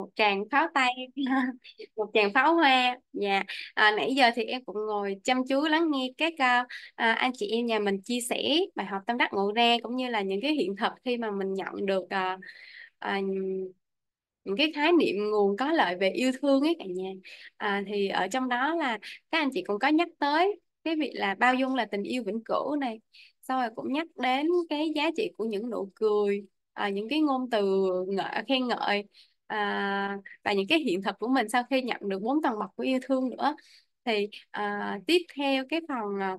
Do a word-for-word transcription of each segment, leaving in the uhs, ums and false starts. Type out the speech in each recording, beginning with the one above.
Tràng pháo tay. Một tràng pháo hoa. Dạ. À, nãy giờ thì em cũng ngồi chăm chú lắng nghe các à, à, anh chị em nhà mình chia sẻ bài học tâm đắc ngộ ra, cũng như là những cái hiện thực khi mà mình nhận được à, à, những cái khái niệm nguồn có lợi về yêu thương ấy cả nhà. À, thì ở trong đó là các anh chị cũng có nhắc tới cái việc là bao dung là tình yêu vĩnh cửu này, sau rồi cũng nhắc đến cái giá trị của những nụ cười, à, những cái ngôn từ ngợi, khen ngợi, à, và những cái hiện thực của mình sau khi nhận được bốn tầng bậc của yêu thương nữa. Thì à, tiếp theo cái phần à,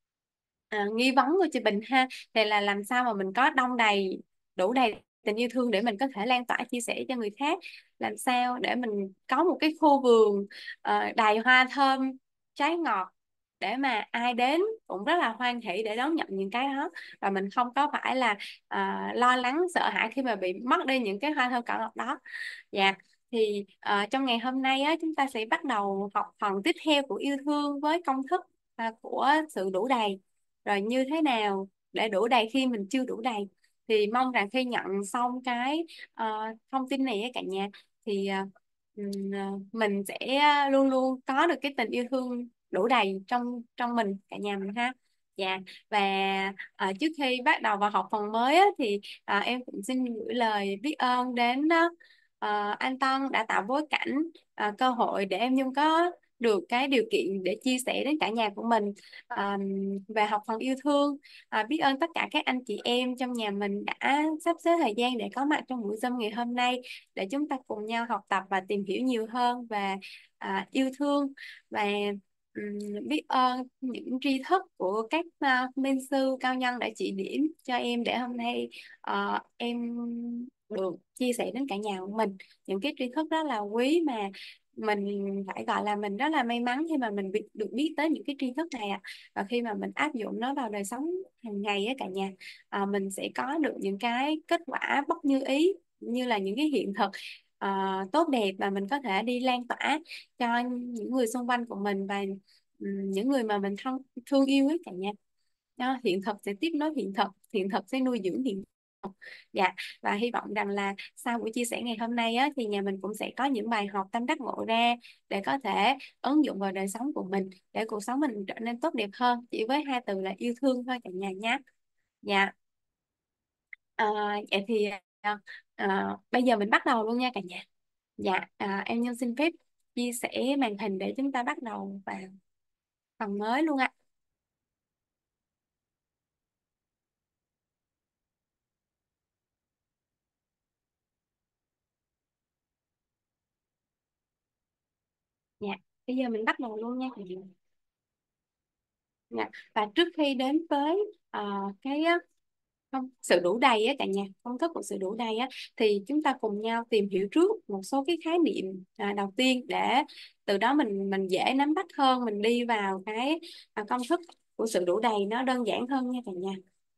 à, nghi vấn của chị Bình ha, thì là làm sao mà mình có đong đầy đủ đầy tình yêu thương để mình có thể lan tỏa chia sẻ cho người khác, làm sao để mình có một cái khu vườn ờ, đầy hoa thơm, trái ngọt, để mà ai đến cũng rất là hoan hỉ để đón nhận những cái đó, và mình không có phải là à, lo lắng sợ hãi khi mà bị mất đi những cái hoa thơm cỏ ngọt đó. Dạ. Thì ờ, trong ngày hôm nay á, chúng ta sẽ bắt đầu học phần tiếp theo của yêu thương với công thức à, của sự đủ đầy, rồi như thế nào để đủ đầy khi mình chưa đủ đầy. Thì mong rằng khi nhận xong cái ờ, thông tin này á cả nhà, thì ờ, ừm, ờ, mình sẽ luôn luôn có được cái tình yêu thương đủ đầy trong trong mình, cả nhà mình ha. Dạ. Và ờ, trước khi bắt đầu vào học phần mới á, thì ờ, em cũng xin gửi lời biết ơn đến ờ, ờ, anh Tân đã tạo bối cảnh, ờ, cơ hội để em Nhung có được cái điều kiện để chia sẻ đến cả nhà của mình à, về học phần yêu thương. À, biết ơn tất cả các anh chị em trong nhà mình đã sắp xếp thời gian để có mặt trong buổi Zoom ngày hôm nay, để chúng ta cùng nhau học tập và tìm hiểu nhiều hơn về à, yêu thương. Và ừm, biết ơn những tri thức của các uh, minh sư cao nhân đã chỉ điểm cho em, để hôm nay ờ, em được chia sẻ đến cả nhà của mình những cái tri thức rất là quý, mà mình phải gọi là mình rất là may mắn khi mà mình bị, được biết tới những cái tri thức này ạ. Và khi mà mình áp dụng nó vào đời sống hàng ngày á cả nhà, à, mình sẽ có được những cái kết quả bất như ý, như là những cái hiện thực à, tốt đẹp, và mình có thể đi lan tỏa cho những người xung quanh của mình, và ừm, những người mà mình thân thương yêu ấy cả nhà. Đó, hiện thực sẽ tiếp nối hiện thực, hiện thực sẽ nuôi dưỡng hiện thực. Dạ. Và hy vọng rằng là sau buổi chia sẻ ngày hôm nay á, thì nhà mình cũng sẽ có những bài học tâm đắc ngộ ra để có thể ứng dụng vào đời sống của mình, để cuộc sống mình trở nên tốt đẹp hơn, chỉ với hai từ là yêu thương thôi cả nhà nhé. Dạ. À, vậy thì à, à, bây giờ mình bắt đầu luôn nha cả nhà. Dạ. À, em nhân xin phép chia sẻ màn hình để chúng ta bắt đầu vào phần mới luôn ạ. Dạ. Bây giờ mình bắt đầu luôn nha cả nhà. Dạ. Và trước khi đến với ờ, cái á, không sự đủ đầy á cả nhà, công thức của sự đủ đầy á, thì chúng ta cùng nhau tìm hiểu trước một số cái khái niệm à, đầu tiên, để từ đó mình mình dễ nắm bắt hơn, mình đi vào cái à, công thức của sự đủ đầy nó đơn giản hơn nha cả nhà.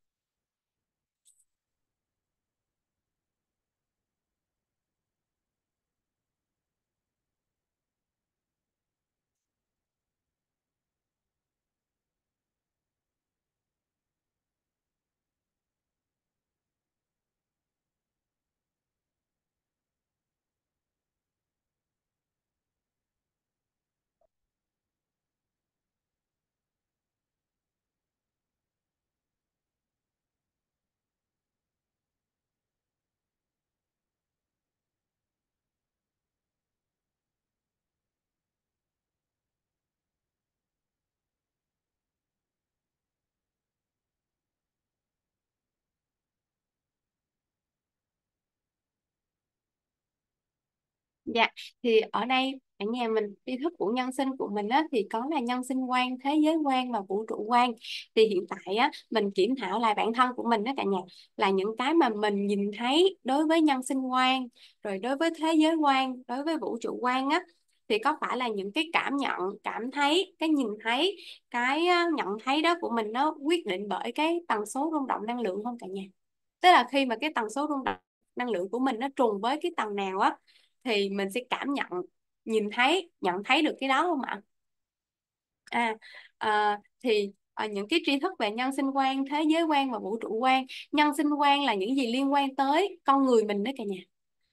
Dạ. Thì ở đây ở nhà mình, tri thức của nhân sinh của mình á, thì có là nhân sinh quan, thế giới quan và vũ trụ quan. Thì hiện tại á, mình kiểm thảo lại bản thân của mình đó cả nhà, là những cái mà mình nhìn thấy đối với nhân sinh quan, rồi đối với thế giới quan, đối với vũ trụ quan á, thì có phải là những cái cảm nhận, cảm thấy, cái nhìn thấy, cái á, nhận thấy đó của mình nó quyết định bởi cái tần số rung động năng lượng không cả nhà? Tức là khi mà cái tần số rung động năng lượng của mình nó trùng với cái tầng nào á, thì mình sẽ cảm nhận, nhìn thấy, nhận thấy được cái đó không ạ? À, à thì à, những cái tri thức về nhân sinh quan, thế giới quan và vũ trụ quan. Nhân sinh quan là những gì liên quan tới con người mình đó cả nhà.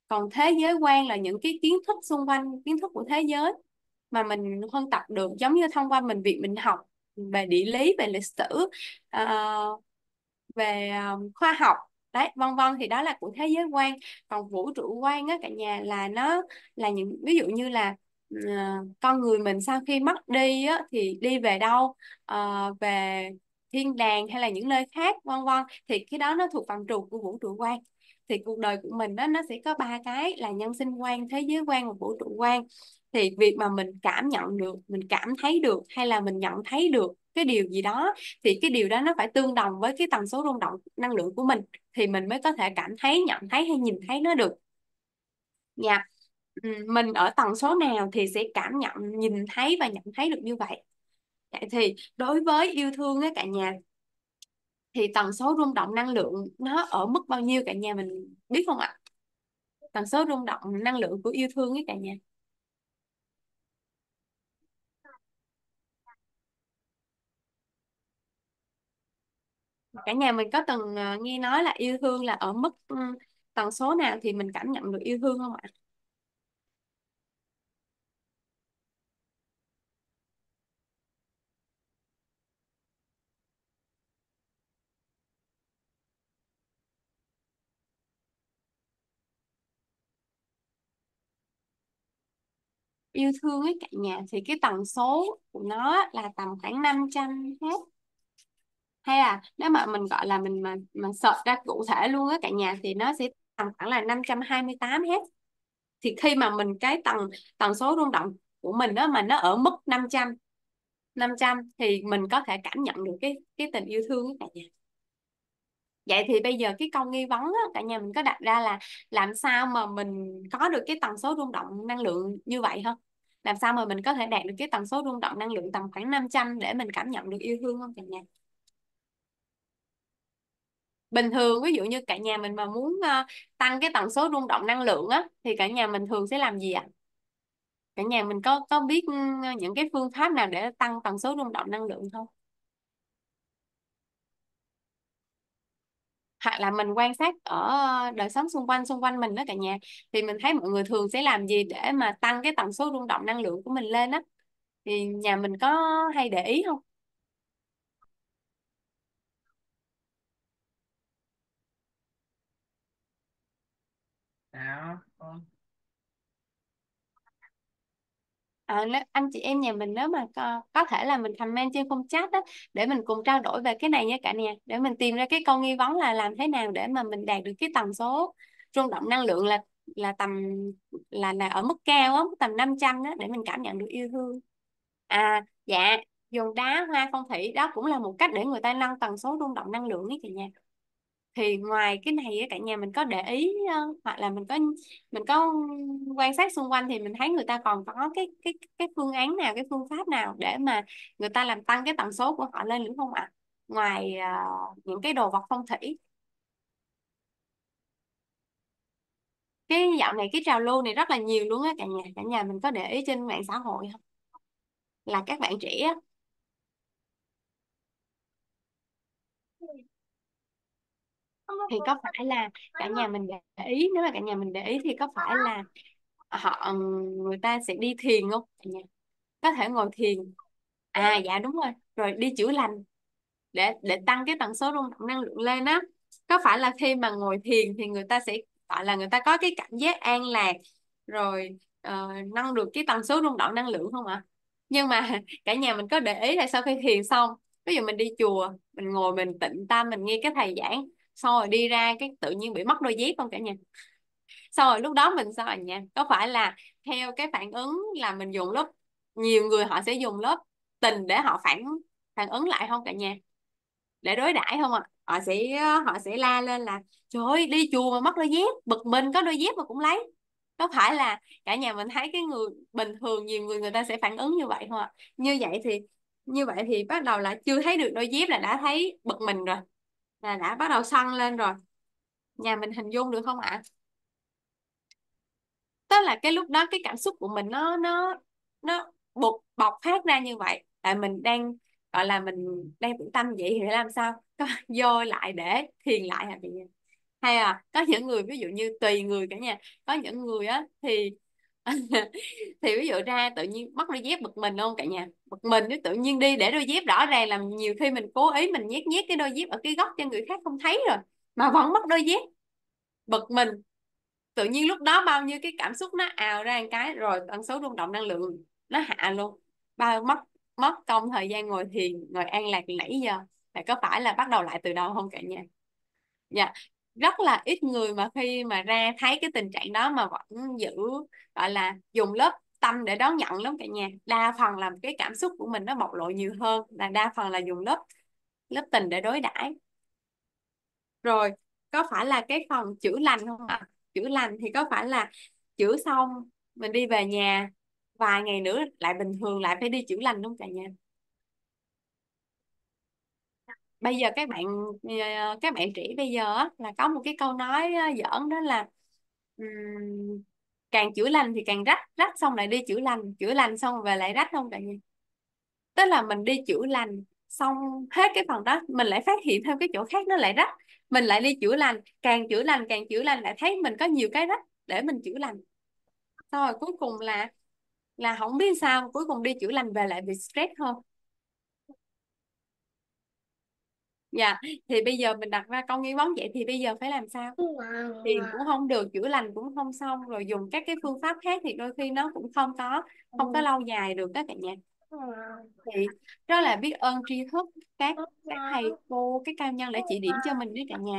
Còn thế giới quan là những cái kiến thức xung quanh, kiến thức của thế giới mà mình huân tập được, giống như thông qua mình việc mình học về địa lý, về lịch sử, ờ, về ờ, khoa học, đấy vân vân, thì đó là của thế giới quan. Còn vũ trụ quan á cả nhà là nó là những ví dụ như là ờ, con người mình sau khi mất đi á thì đi về đâu. Ờ, về thiên đàng hay là những nơi khác vân vân, thì cái đó nó thuộc phạm trù của vũ trụ quan. Thì cuộc đời của mình đó nó sẽ có ba cái là nhân sinh quan, thế giới quan và vũ trụ quan. Thì việc mà mình cảm nhận được, mình cảm thấy được, hay là mình nhận thấy được cái điều gì đó, thì cái điều đó nó phải tương đồng với cái tần số rung động năng lượng của mình, thì mình mới có thể cảm thấy, nhận thấy hay nhìn thấy nó được. Dạ. Ừ, mình ở tần số nào thì sẽ cảm nhận, nhìn thấy và nhận thấy được như vậy. Vậy thì đối với yêu thương á cả nhà, thì tần số rung động năng lượng nó ở mức bao nhiêu cả nhà mình biết không ạ? Tần số rung động năng lượng của yêu thương ấy cả nhà. Cả nhà mình có từng ờ, nghe nói là yêu thương là ở mức ừ, tần số nào thì mình cảm nhận được yêu thương không ạ? Yêu thương ấy cả nhà thì cái tần số của nó là tầm khoảng năm trăm Hz, hay là nếu mà mình gọi là mình mà mà search ra cụ thể luôn á cả nhà thì nó sẽ tầm khoảng là năm trăm hai mươi tám Hz. Thì khi mà mình cái tần tần số rung động của mình đó mà nó ở mức năm trăm, năm trăm thì mình có thể cảm nhận được cái cái tình yêu thương ấy cả nhà. Vậy thì bây giờ cái câu nghi vấn á, cả nhà mình có đặt ra là làm sao mà mình có được cái tần số rung động năng lượng như vậy không? Làm sao mà mình có thể đạt được cái tần số rung động năng lượng tầm khoảng năm trăm để mình cảm nhận được yêu thương không cả nhà? Bình thường ví dụ như cả nhà mình mà muốn ờ, tăng cái tần số rung động năng lượng á thì cả nhà mình thường sẽ làm gì ạ? Cả nhà mình có có biết ừ, những cái phương pháp nào để tăng tần số rung động năng lượng không? Hoặc là mình quan sát ở đời sống xung quanh xung quanh mình đó cả nhà, thì mình thấy mọi người thường sẽ làm gì để mà tăng cái tần số rung động năng lượng của mình lên á, thì nhà mình có hay để ý không? Đó. À, nếu, anh chị em nhà mình nếu mà có, có thể là mình comment trên khung chat đó để mình cùng trao đổi về cái này nha cả nhà, để mình tìm ra cái câu nghi vấn là làm thế nào để mà mình đạt được cái tần số rung động năng lượng là là tầm là là ở mức cao á, tầm năm trăm đó để mình cảm nhận được yêu thương. À dạ, dùng đá hoa phong thủy đó cũng là một cách để người ta nâng tần số rung động năng lượng ấy cả nhà. Thì ngoài cái này á, cả nhà mình có để ý ờ, hoặc là mình có mình có quan sát xung quanh thì mình thấy người ta còn có cái cái cái phương án nào, cái phương pháp nào để mà người ta làm tăng cái tần số của họ lên nữa không ạ? Ngoài ờ, những cái đồ vật phong thủy. Cái dạo này cái trào lưu này rất là nhiều luôn á cả nhà, cả nhà mình có để ý trên mạng xã hội không? Là các bạn trẻ á, thì có phải là cả nhà mình để ý, nếu mà cả nhà mình để ý thì có phải là họ người ta sẽ đi thiền không cả nhà? Có thể ngồi thiền. À dạ đúng rồi, rồi đi chữa lành để để tăng cái tần số rung động năng lượng lên á. Có phải là khi mà ngồi thiền thì người ta sẽ gọi là người ta có cái cảm giác an lạc, rồi ờ, nâng được cái tần số rung động năng lượng không ạ? Nhưng mà cả nhà mình có để ý là sau khi thiền xong, ví dụ mình đi chùa, mình ngồi mình tĩnh tâm mình nghe cái thầy giảng, xong rồi đi ra cái tự nhiên bị mất đôi dép không cả nhà? Xong rồi lúc đó mình sao à nha, có phải là theo cái phản ứng là mình dùng lớp, nhiều người họ sẽ dùng lớp tình để họ phản phản ứng lại không cả nhà, để đối đãi không ạ? Họ sẽ họ sẽ la lên là trời ơi đi chùa mà mất đôi dép, bực mình có đôi dép mà cũng lấy. Có phải là cả nhà mình thấy cái người bình thường nhiều người người ta sẽ phản ứng như vậy không ạ? Như vậy thì như vậy thì bắt đầu là chưa thấy được đôi dép là đã thấy bực mình rồi, là đã bắt đầu sân lên rồi. Nhà mình hình dung được không ạ? Tức là cái lúc đó cái cảm xúc của mình nó nó nó bộc bộc phát ra như vậy, tại mình đang gọi là mình đang tĩnh tâm vậy thì phải làm sao có vô lại để thiền lại hả chị? Hay là có những người ví dụ như tùy người cả nhà, có những người á thì thì ví dụ ra tự nhiên mất đôi dép bực mình không cả nhà, bực mình chứ tự nhiên đi để đôi dép, rõ ràng là nhiều khi mình cố ý mình nhét nhét cái đôi dép ở cái góc cho người khác không thấy rồi mà vẫn mất đôi dép, bực mình. Tự nhiên lúc đó bao nhiêu cái cảm xúc nó ào ra một cái rồi tần số rung động năng lượng nó hạ luôn, bao mất mất công thời gian ngồi thiền ngồi an lạc nãy giờ, là có phải là bắt đầu lại từ đầu không cả nhà? Dạ, rất là ít người mà khi mà ra thấy cái tình trạng đó mà vẫn giữ, gọi là dùng lớp tâm để đón nhận lắm cả nhà. Đa phần là cái cảm xúc của mình nó bộc lộ nhiều hơn, là đa phần là dùng lớp lớp tình để đối đãi. Rồi, có phải là cái phần chữa lành không ạ? Chữa lành thì có phải là chữa xong mình đi về nhà vài ngày nữa lại bình thường, lại phải đi chữa lành đúng không cả nhà? Bây giờ các bạn ờ, các bạn trẻ bây giờ á, là có một cái câu nói ờ, giỡn đó là ừm, càng chữa lành thì càng rách, rách xong lại đi chữa lành, chữa lành xong về lại rách không cả nhà? Tức là mình đi chữa lành xong hết cái phần đó mình lại phát hiện thêm cái chỗ khác nó lại rách, mình lại đi chữa lành, càng chữa lành càng chữa lành lại thấy mình có nhiều cái rách để mình chữa lành, xong rồi cuối cùng là là không biết sao cuối cùng đi chữa lành về lại bị stress hơn. Dạ, thì bây giờ mình đặt ra câu nghi vấn vậy thì bây giờ phải làm sao? Tiền cũng không được, chữa lành cũng không xong, rồi dùng các cái phương pháp khác thì đôi khi nó cũng không có không có lâu dài được đó cả nhà. Thì rất là biết ơn tri thức các các thầy cô, các cao nhân đã chỉ điểm cho mình đấy cả nhà,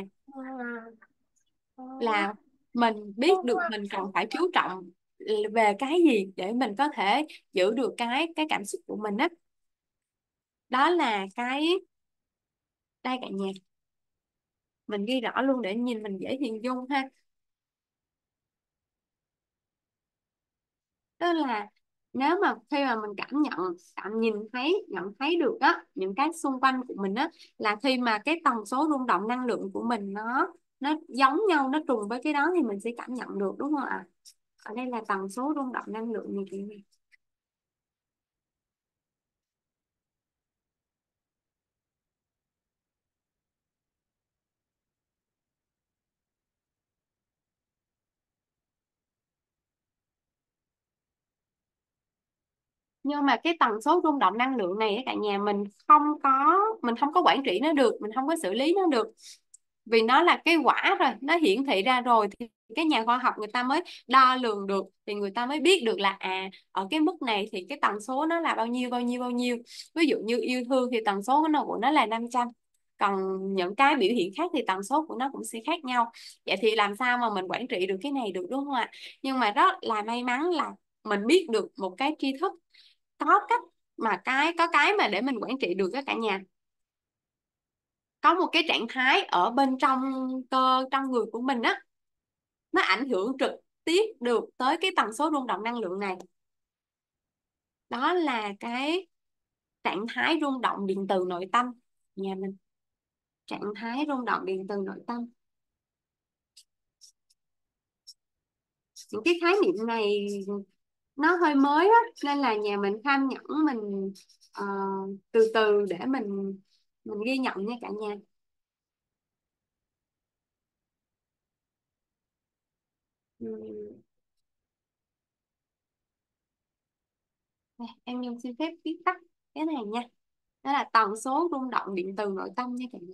là mình biết được mình cần phải chú trọng về cái gì để mình có thể giữ được cái cái cảm xúc của mình á. Đó là cái, đây cả nhà, mình ghi rõ luôn để nhìn mình dễ hình dung ha. Tức là nếu mà khi mà mình cảm nhận, cảm nhìn thấy, nhận thấy được á những cái xung quanh của mình á, là khi mà cái tần số rung động năng lượng của mình nó nó giống nhau, nó trùng với cái đó thì mình sẽ cảm nhận được đúng không ạ? Ở đây là tần số rung động năng lượng như thế này. Nhưng mà cái tần số rung động năng lượng này á cả nhà, mình không có mình không có quản trị nó được, mình không có xử lý nó được, vì nó là cái quả rồi, nó hiển thị ra rồi thì cái nhà khoa học người ta mới đo lường được, thì người ta mới biết được là à ở cái mức này thì cái tần số nó là bao nhiêu bao nhiêu bao nhiêu. Ví dụ như yêu thương thì tần số của nó của nó là năm trăm, còn những cái biểu hiện khác thì tần số của nó cũng sẽ khác nhau. Vậy thì làm sao mà mình quản trị được cái này được đúng không ạ? Nhưng mà rất là may mắn là mình biết được một cái tri thức, có cách mà cái có cái mà để mình quản trị được các cả nhà. Có một cái trạng thái ở bên trong cơ, trong người của mình á, nó ảnh hưởng trực tiếp được tới cái tần số rung động năng lượng này. Đó là cái trạng thái rung động điện từ nội tâm nhà mình. Trạng thái rung động điện từ nội tâm, những cái khái niệm này nó hơi mới á, nên là nhà mình tham nhẫn mình ờ, từ từ để mình mình ghi nhận nha cả nhà. Ừm, Đây, em Nhung xin phép viết tắt cái này nha. Đó là tần số rung động điện từ nội tâm nha cả nhà.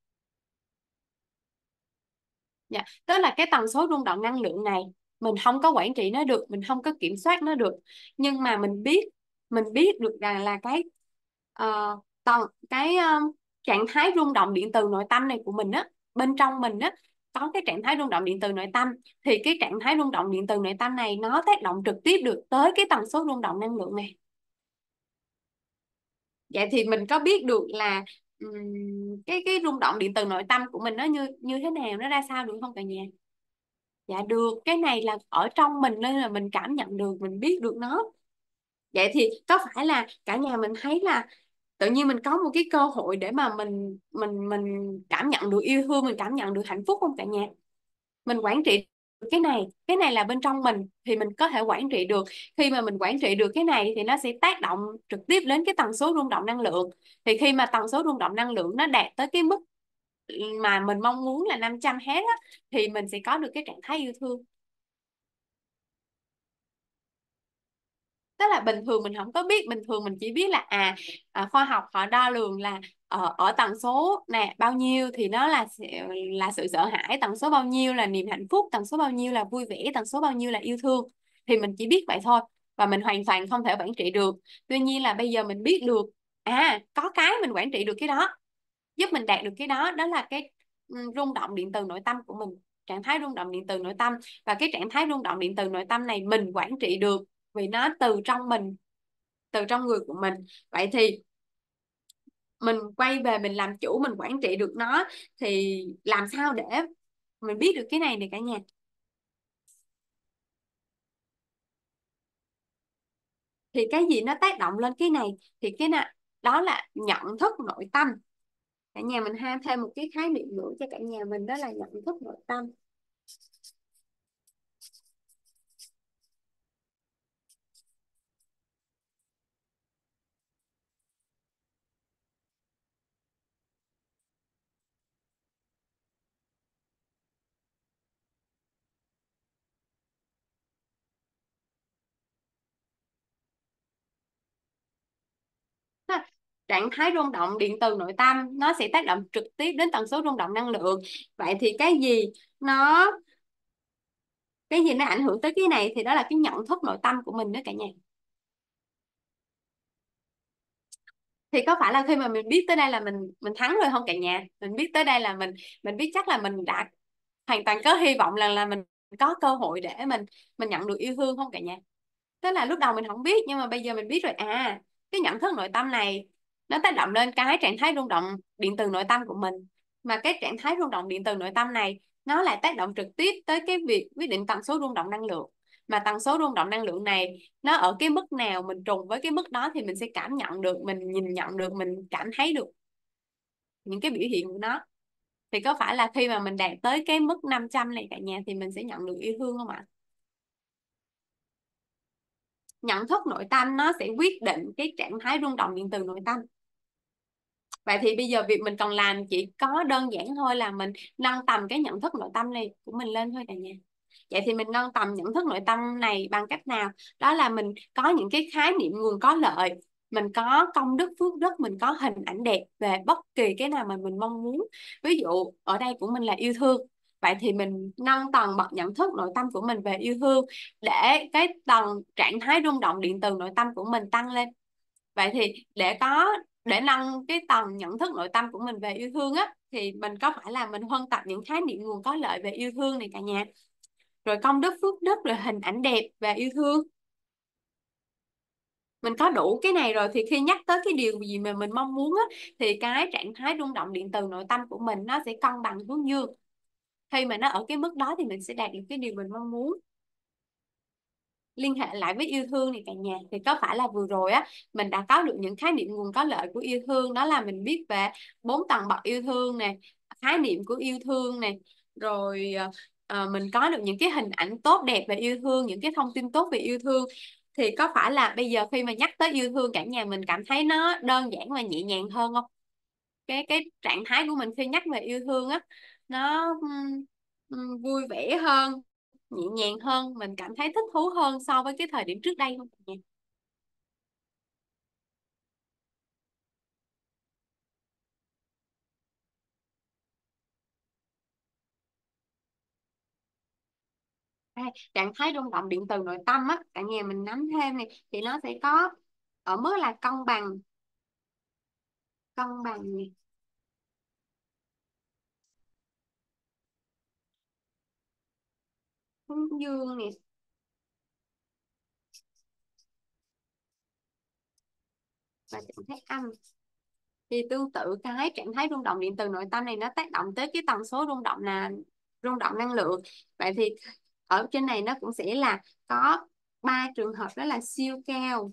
Dạ, tức là cái tần số rung động năng lượng này mình không có quản trị nó được, mình không có kiểm soát nó được, nhưng mà mình biết mình biết được rằng là cái ờ, tần cái ờ, trạng thái rung động điện từ nội tâm này của mình á, bên trong mình á có cái trạng thái rung động điện từ nội tâm, thì cái trạng thái rung động điện từ nội tâm này nó tác động trực tiếp được tới cái tần số rung động năng lượng này. Vậy thì mình có biết được là ừm, cái cái rung động điện từ nội tâm của mình nó như như thế nào, nó ra sao được không cả nhà? Dạ được, cái này là ở trong mình nên là mình cảm nhận được, mình biết được nó. Vậy thì có phải là cả nhà mình thấy là tự nhiên mình có một cái cơ hội để mà mình mình mình cảm nhận được yêu thương, mình cảm nhận được hạnh phúc không cả nhà? Mình quản trị được cái này, cái này là bên trong mình thì mình có thể quản trị được. Khi mà mình quản trị được cái này thì nó sẽ tác động trực tiếp đến cái tần số rung động năng lượng. Thì khi mà tần số rung động năng lượng nó đạt tới cái mức mà mình mong muốn là năm trăm Hz á, thì mình sẽ có được cái trạng thái yêu thương. Tức là bình thường mình không có biết, bình thường mình chỉ biết là à, à khoa học họ đo lường là ở, ở tần số nè bao nhiêu thì nó là sẽ- là sự sợ hãi, tần số bao nhiêu là niềm hạnh phúc, tần số bao nhiêu là vui vẻ, tần số bao nhiêu là yêu thương, thì mình chỉ biết vậy thôi, và mình hoàn toàn không thể quản trị được. Tuy nhiên là bây giờ mình biết được, à có cái mình quản trị được cái đó, giúp mình đạt được cái đó, đó là cái ừ, rung động điện từ nội tâm của mình, trạng thái rung động điện từ nội tâm. Và cái trạng thái rung động điện từ nội tâm này mình quản trị được vì nó từ trong mình, từ trong người của mình. Vậy thì mình quay về mình làm chủ, mình quản trị được nó, thì làm sao để mình biết được cái này này cả nhà? Thì cái gì nó tác động lên cái này? Thì cái nào đó là nhận thức nội tâm. Cả nhà mình ham thêm một cái khái niệm nữa cho cả nhà mình, đó là nhận thức nội tâm. Ha, trạng thái rung động điện từ nội tâm nó sẽ tác động trực tiếp đến tần số rung động năng lượng. Vậy thì cái gì nó cái gì nó ảnh hưởng tới cái này? Thì đó là cái nhận thức nội tâm của mình đó cả nhà. Thì có phải là khi mà mình biết tới đây là mình mình thắng rồi không cả nhà? Mình biết tới đây là mình mình biết chắc là mình đã hoàn toàn có hy vọng là là mình có cơ hội để mình mình nhận được yêu thương không cả nhà? Tức là lúc đầu mình không biết, nhưng mà bây giờ mình biết rồi, à cái nhận thức nội tâm này nó tác động lên cái trạng thái rung động điện từ nội tâm của mình, mà cái trạng thái rung động điện từ nội tâm này nó lại tác động trực tiếp tới cái việc quyết định tần số rung động năng lượng. Mà tần số rung động năng lượng này nó ở cái mức nào, mình trùng với cái mức đó thì mình sẽ cảm nhận được, mình nhìn nhận được, mình cảm thấy được những cái biểu hiện của nó. Thì có phải là khi mà mình đạt tới cái mức năm trăm này cả nhà thì mình sẽ nhận được yêu thương không ạ? Nhận thức nội tâm nó sẽ quyết định cái trạng thái rung động điện từ nội tâm. Vậy thì bây giờ việc mình cần làm chỉ có đơn giản thôi, là mình nâng tầm cái nhận thức nội tâm này của mình lên thôi cả nhà. Vậy thì mình nâng tầm nhận thức nội tâm này bằng cách nào? Đó là mình có những cái khái niệm nguồn có lợi, mình có công đức phước đức, mình có hình ảnh đẹp về bất kỳ cái nào mà mình mong muốn. Ví dụ ở đây của mình là yêu thương. Vậy thì mình nâng tầng bậc nhận thức nội tâm của mình về yêu thương, để cái tầng trạng thái rung động điện từ nội tâm của mình tăng lên. Vậy thì để có để nâng cái tầng nhận thức nội tâm của mình về yêu thương á, thì mình có phải là mình huân tập những khái niệm nguồn có lợi về yêu thương này cả nhà, rồi công đức phước đức, rồi hình ảnh đẹp về yêu thương. Mình có đủ cái này rồi thì khi nhắc tới cái điều gì mà mình mong muốn á, thì cái trạng thái rung động điện từ nội tâm của mình nó sẽ cân bằng hướng dương. Khi mà nó ở cái mức đó thì mình sẽ đạt được cái điều mình mong muốn. Liên hệ lại với yêu thương này cả nhà, thì có phải là vừa rồi á mình đã có được những khái niệm nguồn có lợi của yêu thương, đó là mình biết về bốn tầng bậc yêu thương này, khái niệm của yêu thương này, rồi ờ, ờ, mình có được những cái hình ảnh tốt đẹp về yêu thương, những cái thông tin tốt về yêu thương. Thì có phải là bây giờ khi mà nhắc tới yêu thương, cả nhà mình cảm thấy nó đơn giản và nhẹ nhàng hơn không? Cái cái trạng thái của mình khi nhắc về yêu thương á, nó ừm, ừm, vui vẻ hơn, nhẹ nhàng hơn, mình cảm thấy thích thú hơn so với cái thời điểm trước đây không nhỉ? À, trạng thái rung động điện từ nội tâm á cả nhà mình nắm thêm này, thì nó sẽ có ở mức là cân bằng, cân bằng này, hướng dương này, và trạng thái âm. Thì tương tự cái trạng thái rung động điện từ nội tâm này nó tác động tới cái tần số rung động là rung động năng lượng. Vậy thì ở trên này nó cũng sẽ là có ba trường hợp, đó là siêu cao,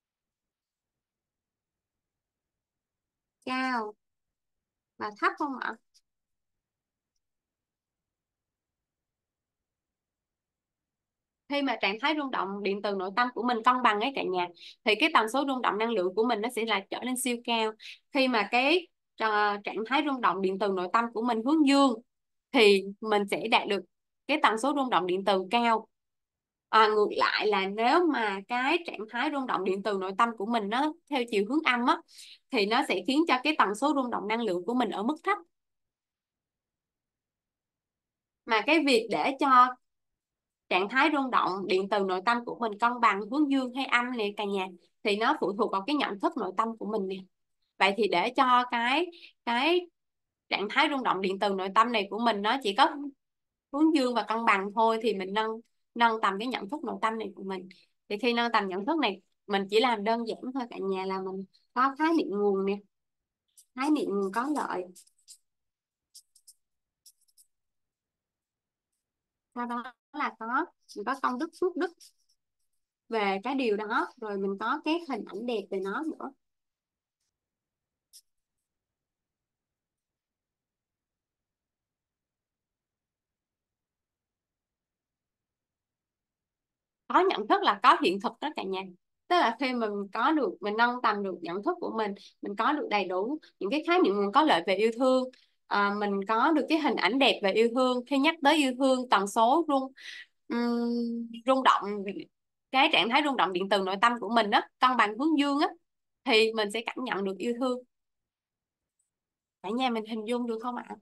cao và thấp không ạ? Khi mà trạng thái rung động điện từ nội tâm của mình cân bằng ấy cả nhà, thì cái tần số rung động năng lượng của mình nó sẽ là trở nên siêu cao. Khi mà cái cho trạng thái rung động điện từ nội tâm của mình hướng dương thì mình sẽ đạt được cái tần số rung động điện từ cao. À, ngược lại là nếu mà cái trạng thái rung động điện từ nội tâm của mình nó theo chiều hướng âm á thì nó sẽ khiến cho cái tần số rung động năng lượng của mình ở mức thấp. Mà cái việc để cho trạng thái rung động điện từ nội tâm của mình cân bằng hướng dương hay âm này cả nhà thì nó phụ thuộc vào cái nhận thức nội tâm của mình nè. Vậy thì để cho cái cái trạng thái rung động điện từ nội tâm này của mình nó chỉ có hướng dương và cân bằng thôi thì mình nâng nâng tầm cái nhận thức nội tâm này của mình. Thì khi nâng tầm nhận thức này mình chỉ làm đơn giản thôi cả nhà là mình có khái niệm nguồn nè, khái niệm nguồn có lợi, sau đó là có mình có công đức phước đức về cái điều đó, rồi mình có cái hình ảnh đẹp về nó nữa. Có nhận thức là có hiện thực đó cả nhà. Tức là khi mình có được mình nâng tầm được nhận thức của mình mình có được đầy đủ những cái khái niệm nguồn có lợi về yêu thương, à, mình có được cái hình ảnh đẹp về yêu thương. Khi nhắc tới yêu thương, tần số rung ừm, rung động, cái trạng thái rung động điện từ nội tâm của mình á cân bằng hướng dương á thì mình sẽ cảm nhận được yêu thương. Cả nhà mình hình dung được không ạ?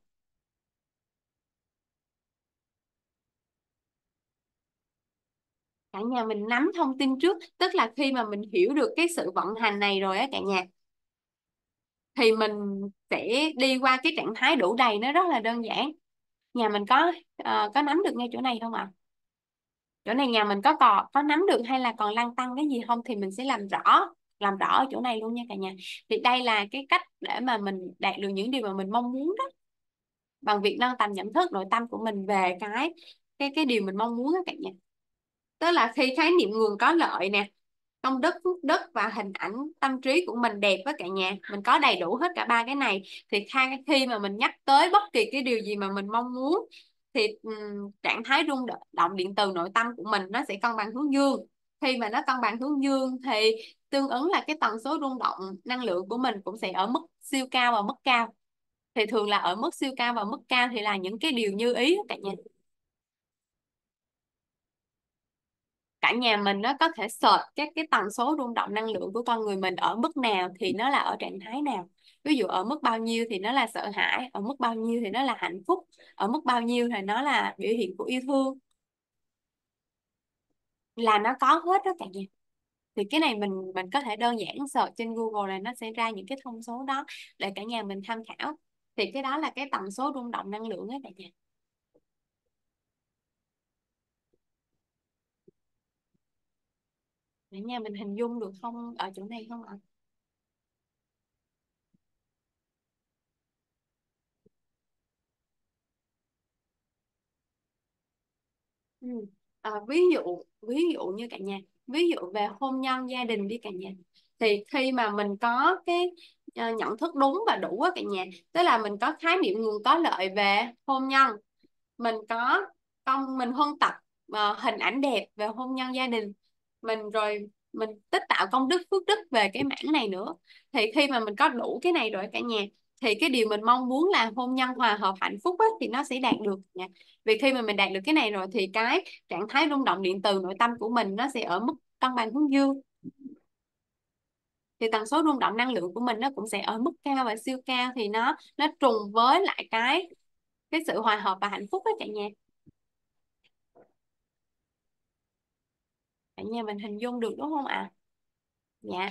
Cả nhà mình nắm thông tin trước, tức là khi mà mình hiểu được cái sự vận hành này rồi á cả nhà thì mình sẽ đi qua cái trạng thái đủ đầy nó rất là đơn giản. Nhà mình có ờ, có nắm được ngay chỗ này không ạ? Chỗ này nhà mình có có có nắm được hay là còn lăn tăn cái gì không thì mình sẽ làm rõ làm rõ ở chỗ này luôn nha cả nhà. Thì đây là cái cách để mà mình đạt được những điều mà mình mong muốn đó, bằng việc nâng tầm nhận thức nội tâm của mình về cái cái cái điều mình mong muốn đó cả nhà. Tức là khi khái niệm nguồn có lợi nè, công đức phước đức và hình ảnh tâm trí của mình đẹp với cả nhà, mình có đầy đủ hết cả ba cái này thì khai- khi mà mình nhắc tới bất kỳ cái điều gì mà mình mong muốn thì ừm, trạng thái rung động động điện từ nội tâm của mình nó sẽ cân bằng hướng dương. Khi mà nó cân bằng hướng dương thì tương ứng là cái tần số rung động năng lượng của mình cũng sẽ ở mức siêu cao và mức cao. Thì thường là ở mức siêu cao và mức cao thì là những cái điều như ý đó cả nhà. Cả nhà mình nó có thể search các cái tần số rung động năng lượng của con người mình ở mức nào thì nó là ở trạng thái nào. Ví dụ ở mức bao nhiêu thì nó là sợ hãi, ở mức bao nhiêu thì nó là hạnh phúc, ở mức bao nhiêu thì nó là biểu hiện của yêu thương, là nó có hết đó cả nhà. Thì cái này mình mình có thể đơn giản search trên Google là nó sẽ ra những cái thông số đó để cả nhà mình tham khảo. Thì cái đó là cái tần số rung động năng lượng đó cả nhà. Cả nhà mình hình dung được không ở chỗ này không ạ? Ừ. À, ví dụ ví dụ như cả nhà, ví dụ về hôn nhân gia đình đi cả nhà, thì khi mà mình có cái ờ, nhận thức đúng và đủ á cả nhà, tức là mình có khái niệm nguồn có lợi về hôn nhân, mình có con mình huân tập ờ, hình ảnh đẹp về hôn nhân gia đình mình, rồi mình tích tạo công đức phước đức về cái mảng này nữa, thì khi mà mình có đủ cái này rồi cả nhà thì cái điều mình mong muốn là hôn nhân hòa hợp hạnh phúc á, thì nó sẽ đạt được nha. Vì khi mà mình đạt được cái này rồi thì cái trạng thái rung động điện từ nội tâm của mình nó sẽ ở mức cân bằng hướng dương, thì tần số rung động năng lượng của mình nó cũng sẽ ở mức cao và siêu cao, thì nó nó trùng với lại cái cái sự hòa hợp và hạnh phúc đó cả nhà. Cả nhà mình hình dung được đúng không ạ? Dạ.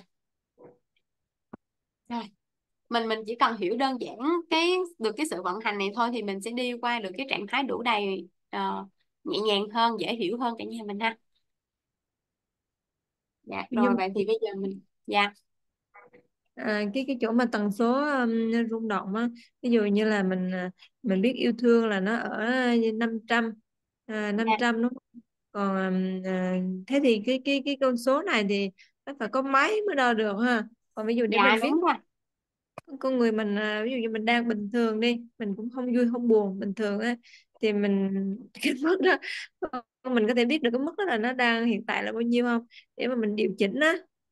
Rồi, mình mình chỉ cần hiểu đơn giản cái được cái sự vận hành này thôi thì mình sẽ đi qua được cái trạng thái đủ đầy ờ, nhẹ nhàng hơn, dễ hiểu hơn cả nhà mình ha. Dạ, rồi Nhưng vậy thì bây giờ mình dạ à, cái cái chỗ mà tần số um, rung động á, ví dụ như là mình à, mình biết yêu thương là nó ở năm trăm, à, năm dạ trăm đúng không? Còn um, à, thế thì cái cái cái con số này thì nó phải có máy mới đo được ha. Còn ví dụ để dạ mình biết đúng rồi. con người mình, à, ví dụ như mình đang bình thường đi, mình cũng không vui không buồn bình thường á, thì mình cái mức đó mình có thể biết được cái mức đó là nó đang hiện tại là bao nhiêu không, để mà mình điều chỉnh á.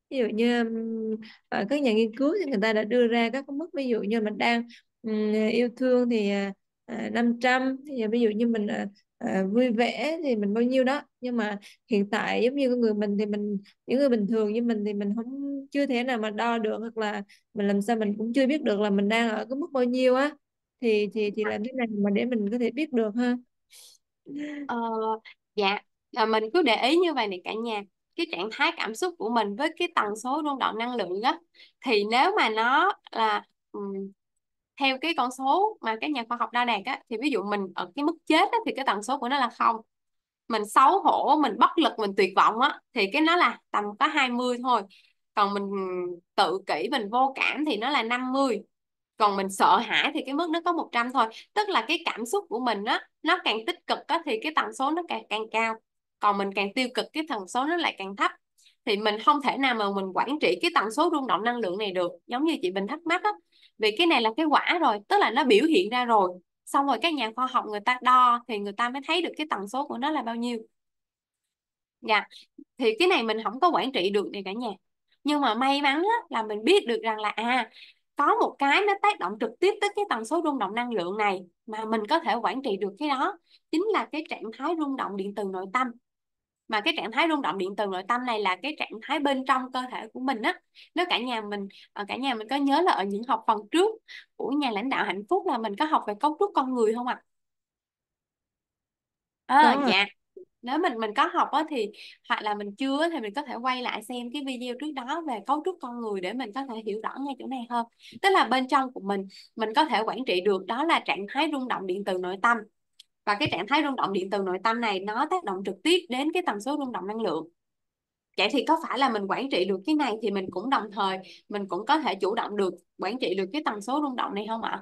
Ví dụ như ừm, ở các nhà nghiên cứu thì người ta đã đưa ra các cái mức, ví dụ như mình đang ừm, yêu thương thì à, à, năm trăm, thì ví dụ như mình à, à, vui vẻ thì mình bao nhiêu đó. Nhưng mà hiện tại giống như con người mình thì mình, những người bình thường như mình thì mình không, chưa thể nào mà đo được, hoặc là mình làm sao mình cũng chưa biết được là mình đang ở cái mức bao nhiêu á. Thì thì thì làm thế nào mà để mình có thể biết được ha? Ờ, dạ, là mình cứ để ý như vậy này cả nhà, cái trạng thái cảm xúc của mình với cái tần số rung động năng lượng á, thì nếu mà nó là ừm, theo cái con số mà các nhà khoa học đo đạc á, thì ví dụ mình ở cái mức chết á, thì cái tần số của nó là không. Mình xấu hổ, mình bất lực, mình tuyệt vọng á, thì cái nó là tầm có hai mươi thôi. Còn mình tự kỷ, mình vô cảm thì nó là năm mươi. Còn mình sợ hãi thì cái mức nó có một trăm thôi. Tức là cái cảm xúc của mình á, nó càng tích cực á thì cái tần số nó càng càng cao, còn mình càng tiêu cực cái tần số nó lại càng thấp. Thì mình không thể nào mà mình quản trị cái tần số rung động năng lượng này được, giống như chị Bình thắc mắc á. Vì cái này là cái quả rồi, tức là nó biểu hiện ra rồi, xong rồi các nhà khoa học người ta đo thì người ta mới thấy được cái tần số của nó là bao nhiêu. Dạ, thì cái này mình không có quản trị được này cả nhà. Nhưng mà may mắn á, là mình biết được rằng là à, có một cái nó tác động trực tiếp tới cái tần số rung động năng lượng này mà mình có thể quản trị được, cái đó chính là cái trạng thái rung động điện từ nội tâm. Mà cái trạng thái rung động điện từ nội tâm này là cái trạng thái bên trong cơ thể của mình á. Nếu cả nhà mình ờ, cả nhà mình có nhớ là ở những học phần trước của nhà lãnh đạo hạnh phúc là mình có học về cấu trúc con người không ạ? À, Có. dạ, nếu mình mình có học á thì, hoặc là mình chưa á, thì mình có thể quay lại xem cái video trước đó về cấu trúc con người để mình có thể hiểu rõ ngay chỗ này hơn. Tức là bên trong của mình mình có thể quản trị được, đó là trạng thái rung động điện từ nội tâm. Và cái trạng thái rung động điện từ nội tâm này nó tác động trực tiếp đến cái tần số rung động năng lượng. Vậy thì có phải là mình quản trị được cái này thì mình cũng đồng thời mình cũng có thể chủ động được quản trị được cái tần số rung động này không ạ?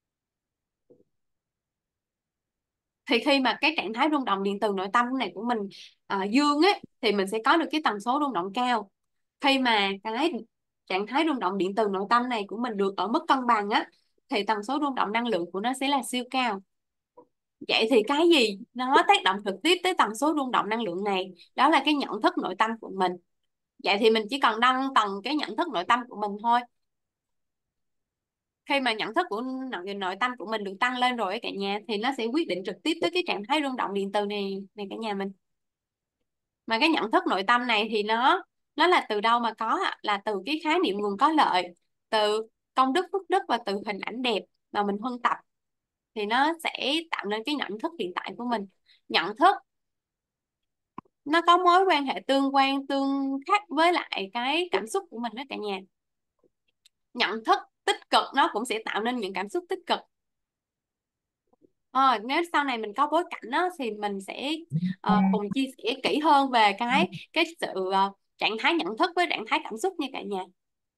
Thì khi mà cái trạng thái rung động điện từ nội tâm này của mình à, dương ấy, thì mình sẽ có được cái tần số rung động cao. Khi mà cái trạng thái rung động điện từ nội tâm này của mình được ở mức cân bằng á, thì tần số rung động năng lượng của nó sẽ là siêu cao. Vậy thì cái gì nó tác động trực tiếp tới tần số rung động năng lượng này? Đó là cái nhận thức nội tâm của mình. Vậy thì mình chỉ cần nâng tầng cái nhận thức nội tâm của mình thôi. Khi mà nhận thức của nội, nội tâm của mình được tăng lên rồi ấy cả nhà, thì nó sẽ quyết định trực tiếp tới cái trạng thái rung động điện từ này này cả nhà mình. Mà cái nhận thức nội tâm này thì nó nó là từ đâu mà có ạ? Là từ cái khái niệm nguồn có lợi, từ công đức phước đức và từ hình ảnh đẹp mà mình huân tập, thì nó sẽ tạo nên cái nhận thức hiện tại của mình. Nhận thức nó có mối quan hệ tương quan tương khắc với lại cái cảm xúc của mình đó cả nhà. Nhận thức tích cực nó cũng sẽ tạo nên những cảm xúc tích cực. Ờ, nếu sau này mình có bối cảnh đó, thì mình sẽ ờ, cùng chia sẻ kỹ hơn về cái cái sự ờ, trạng thái nhận thức với trạng thái cảm xúc nha cả nhà.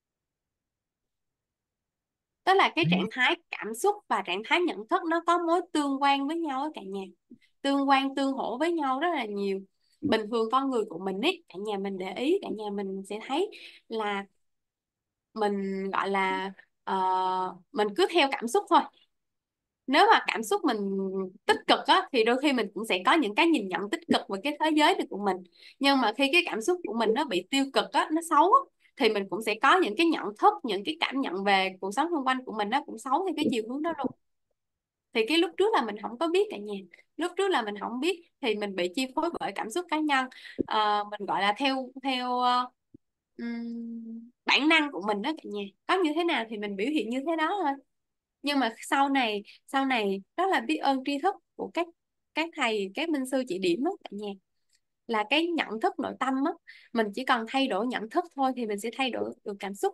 Tức là cái trạng thái cảm xúc và trạng thái nhận thức nó có mối tương quan với nhau đó cả nhà. Tương quan tương hỗ với nhau rất là nhiều. Bình thường con người của mình ấy cả nhà mình để ý, cả nhà mình sẽ thấy là mình gọi là ờ, mình cứ theo cảm xúc thôi. Nếu mà cảm xúc mình tích cực á, thì đôi khi mình cũng sẽ có những cái nhìn nhận tích cực về cái thế giới này của mình. Nhưng mà khi cái cảm xúc của mình nó bị tiêu cực á, nó xấu á, thì mình cũng sẽ có những cái nhận thức, những cái cảm nhận về cuộc sống xung quanh của mình nó cũng xấu theo cái chiều hướng đó luôn. Thì cái lúc trước là mình không có biết cả nhà. Lúc trước là mình không biết thì mình bị chi phối bởi cảm xúc cá nhân. Ờ, mình gọi là theo theo ờ, ừm, bản năng của mình đó cả nhà. Có như thế nào thì mình biểu hiện như thế đó thôi. Nhưng mà sau này sau này rất là biết ơn tri thức của các các thầy, các minh sư chỉ điểm đó cả nhà, là cái nhận thức nội tâm á, mình chỉ cần thay đổi nhận thức thôi thì mình sẽ thay đổi được cảm xúc.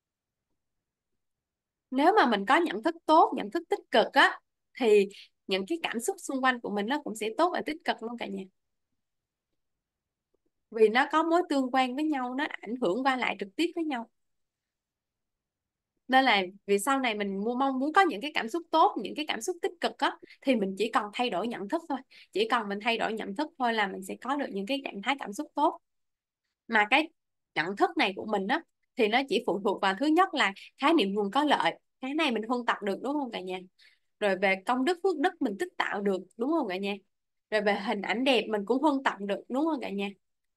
Nếu mà mình có nhận thức tốt, nhận thức tích cực á, thì những cái cảm xúc xung quanh của mình nó cũng sẽ tốt và tích cực luôn cả nhà. Vì nó có mối tương quan với nhau, nó ảnh hưởng qua lại trực tiếp với nhau. Nên là vì sau này mình mua mong muốn có những cái cảm xúc tốt, những cái cảm xúc tích cực á, thì mình chỉ cần thay đổi nhận thức thôi. Chỉ cần mình thay đổi nhận thức thôi là mình sẽ có được những cái trạng thái cảm xúc tốt. Mà cái nhận thức này của mình á, thì nó chỉ phụ thuộc vào thứ nhất là khái niệm nguồn có lợi. Cái này mình huân tập được đúng không cả nhà? Rồi về công đức phước đức mình tích tạo được đúng không cả nhà? Rồi về hình ảnh đẹp mình cũng huân tập được đúng không cả nhà?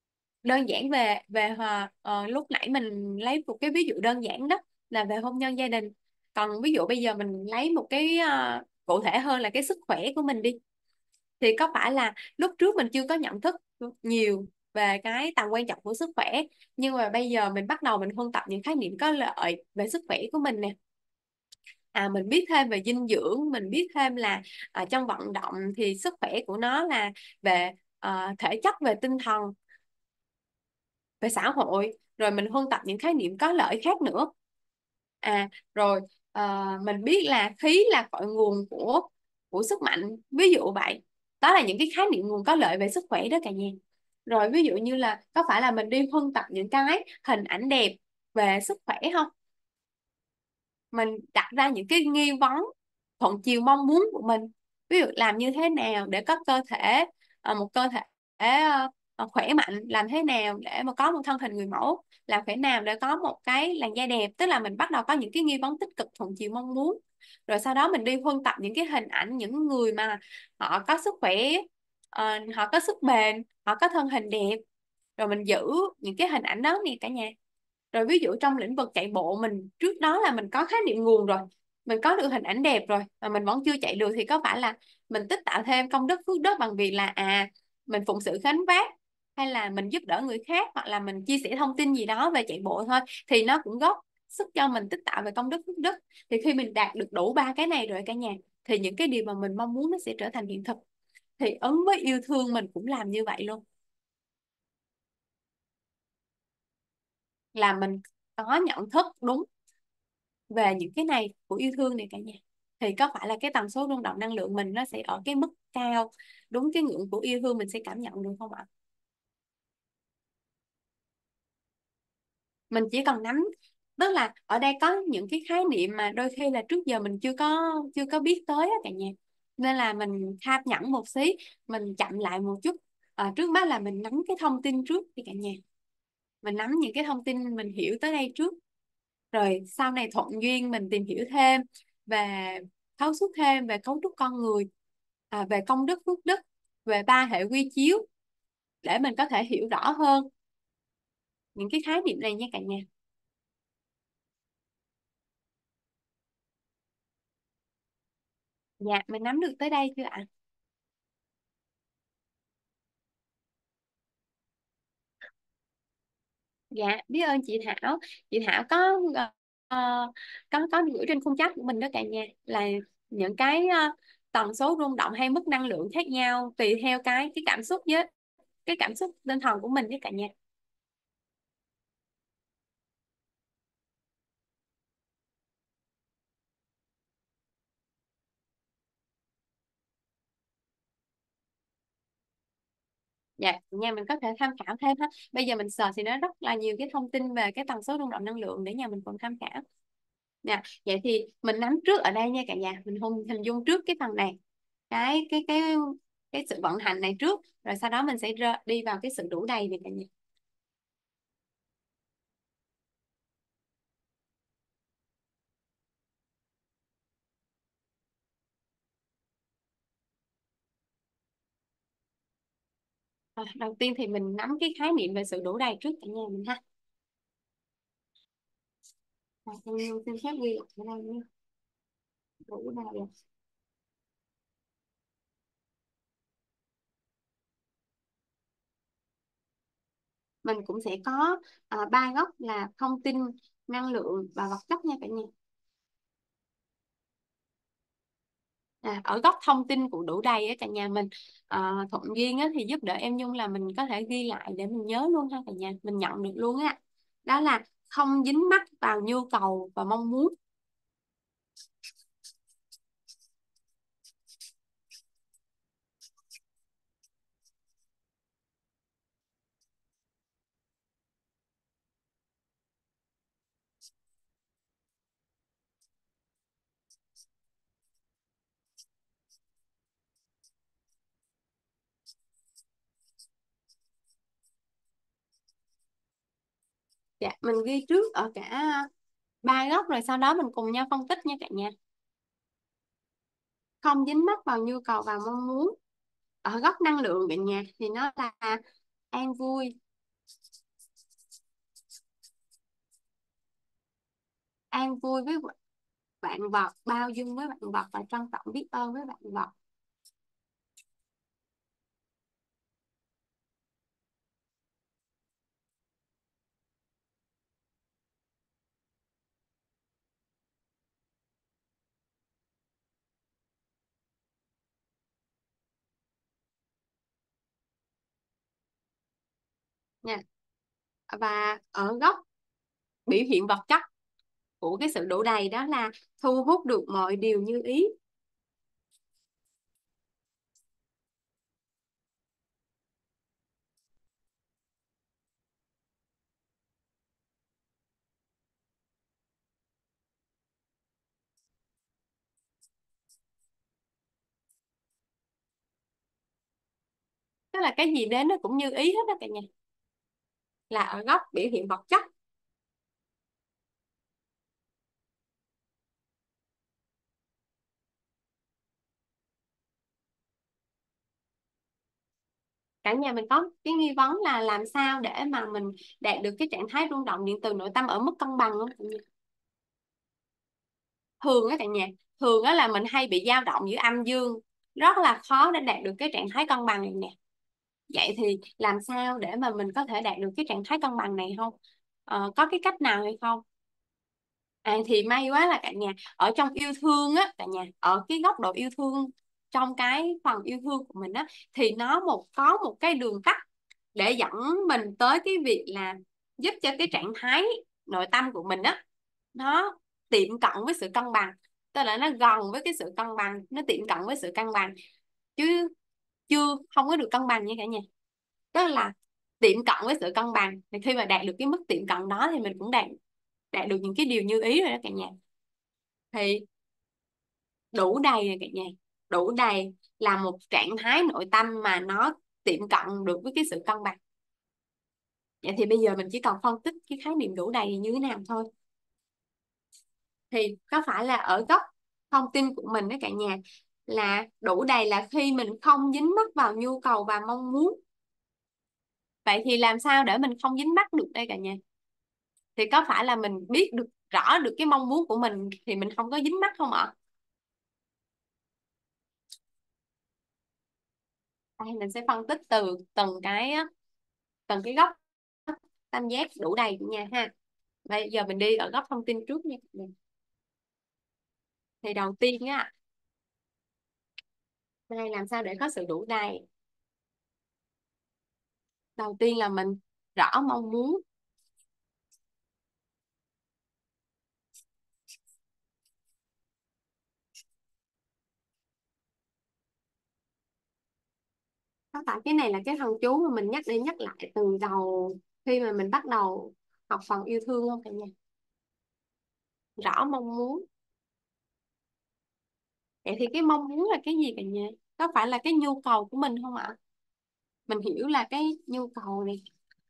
Đơn giản về về ờ, ờ, lúc nãy mình lấy một cái ví dụ đơn giản đó là về hôn nhân gia đình. Còn ví dụ bây giờ mình lấy một cái ờ, cụ thể hơn là cái sức khỏe của mình đi, thì có phải là lúc trước mình chưa có nhận thức nhiều về cái tầm quan trọng của sức khỏe, nhưng mà bây giờ mình bắt đầu mình huân tập những khái niệm có lợi về sức khỏe của mình nè. À, mình biết thêm về dinh dưỡng, mình biết thêm là à, trong vận động thì sức khỏe của nó là về ờ, thể chất, về tinh thần, về xã hội, rồi mình huân tập những khái niệm có lợi khác nữa. À, rồi ờ, mình biết là khí là cội nguồn của của sức mạnh, ví dụ vậy. Đó là những cái khái niệm nguồn có lợi về sức khỏe đó cả nhà. Rồi ví dụ như là có phải là mình đi huân tập những cái hình ảnh đẹp về sức khỏe không, mình đặt ra những cái nghi vấn thuận chiều mong muốn của mình. Ví dụ làm như thế nào để có cơ thể ờ, một cơ thể ờ, ờ, khỏe mạnh, làm thế nào để mà có một thân hình người mẫu, làm thế nào để có một cái làn da đẹp. Tức là mình bắt đầu có những cái nghi vấn tích cực thuận chiều mong muốn, rồi sau đó mình đi huân tập những cái hình ảnh những người mà họ có sức khỏe, ờ, họ có sức bền, họ có thân hình đẹp, rồi mình giữ những cái hình ảnh đó nè cả nhà. Rồi ví dụ trong lĩnh vực chạy bộ, mình trước đó là mình có khái niệm nguồn rồi, mình có được hình ảnh đẹp rồi mà mình vẫn chưa chạy được, thì có phải là mình tích tạo thêm công đức phước đức bằng việc là à mình phụng sự gánh vác, hay là mình giúp đỡ người khác, hoặc là mình chia sẻ thông tin gì đó về chạy bộ thôi, thì nó cũng góp sức cho mình tích tạo về công đức phước đức. Thì khi mình đạt được đủ ba cái này rồi cả nhà, thì những cái điều mà mình mong muốn nó sẽ trở thành hiện thực. Thì ứng với yêu thương mình cũng làm như vậy luôn, là mình có nhận thức đúng về những cái này của yêu thương này cả nhà, thì có phải là cái tần số rung động năng lượng mình nó sẽ ở cái mức cao, đúng cái ngưỡng của yêu thương mình sẽ cảm nhận được không ạ? Mình chỉ cần nắm, tức là ở đây có những cái khái niệm mà đôi khi là trước giờ mình chưa có chưa có biết tới á cả nhà, nên là mình tham nhẫn một xí, mình chậm lại một chút. À, trước mắt là mình nắm cái thông tin trước thì cả nhà, mình nắm những cái thông tin mình hiểu tới đây trước, rồi sau này thuận duyên mình tìm hiểu thêm và thấu suốt thêm về cấu trúc con người, à, về công đức phước đức, về ba hệ quy chiếu, để mình có thể hiểu rõ hơn những cái khái niệm này nha cả nhà. Dạ, mình nắm được tới đây chưa ạ? Dạ, biết ơn chị Thảo. Chị Thảo có ờ, có có gửi trên khung chat của mình đó cả nhà, là những cái ờ, tần số rung động hay mức năng lượng khác nhau tùy theo cái cái cảm xúc với cái cảm xúc tinh thần của mình với cả nhà. Dạ, nhà mình có thể tham khảo thêm ha. Bây giờ mình search thì nó rất là nhiều cái thông tin về cái tần số rung động năng lượng để nhà mình cùng tham khảo. Dạ, vậy thì mình nắm trước ở đây nha cả nhà, mình hình hình dung trước cái phần này, cái cái cái cái sự vận hành này trước, rồi sau đó mình sẽ rơ- đi vào cái sự đủ đầy này cả nhà. À, đầu tiên thì mình nắm cái khái niệm về sự đủ đầy trước cả nhà mình ha. À, em xin phép ghi lại ở đây nha. Đủ đầy. Mình cũng sẽ có à, ba góc là thông tin, năng lượng và vật chất nha cả nhà. À, ở góc thông tin của đủ đầy á cả nhà mình, à, Thuận Duyên á, thì giúp đỡ em Nhung là mình có thể ghi lại để mình nhớ luôn ha cả nhà, mình nhận được luôn á. Đó là không dính mắc vào nhu cầu và mong muốn. Dạ, mình ghi trước ở cả ba góc, rồi sau đó mình cùng nhau phân tích nha cả nhà. Không dính mắc vào nhu cầu và mong muốn. Ở góc năng lượng cả nhà thì nó là an vui, An vui với bạn vật, bao dung với bạn vật và trân trọng biết ơn với bạn vật. Nha. Và ở góc biểu hiện vật chất của cái sự đủ đầy đó là thu hút được mọi điều như ý. Tức là cái gì đến nó cũng như ý hết đó cả nhà, là ở góc biểu hiện vật chất. Cả nhà mình có cái nghi vấn là làm sao để mà mình đạt được cái trạng thái rung động điện từ nội tâm ở mức cân bằng không cả nhà? Thường á cả nhà, thường á là mình hay bị dao động giữa âm dương, rất là khó để đạt được cái trạng thái cân bằng này nè. Vậy thì làm sao để mà mình có thể đạt được cái trạng thái cân bằng này không? Ờ, có cái cách nào hay không? À thì may quá là cả nhà ở trong yêu thương á, cả nhà ở cái góc độ yêu thương, trong cái phần yêu thương của mình á, thì nó một có một cái đường tắt để dẫn mình tới cái việc là giúp cho cái trạng thái nội tâm của mình á, nó tiệm cận với sự cân bằng. Tức là nó gần với cái sự cân bằng, nó tiệm cận với sự cân bằng, chứ chưa không có được cân bằng nha cả nhà. Tức là tiệm cận với sự cân bằng, thì khi mà đạt được cái mức tiệm cận đó thì mình cũng đạt đạt được những cái điều như ý rồi đó cả nhà. Thì đủ đầy này cả nhà, đủ đầy là một trạng thái nội tâm mà nó tiệm cận được với cái sự cân bằng. Vậy thì bây giờ mình chỉ cần phân tích cái khái niệm đủ đầy như thế nào thôi. Thì có phải là ở góc thông tin của mình đó cả nhà, là đủ đầy là khi mình không dính mắc vào nhu cầu và mong muốn. Vậy thì làm sao để mình không dính mắc được đây cả nhà? Thì có phải là mình biết được rõ được cái mong muốn của mình thì mình không có dính mắc không ạ? Đây mình sẽ phân tích từ từng cái từng cái góc tam giác đủ đầy của nhà ha. Bây giờ mình đi ở góc thông tin trước nha. Thì đầu tiên á, đây làm sao để có sự đủ đầy? Đầu tiên là mình rõ mong muốn. Có phải cái này là cái thần chú mà mình nhắc đi nhắc lại từ đầu khi mà mình bắt đầu học phần yêu thương không cả nhà? Rõ mong muốn. Vậy thì cái mong muốn là cái gì cả nhà? Có phải là cái nhu cầu của mình không ạ? Mình hiểu là cái nhu cầu này,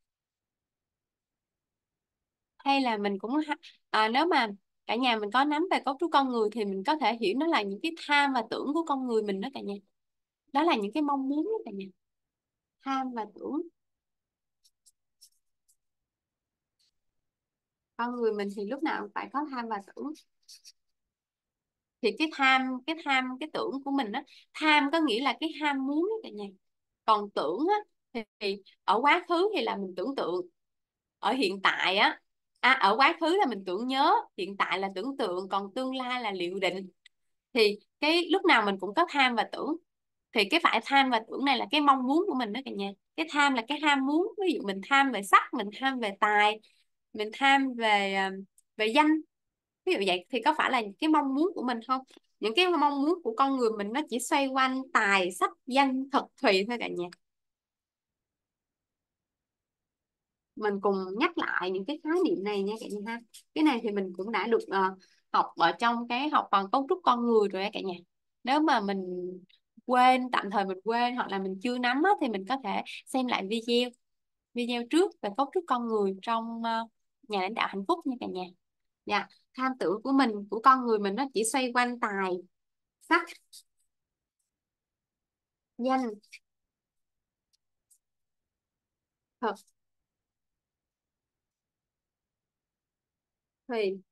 hay là mình cũng ha- à, nếu mà cả nhà mình có nắm về cấu trúc con người thì mình có thể hiểu nó là những cái tham và tưởng của con người mình đó cả nhà. Đó là những cái mong muốn đó cả nhà. Tham và tưởng. Con người mình thì lúc nào cũng phải có tham và tưởng. Thì cái tham cái tham cái tưởng của mình á, tham có nghĩa là cái ham muốn đó cả nhà. Còn tưởng á thì, thì ở quá khứ thì là mình tưởng tượng. Ở hiện tại á, à, ở quá khứ là mình tưởng nhớ, hiện tại là tưởng tượng, còn tương lai là liệu định. Thì cái lúc nào mình cũng có tham và tưởng. Thì cái phải tham và tưởng này là cái mong muốn của mình đó cả nhà. Cái tham là cái ham muốn, ví dụ mình tham về sắc, mình tham về tài, mình tham về ờ, về danh, ví dụ vậy, thì có phải là cái mong muốn của mình không? Những cái mong muốn của con người mình nó chỉ xoay quanh tài sắc danh thực thùy thôi cả nhà. Mình cùng nhắc lại những cái khái niệm này nha cả nhà ha. Cái này thì mình cũng đã được ờ, học ở trong cái học phần cấu trúc con người rồi á cả nhà. Nếu mà mình quên, tạm thời mình quên hoặc là mình chưa nắm á, thì mình có thể xem lại video video trước về cấu trúc con người trong ờ, nhà lãnh đạo hạnh phúc nha cả nhà. Dạ, tham tưởng của mình, của con người mình nó chỉ xoay quanh tài sắc danh thực Thì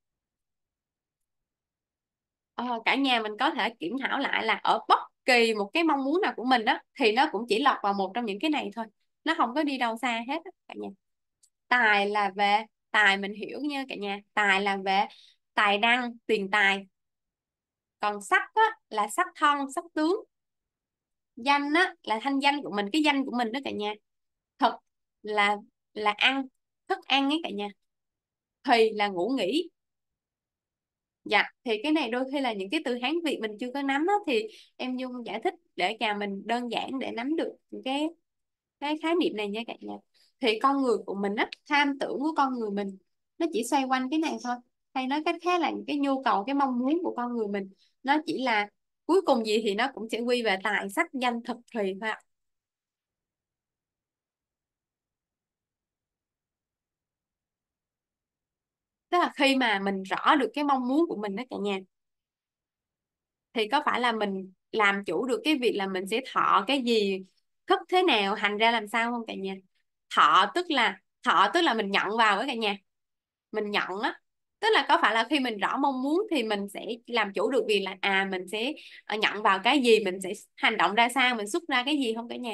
ờ, cả nhà mình có thể kiểm thảo lại là ở bất kỳ một cái mong muốn nào của mình đó thì nó cũng chỉ lọt vào một trong những cái này thôi, nó không có đi đâu xa hết á, cả nhà. Tài là về, tài mình hiểu nha cả nhà, tài là về tài năng, tiền tài. Còn sắc á là sắc thân, sắc tướng. Danh á là thanh danh của mình, cái danh của mình đó cả nhà. Thực là là ăn, thức ăn ấy cả nhà. Thì là ngủ nghỉ. Dạ, thì cái này đôi khi là những cái từ Hán Việt mình chưa có nắm á, thì em Dung giải thích để nhà mình đơn giản để nắm được những cái cái khái niệm này nha cả nhà. Thì con người của mình á, tham tưởng của con người mình nó chỉ xoay quanh cái này thôi. Hay nói cách khác là những cái nhu cầu, cái mong muốn của con người mình nó chỉ là cuối cùng gì thì nó cũng sẽ quy về tài sắc danh thực thùy thôi ạ. Tức là khi mà mình rõ được cái mong muốn của mình đó cả nhà, thì có phải là mình làm chủ được cái việc là mình sẽ thọ cái gì, thức thế nào, hành ra làm sao không cả nhà? Thọ tức là thọ tức là mình nhận vào đó cả nhà, mình nhận á, tức là có phải là khi mình rõ mong muốn thì mình sẽ làm chủ được việc là à mình sẽ ờ, nhận vào cái gì, mình sẽ hành động ra sao, mình xuất ra cái gì không cả nhà?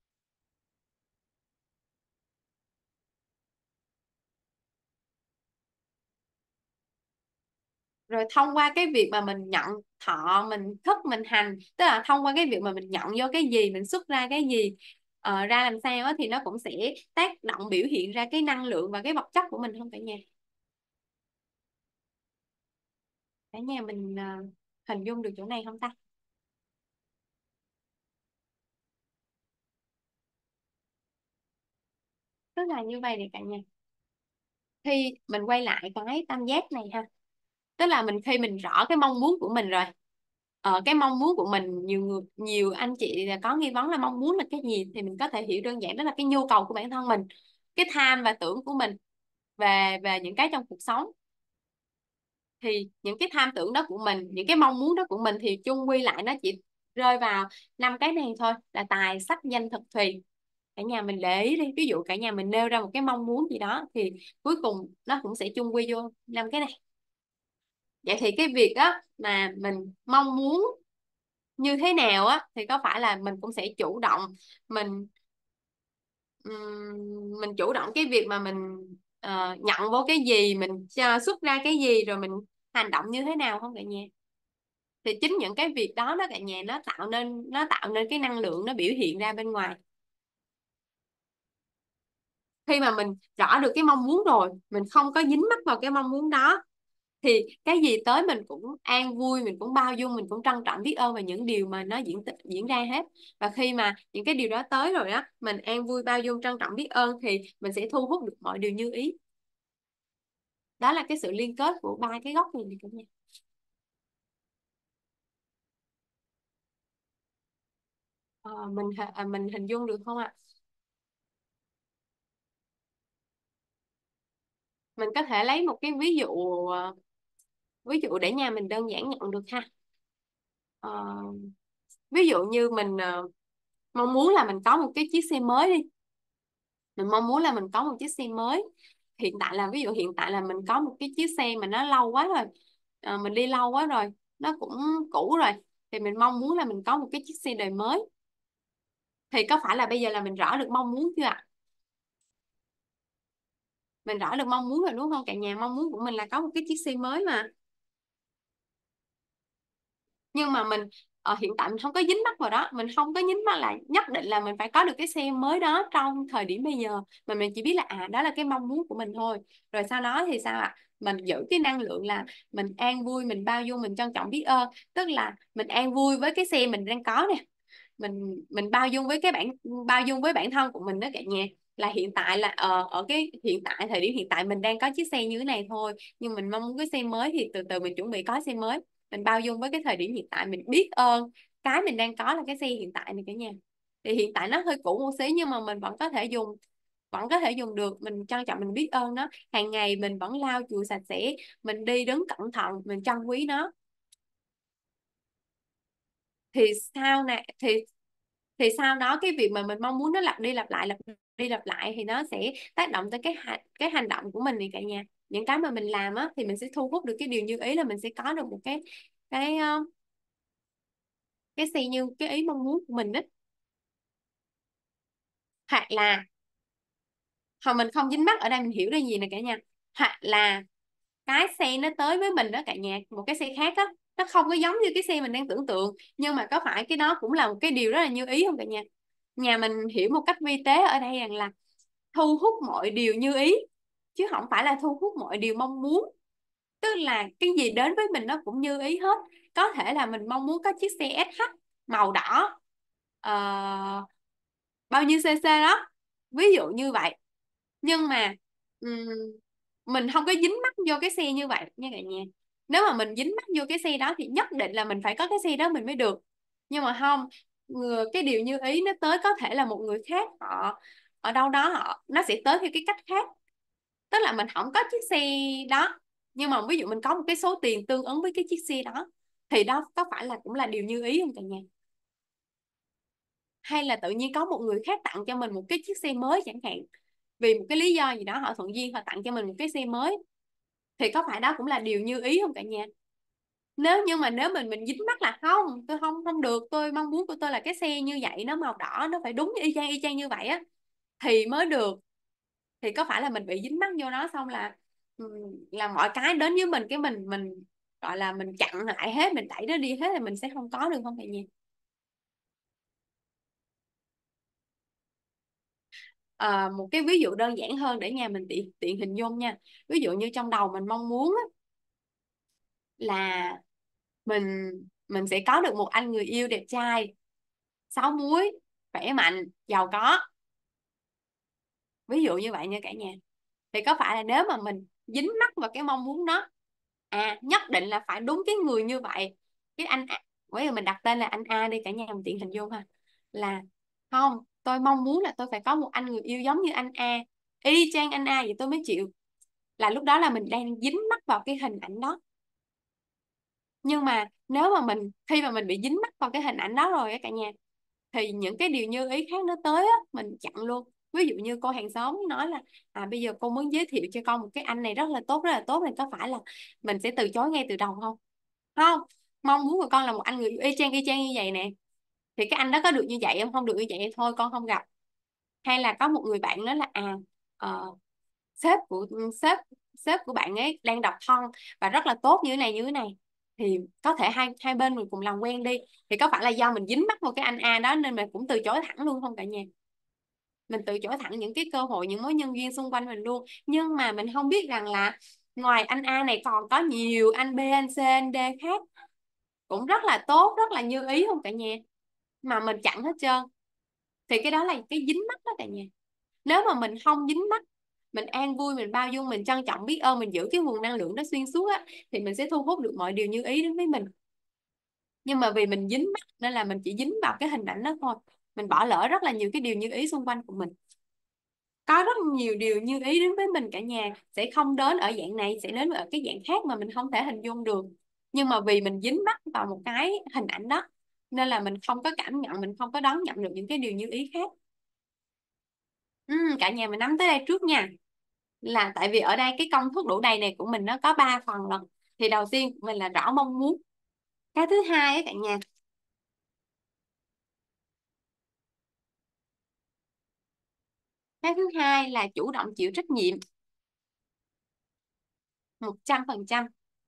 Rồi thông qua cái việc mà mình nhận, thọ, mình thức, mình hành, tức là thông qua cái việc mà mình nhận vô cái gì, mình xuất ra cái gì, ờ, ra làm sao á, thì nó cũng sẽ tác động biểu hiện ra cái năng lượng và cái vật chất của mình không cả nhà? Cả nhà mình ờ, hình dung được chỗ này không ta? Tức là như vậy này cả nhà. Khi mình quay lại cái tam giác này ha, tức là mình khi mình rõ cái mong muốn của mình rồi, ờ, cái mong muốn của mình, nhiều người, nhiều anh chị là có nghi vấn là mong muốn là cái gì, thì mình có thể hiểu đơn giản đó là cái nhu cầu của bản thân mình, cái tham và tưởng của mình về về những cái trong cuộc sống. Thì những cái tham tưởng đó của mình, những cái mong muốn đó của mình thì chung quy lại nó chỉ rơi vào năm cái này thôi, là tài sắc danh thực thùy. Cả nhà mình để ý đi, ví dụ cả nhà mình nêu ra một cái mong muốn gì đó thì cuối cùng nó cũng sẽ chung quy vô năm cái này. Vậy thì cái việc á mà mình mong muốn như thế nào á thì có phải là mình cũng sẽ chủ động, mình ừm, mình chủ động cái việc mà mình ờ, nhận vô cái gì, mình cho xuất ra cái gì, rồi mình hành động như thế nào không cả nhà? Thì chính những cái việc đó đó cả nhà, nó tạo nên nó tạo nên cái năng lượng nó biểu hiện ra bên ngoài. Khi mà mình rõ được cái mong muốn rồi, mình không có dính mắc vào cái mong muốn đó, thì cái gì tới mình cũng an vui, mình cũng bao dung, mình cũng trân trọng biết ơn về những điều mà nó diễn diễn ra hết. Và khi mà những cái điều đó tới rồi á, mình an vui, bao dung, trân trọng, biết ơn thì mình sẽ thu hút được mọi điều như ý. Đó là cái sự liên kết của ba cái góc này cả nhà. Ờ, mình à, mình hình dung được không ạ? Mình có thể lấy một cái ví dụ, ờ, ví dụ để nhà mình đơn giản nhận được ha. Ờ, ví dụ như mình ờ, mong muốn là mình có một cái chiếc xe mới đi, mình mong muốn là mình có một chiếc xe mới. Hiện tại là ví dụ hiện tại là mình có một cái chiếc xe mà nó lâu quá rồi, Ờ, mình đi lâu quá rồi, nó cũng cũ rồi, thì mình mong muốn là mình có một cái chiếc xe đời mới. Thì có phải là bây giờ là mình rõ được mong muốn chưa ạ? Mình rõ được mong muốn rồi đúng không cả nhà? Mong muốn của mình là có một cái chiếc xe mới mà. Nhưng mà mình ở hiện tại mình không có dính mắc vào đó, mình không có dính mắc là nhất định là mình phải có được cái xe mới đó trong thời điểm bây giờ, mà mình chỉ biết là à đó là cái mong muốn của mình thôi. Rồi sau đó thì sao ạ? Mình giữ cái năng lượng là mình an vui, mình bao dung, mình trân trọng, biết ơn. Tức là mình an vui với cái xe mình đang có nè, mình mình bao dung với cái bản bao dung với bản thân của mình đó cả nhà. Là hiện tại là ờ, ở cái hiện tại thời điểm hiện tại mình đang có chiếc xe như thế này thôi, nhưng mình mong muốn cái xe mới thì từ từ mình chuẩn bị có xe mới. Mình bao dung với cái thời điểm hiện tại, mình biết ơn cái mình đang có là cái xe hiện tại này cả nhà. Thì hiện tại nó hơi cũ một xí nhưng mà mình vẫn có thể dùng, vẫn có thể dùng được, mình trân trọng, mình biết ơn nó, hàng ngày mình vẫn lau chùi sạch sẽ, mình đi đứng cẩn thận, mình trân quý nó. Thì sau này thì thì sau đó cái việc mà mình mong muốn nó lặp đi lặp lại lặp đi lặp lại thì nó sẽ tác động tới cái hành cái hành động của mình này cả nhà. Những cái mà mình làm á thì mình sẽ thu hút được cái điều như ý, là mình sẽ có được một cái cái ờ, cái xi như cái ý mong muốn của mình đó. Hoặc là hoặc mình không dính mắc, ở đây mình hiểu ra gì nè cả nhà, hoặc là cái xe nó tới với mình đó cả nhà, một cái xe khác á, nó không có giống như cái xe mình đang tưởng tượng, nhưng mà có phải cái đó cũng là một cái điều rất là như ý không cả nhà? Nhà mình hiểu một cách vi tế ở đây rằng là thu hút mọi điều như ý, chứ không phải là thu hút mọi điều mong muốn. Tức là cái gì đến với mình nó cũng như ý hết. Có thể là mình mong muốn có chiếc xe ét hát màu đỏ, ờ, bao nhiêu cc đó, ví dụ như vậy. Nhưng mà ừm, mình không có dính mắc vô cái xe như vậy nha cả nhà. Nếu mà mình dính mắc vô cái xe đó thì nhất định là mình phải có cái xe đó mình mới được. Nhưng mà không, ngừa- cái điều như ý nó tới có thể là một người khác, họ ở đâu đó họ nó sẽ tới theo cái cách khác. Tức là mình không có chiếc xe đó, nhưng mà ví dụ mình có một cái số tiền tương ứng với cái chiếc xe đó, thì đó có phải là cũng là điều như ý không cả nhà? Hay là tự nhiên có một người khác tặng cho mình một cái chiếc xe mới chẳng hạn, vì một cái lý do gì đó họ thuận duyên họ tặng cho mình một cái xe mới, thì có phải đó cũng là điều như ý không cả nhà? Nếu như mà nếu mình mình dính mắc là không, tôi không không được, tôi mong muốn của tôi là cái xe như vậy, nó màu đỏ, nó phải đúng y chang y chang như vậy á thì mới được, thì có phải là mình bị dính mắc vô nó, xong là ừm, là mọi cái đến với mình cái mình mình gọi là mình chặn lại hết, mình đẩy nó đi hết, thì mình sẽ không có được không cả nhà? À, một cái ví dụ đơn giản hơn để nhà mình tiện tiện hình dung nha. Ví dụ như trong đầu mình mong muốn á, là mình mình sẽ có được một anh người yêu đẹp trai, sáu múi, khỏe mạnh, giàu có, ví dụ như vậy nha cả nhà. Thì có phải là nếu mà mình dính mắc vào cái mong muốn đó, à nhất định là phải đúng cái người như vậy, cái anh A, bây giờ mình đặt tên là anh A đi cả nhà, mình tiện hình dung ha, là không, tôi mong muốn là tôi phải có một anh người yêu giống như anh A, y chang anh A vậy tôi mới chịu, là lúc đó là mình đang dính mắc vào cái hình ảnh đó. Nhưng mà nếu mà mình khi mà mình bị dính mắc vào cái hình ảnh đó rồi á cả nhà, thì những cái điều như ý khác nó tới á mình chặn luôn. Ví dụ như cô hàng xóm nói là à bây giờ cô muốn giới thiệu cho con một cái anh này rất là tốt rất là tốt, thì có phải là mình sẽ từ chối ngay từ đầu không? Không, mong muốn của con là một anh người y chang y chang như vậy nè, thì cái anh đó có được như vậy em không được như vậy thì thôi con không gặp. Hay là có một người bạn nói là à ờ, sếp của sếp sếp của bạn ấy đang độc thân và rất là tốt như thế này như thế này, thì có thể hai hai bên mình cùng làm quen đi, thì có phải là do mình dính mắc vào cái anh A đó nên mình cũng từ chối thẳng luôn không cả nhà? Mình từ chối thẳng những cái cơ hội, những mối nhân duyên xung quanh mình luôn, nhưng mà mình không biết rằng là ngoài anh A này còn có nhiều anh B, anh C, anh D khác cũng rất là tốt, rất là như ý không cả nhà, mà mình chặn hết trơn. Thì cái đó là cái dính mắc đó cả nhà. Nếu mà mình không dính mắc, mình an vui, mình bao dung, mình trân trọng, biết ơn, mình giữ cái nguồn năng lượng đó xuyên suốt á, thì mình sẽ thu hút được mọi điều như ý đến với mình. Nhưng mà vì mình dính mắc nên là mình chỉ dính vào cái hình ảnh đó thôi, mình bỏ lỡ rất là nhiều cái điều như ý xung quanh của mình. Có rất nhiều điều như ý đến với mình cả nhà, sẽ không đến ở dạng này, sẽ đến ở cái dạng khác mà mình không thể hình dung được. Nhưng mà vì mình dính mắc vào một cái hình ảnh đó nên là mình không có cảm nhận, mình không có đón nhận được những cái điều như ý khác. Ừ, cả nhà mình nắm tới đây trước nha. Là tại vì ở đây cái công thức đủ đầy này của mình nó có ba phần lần. Thì đầu tiên mình là rõ mong muốn. Cái thứ hai á cả nhà, cái thứ hai là chủ động chịu trách nhiệm một trăm phần trăm.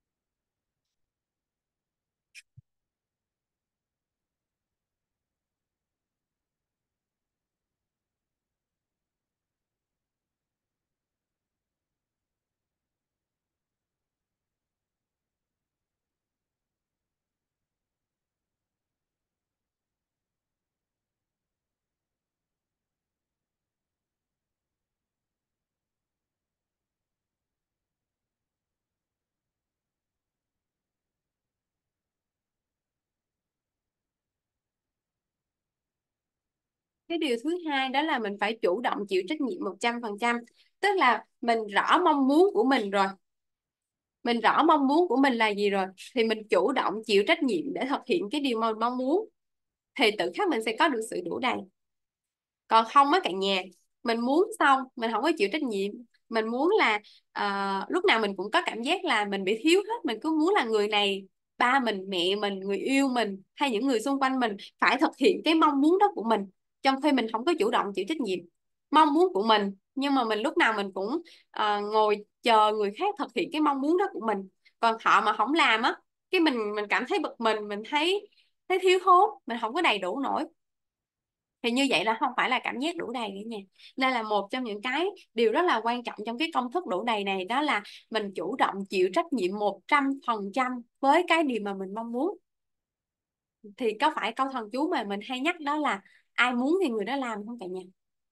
Cái điều thứ hai đó là mình phải chủ động chịu trách nhiệm một trăm phần trăm. Tức là mình rõ mong muốn của mình rồi, mình rõ mong muốn của mình là gì rồi, thì mình chủ động chịu trách nhiệm để thực hiện cái điều mà mình mong muốn. thì tự khắc mình sẽ có được sự đủ đầy. Còn không á cả nhà, mình muốn xong mình không có chịu trách nhiệm, mình muốn là ờ, lúc nào mình cũng có cảm giác là mình bị thiếu hết, mình cứ muốn là người này, ba mình, mẹ mình, người yêu mình hay những người xung quanh mình phải thực hiện cái mong muốn đó của mình, trong khi mình không có chủ động chịu trách nhiệm mong muốn của mình, nhưng mà mình lúc nào mình cũng ờ, ngồi chờ người khác thực hiện cái mong muốn đó của mình. Còn họ mà không làm á, cái mình mình cảm thấy bực mình mình thấy thấy thiếu thốn, mình không có đầy đủ nổi, thì như vậy là không phải là cảm giác đủ đầy nữa nha. Nên là một trong những cái điều rất là quan trọng trong cái công thức đủ đầy này, đó là mình chủ động chịu trách nhiệm một trăm phần trăm với cái điều mà mình mong muốn. Thì có phải câu thần chú mà mình hay nhắc đó là ai muốn thì người đó làm không cả nhà?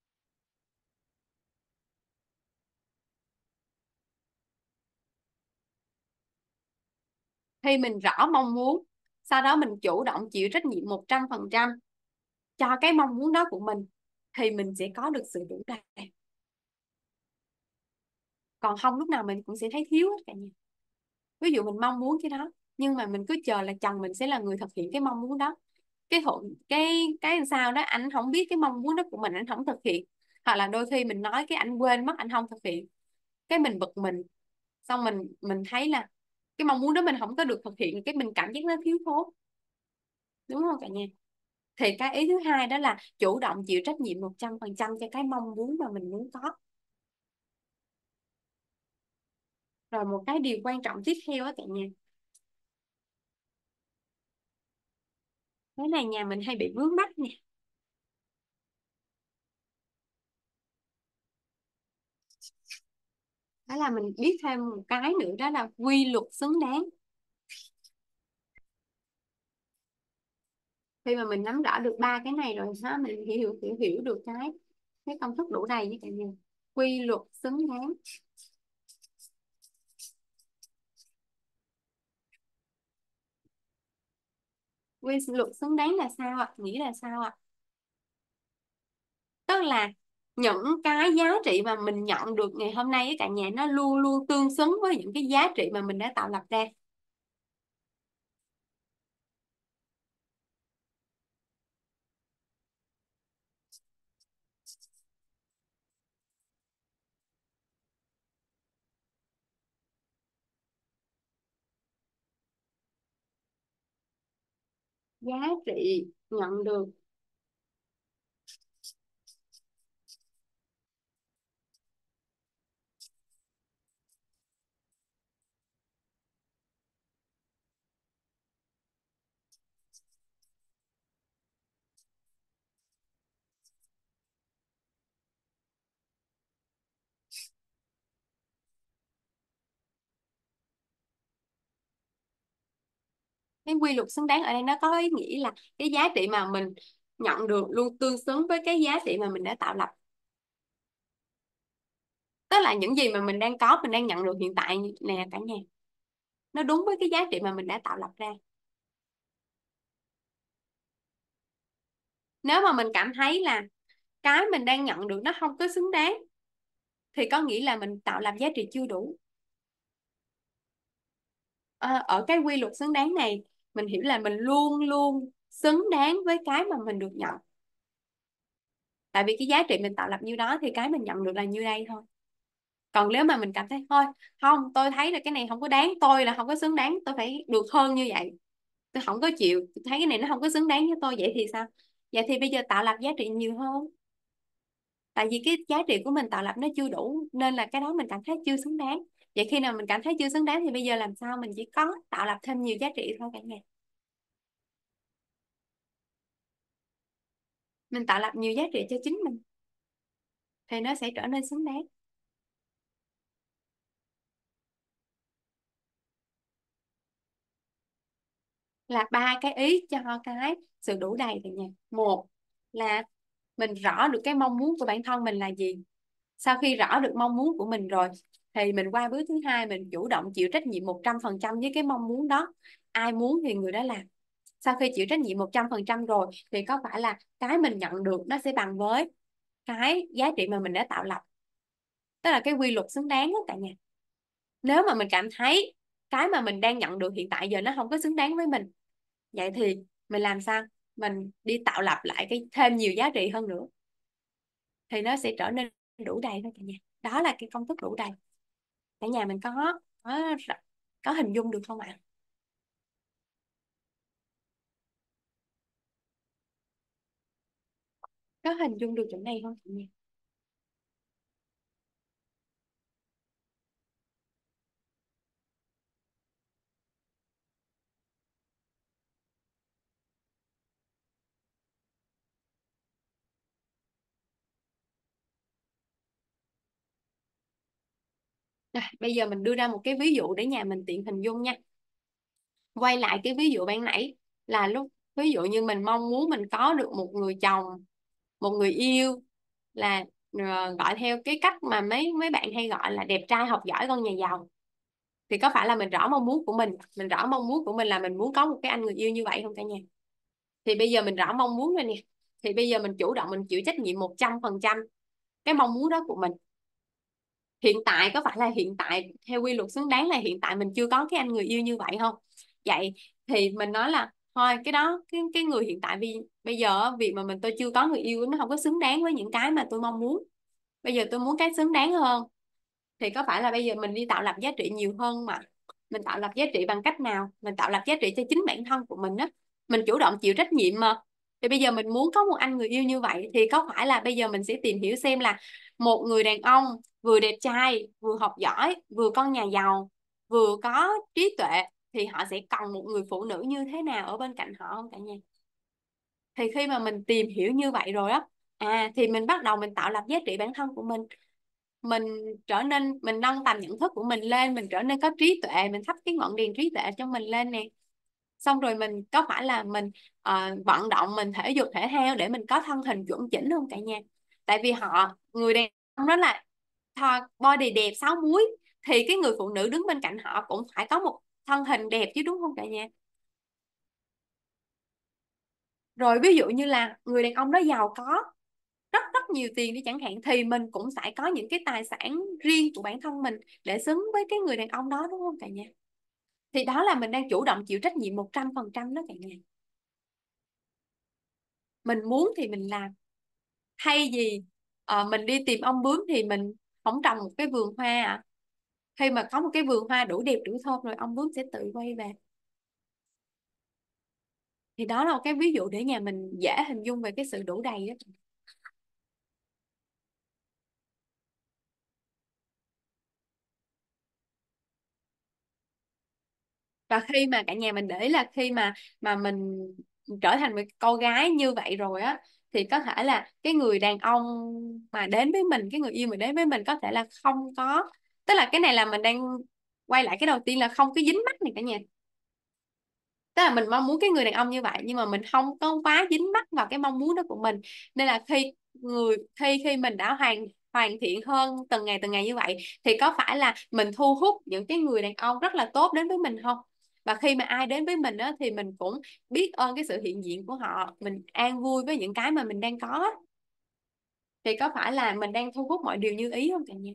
Khi mình rõ mong muốn, sau đó mình chủ động chịu trách nhiệm một trăm phần trăm cho cái mong muốn đó của mình, thì mình sẽ có được sự đủ đầy. Còn không lúc nào mình cũng sẽ thấy thiếu hết cả nhà. Ví dụ mình mong muốn cái đó, nhưng mà mình cứ chờ là chồng mình sẽ là người thực hiện cái mong muốn đó, cái hộ cái cái làm sao đó anh không biết cái mong muốn đó của mình, anh không thực hiện, hoặc là đôi khi mình nói cái anh quên mất, anh không thực hiện, cái mình bực mình, xong mình mình thấy là cái mong muốn đó mình không có được thực hiện, cái mình cảm giác nó thiếu thốn, đúng không cả nhà? Thì cái ý thứ hai đó là chủ động chịu trách nhiệm một trăm phần trăm cho cái mong muốn mà mình muốn có. Rồi một cái điều quan trọng tiếp theo á cả nhà, cái này nhà mình hay bị vướng mắc nè, đó là mình biết thêm một cái nữa, đó là quy luật xứng đáng. Khi mà mình nắm rõ được ba cái này rồi ha, mình hiểu hiểu hiểu được cái cái công thức đủ đầy với cả nhà. Quy luật xứng đáng. Quy luật xứng đáng là sao ạ? Nghĩa là sao ạ? Tức là những cái giá trị mà mình nhận được ngày hôm nay với cả nhà, nó luôn luôn tương xứng với những cái giá trị mà mình đã tạo lập ra. Giá trị nhận được. Cái quy luật xứng đáng ở đây nó có ý nghĩa là cái giá trị mà mình nhận được luôn tương xứng với cái giá trị mà mình đã tạo lập. Tức là những gì mà mình đang có, mình đang nhận được hiện tại nè cả nhà, nó đúng với cái giá trị mà mình đã tạo lập ra. Nếu mà mình cảm thấy là cái mình đang nhận được nó không có xứng đáng, thì có nghĩa là mình tạo lập giá trị chưa đủ. Ờ, ở cái quy luật xứng đáng này, mình hiểu là mình luôn luôn xứng đáng với cái mà mình được nhận. Tại vì cái giá trị mình tạo lập như đó thì cái mình nhận được là như đây thôi. Còn nếu mà mình cảm thấy thôi, không, tôi thấy là cái này không có đáng, tôi là không có xứng đáng, tôi phải được hơn như vậy, tôi không có chịu, tôi thấy cái này nó không có xứng đáng với tôi, vậy thì sao? Vậy thì bây giờ tạo lập giá trị nhiều hơn. Tại vì cái giá trị của mình tạo lập nó chưa đủ, nên là cái đó mình cảm thấy chưa xứng đáng. Vậy khi nào mình cảm thấy chưa xứng đáng thì bây giờ làm sao mình chỉ có tạo lập thêm nhiều giá trị thôi cả nhà. Mình tạo lập nhiều giá trị cho chính mình thì nó sẽ trở nên xứng đáng. Là ba cái ý cho cái sự đủ đầy cả nhà. Một là mình rõ được cái mong muốn của bản thân mình là gì. Sau khi rõ được mong muốn của mình rồi thì mình qua bước thứ hai, mình chủ động chịu trách nhiệm một trăm phần trăm với cái mong muốn đó. Ai muốn thì người đó làm. Sau khi chịu trách nhiệm một trăm phần trăm rồi thì có phải là cái mình nhận được nó sẽ bằng với cái giá trị mà mình đã tạo lập. Tức là cái quy luật xứng đáng đó cả nhà. Nếu mà mình cảm thấy cái mà mình đang nhận được hiện tại giờ nó không có xứng đáng với mình, vậy thì mình làm sao? mình đi tạo lập lại cái thêm nhiều giá trị hơn nữa, thì nó sẽ trở nên đủ đầy thôi cả nhà. Đó là cái công thức đủ đầy. Cả nhà mình có có có hình dung được không ạ? Có hình dung được chỗ này không cả nhà? Rồi, bây giờ mình đưa ra một cái ví dụ để nhà mình tiện hình dung nha. Quay lại cái ví dụ ban nãy, là lúc ví dụ như mình mong muốn mình có được một người chồng, một người yêu, là ờ, gọi theo cái cách mà mấy mấy bạn hay gọi là đẹp trai, học giỏi, con nhà giàu, thì có phải là mình rõ mong muốn của mình mình rõ mong muốn của mình là mình muốn có một cái anh người yêu như vậy không cả nhà? Thì bây giờ mình rõ mong muốn rồi nè, thì bây giờ mình chủ động, mình chịu trách nhiệm một trăm phần trăm cái mong muốn đó của mình. Hiện tại có phải là hiện tại theo quy luật xứng đáng là hiện tại mình chưa có cái anh người yêu như vậy không? Vậy thì mình nói là thôi, cái đó cái cái người hiện tại, vì bây giờ việc mà mình tôi chưa có người yêu nó không có xứng đáng với những cái mà tôi mong muốn. Bây giờ tôi muốn cái xứng đáng hơn, thì có phải là bây giờ mình đi tạo lập giá trị nhiều hơn mà. Mình tạo lập giá trị bằng cách nào? Mình tạo lập giá trị cho chính bản thân của mình á. Mình chủ động chịu trách nhiệm mà. Thì bây giờ mình muốn có một anh người yêu như vậy, thì có phải là bây giờ mình sẽ tìm hiểu xem là một người đàn ông vừa đẹp trai, vừa học giỏi, vừa con nhà giàu, vừa có trí tuệ, thì họ sẽ cần một người phụ nữ như thế nào ở bên cạnh họ không cả nhà? Thì khi mà mình tìm hiểu như vậy rồi á, à thì mình bắt đầu mình tạo lập giá trị bản thân của mình. Mình trở nên, mình nâng tầm nhận thức của mình lên, mình trở nên có trí tuệ, mình thắp cái ngọn đèn trí tuệ trong mình lên nè. Xong rồi mình có phải là mình ờ, vận động, mình thể dục thể thao để mình có thân hình chuẩn chỉnh không cả nhà? Tại vì họ, người đàn ông đó là thò- body đẹp sáu múi, thì cái người phụ nữ đứng bên cạnh họ cũng phải có một thân hình đẹp chứ, đúng không cả nhà? Rồi ví dụ như là người đàn ông đó giàu có rất rất nhiều tiền đi chẳng hạn, thì mình cũng phải có những cái tài sản riêng của bản thân mình để xứng với cái người đàn ông đó, đúng không cả nhà? Thì đó là mình đang chủ động chịu trách nhiệm một trăm phần trăm đó cả nhà. Mình muốn thì mình làm, thay vì ờ, mình đi tìm ông bướm thì mình không trồng một cái vườn hoa à. Khi mà có một cái vườn hoa đủ đẹp đủ thơm rồi, ông bướm sẽ tự quay về. Thì đó là một cái ví dụ để nhà mình dễ hình dung về cái sự đủ đầy đó. Và khi mà cả nhà mình để ý là khi mà mà mình trở thành một cô gái như vậy rồi á, thì có thể là cái người đàn ông mà đến với mình, cái người yêu mà đến với mình có thể là không có, tức là cái này là mình đang quay lại cái đầu tiên là không có dính mắc này cả nhà. Tức là mình mong muốn cái người đàn ông như vậy, nhưng mà mình không có quá dính mắc vào cái mong muốn đó của mình. Nên là khi người khi khi mình đã hoàn hoàn thiện hơn từng ngày từng ngày như vậy, thì có phải là mình thu hút những cái người đàn ông rất là tốt đến với mình không? Và khi mà ai đến với mình á, thì mình cũng biết ơn cái sự hiện diện của họ, mình an vui với những cái mà mình đang có. Thì có phải là mình đang thu hút mọi điều như ý không cả nhà?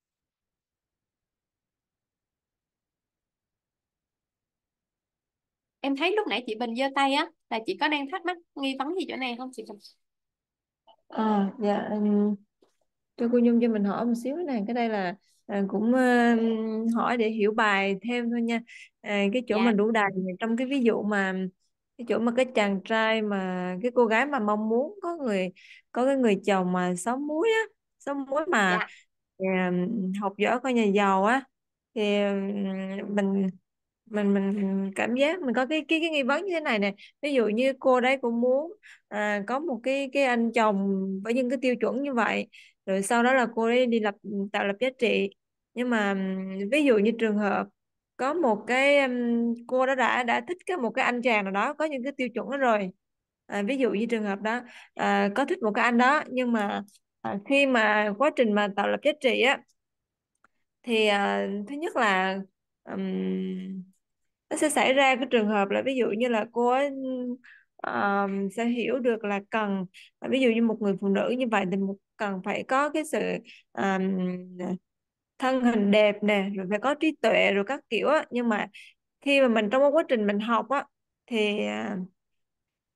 Em thấy lúc nãy chị Bình giơ tay á, là chị có đang thắc mắc nghi vấn gì chỗ này không chị Bình? À, dạ, ừm, cho cô Nhung cho mình hỏi một xíu này, cái đây là à, cũng ờ, hỏi để hiểu bài thêm thôi nha. À, cái chỗ Dạ. mình đủ đầy trong cái ví dụ mà cái chỗ mà cái chàng trai mà cái cô gái mà mong muốn có người có cái người chồng mà sáu múi á, sáu múi mà Dạ. à, học giỏi con nhà giàu á, thì ừm, mình mình mình cảm giác mình có cái cái cái nghi vấn như thế này nè. Ví dụ như cô đấy cũng muốn à, có một cái cái anh chồng với những cái tiêu chuẩn như vậy, rồi sau đó là cô ấy đi lập tạo lập giá trị. Nhưng mà ừm, ví dụ như trường hợp có một cái ừm, cô đó đã đã thích cái một cái anh chàng nào đó có những cái tiêu chuẩn đó rồi. À, ví dụ như trường hợp đó, à, có thích một cái anh đó, nhưng mà à, khi mà quá trình mà tạo lập giá trị á, thì à, thứ nhất là ừm, nó sẽ xảy ra cái trường hợp là ví dụ như là cô ấy ừm, sẽ hiểu được là cần, ví dụ như một người phụ nữ như vậy thì một cần phải có cái sự ừm, thân hình đẹp nè, rồi phải có trí tuệ rồi các kiểu á. Nhưng mà khi mà mình trong cái quá trình mình học á, thì à,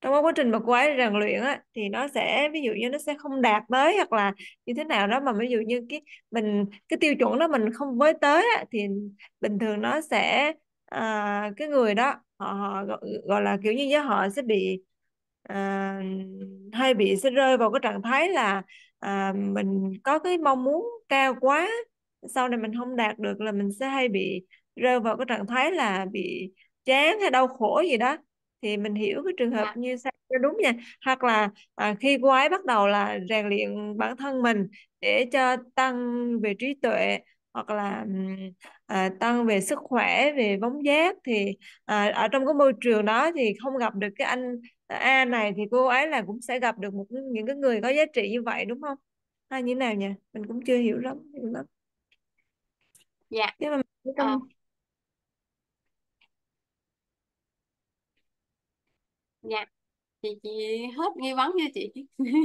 trong cái quá trình mà cô ấy rèn luyện á thì nó sẽ ví dụ như nó sẽ không đạt tới hoặc là như thế nào đó, mà ví dụ như cái mình cái tiêu chuẩn đó mình không với tới á, thì bình thường nó sẽ à, cái người đó họ, họ gọi, gọi là kiểu như họ sẽ bị à, hay bị sẽ rơi vào cái trạng thái là à, mình có cái mong muốn cao quá, sau này mình không đạt được là mình sẽ hay bị rơi vào cái trạng thái là bị chán hay đau khổ gì đó. Thì mình hiểu cái trường hợp Dạ. như sao cho đúng nha. Hoặc là à, khi cô ấy bắt đầu là rèn luyện bản thân mình để cho tăng về trí tuệ, hoặc là ừm, à, tăng về sức khỏe, về bóng dáng, thì à, ở trong cái môi trường đó thì không gặp được cái anh A này, thì cô ấy là cũng sẽ gặp được một những cái người có giá trị như vậy, đúng không? Hay như thế nào nhỉ, mình cũng chưa hiểu lắm, hiểu lắm. Dạ. Nhưng mà Ờ, trong dạ, chị chị hết nghi vấn như chị.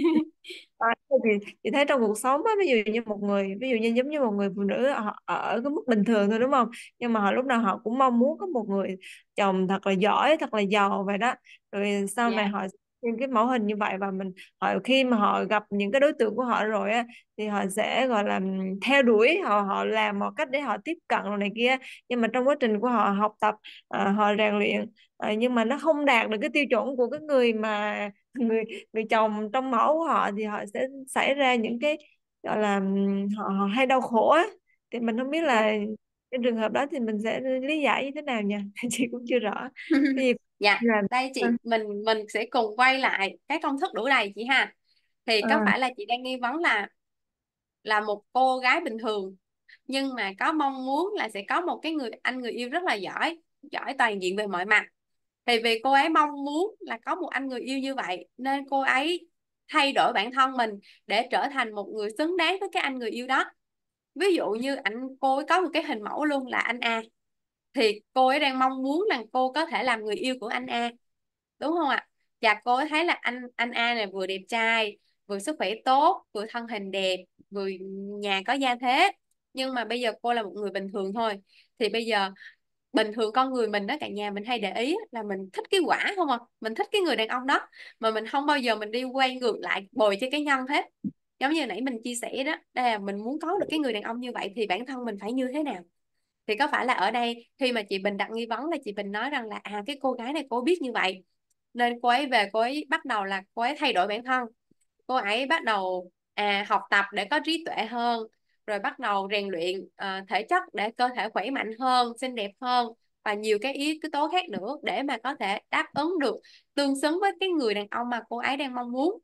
À, thì chị thấy trong cuộc sống á, ví dụ như một người, ví dụ như giống như một người phụ nữ họ ở cái mức bình thường thôi, đúng không? Nhưng mà họ lúc nào họ cũng mong muốn có một người chồng thật là giỏi, thật là giàu vậy đó. Rồi sau này Dạ. họ những cái mẫu hình như vậy, và mình họ khi mà họ gặp những cái đối tượng của họ rồi á thì họ sẽ gọi là ừm, theo đuổi, họ họ làm một cách để họ tiếp cận rồi này kia. Nhưng mà trong quá trình của họ học tập, à, họ rèn luyện, à, nhưng mà nó không đạt được cái tiêu chuẩn của cái người mà người người chồng trong mẫu của họ, thì họ sẽ xảy ra những cái gọi là ừm, họ, họ hay đau khổ á. Thì mình không biết là Dạ. cái trường hợp đó thì mình sẽ lý giải như thế nào nha. Chị cũng chưa rõ cái gì Dạ, là đây à, chị, mình mình sẽ cùng quay lại cái công thức đủ đầy chị ha. Thì có à, phải là chị đang nghi vấn là là một cô gái bình thường nhưng mà có mong muốn là sẽ có một cái người anh người yêu rất là giỏi, giỏi toàn diện về mọi mặt. Thì vì cô ấy mong muốn là có một anh người yêu như vậy nên cô ấy thay đổi bản thân mình để trở thành một người xứng đáng với cái anh người yêu đó. Ví dụ như anh cô ấy có một cái hình mẫu luôn là anh A, thì cô ấy đang mong muốn là cô có thể làm người yêu của anh A, đúng không ạ? Và cô ấy thấy là anh anh A này vừa đẹp trai, vừa sức khỏe tốt, vừa thân hình đẹp, vừa nhà có gia thế. Nhưng mà bây giờ cô là một người bình thường thôi. Thì bây giờ bình thường con người mình đó cả nhà, mình hay để ý là mình thích cái quả không à, mình thích cái người đàn ông đó, mà mình không bao giờ mình đi quay ngược lại bồi cho cái nhân hết. Giống như nãy mình chia sẻ đó, đây là mình muốn có được cái người đàn ông như vậy thì bản thân mình phải như thế nào. Thì có phải là ở đây khi mà chị Bình đặt nghi vấn là chị Bình nói rằng là à, cái cô gái này cô biết như vậy nên cô ấy về cô ấy bắt đầu là cô ấy thay đổi bản thân. Cô ấy bắt đầu à, học tập để có trí tuệ hơn, rồi bắt đầu rèn luyện à, thể chất để cơ thể khỏe mạnh hơn, xinh đẹp hơn, và nhiều cái yếu tố khác nữa để mà có thể đáp ứng được, tương xứng với cái người đàn ông mà cô ấy đang mong muốn.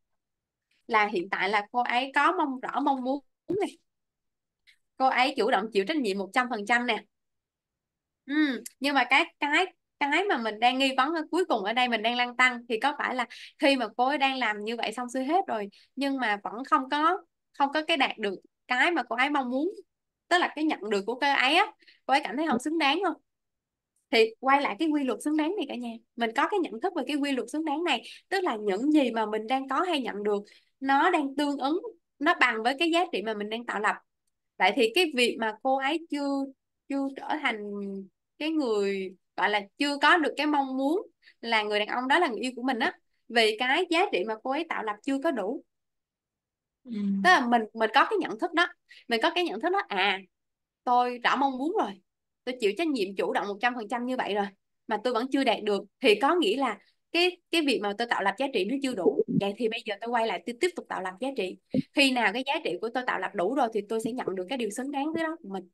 Là hiện tại là cô ấy có mong rõ mong muốn này, cô ấy chủ động chịu trách nhiệm một trăm phần trăm nè. Ừ, nhưng mà cái cái cái mà mình đang nghi vấn ở cuối cùng ở đây mình đang lăn tăn thì có phải là khi mà cô ấy đang làm như vậy xong xuôi hết rồi nhưng mà vẫn không có không có cái đạt được cái mà cô ấy mong muốn, tức là cái nhận được của cô ấy á, cô ấy cảm thấy không xứng đáng không? Thì quay lại cái quy luật xứng đáng này cả nhà, mình có cái nhận thức về cái quy luật xứng đáng này, tức là những gì mà mình đang có hay nhận được nó đang tương ứng, nó bằng với cái giá trị mà mình đang tạo lập. Vậy thì cái việc mà cô ấy chưa chưa trở thành cái người, gọi là chưa có được cái mong muốn là người đàn ông đó là người yêu của mình á, vì cái giá trị mà cô ấy tạo lập chưa có đủ. ừ. Tức là mình mình có cái nhận thức đó, mình có cái nhận thức đó à, tôi rõ mong muốn rồi, tôi chịu trách nhiệm chủ động một trăm phần trăm như vậy rồi mà tôi vẫn chưa đạt được, thì có nghĩa là cái cái việc mà tôi tạo lập giá trị nó chưa đủ. Vậy thì bây giờ tôi quay lại tôi tiếp tục tạo lập giá trị. Khi nào cái giá trị của tôi tạo lập đủ rồi thì tôi sẽ nhận được cái điều xứng đáng với đó của mình.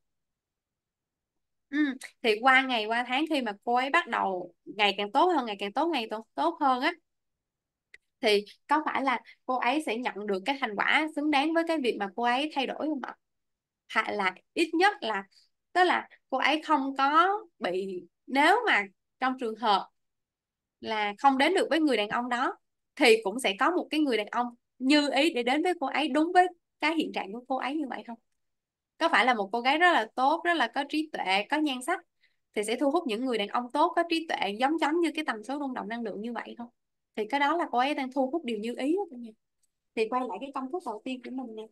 Ừ. Thì qua ngày qua tháng khi mà cô ấy bắt đầu ngày càng tốt hơn, ngày càng tốt, ngày càng tốt hơn á, thì có phải là cô ấy sẽ nhận được cái thành quả xứng đáng với cái việc mà cô ấy thay đổi không ạ? Hay là ít nhất là, tức là cô ấy không có bị, nếu mà trong trường hợp là không đến được với người đàn ông đó thì cũng sẽ có một cái người đàn ông như ý để đến với cô ấy đúng với cái hiện trạng của cô ấy như vậy không? Có phải là một cô gái rất là tốt, rất là có trí tuệ, có nhan sắc thì sẽ thu hút những người đàn ông tốt có trí tuệ giống giống như cái tần số rung động năng lượng như vậy không? Thì cái đó là cô ấy đang thu hút điều như ý đó cả nhà. Thì quay lại cái công thức đầu tiên của mình nè,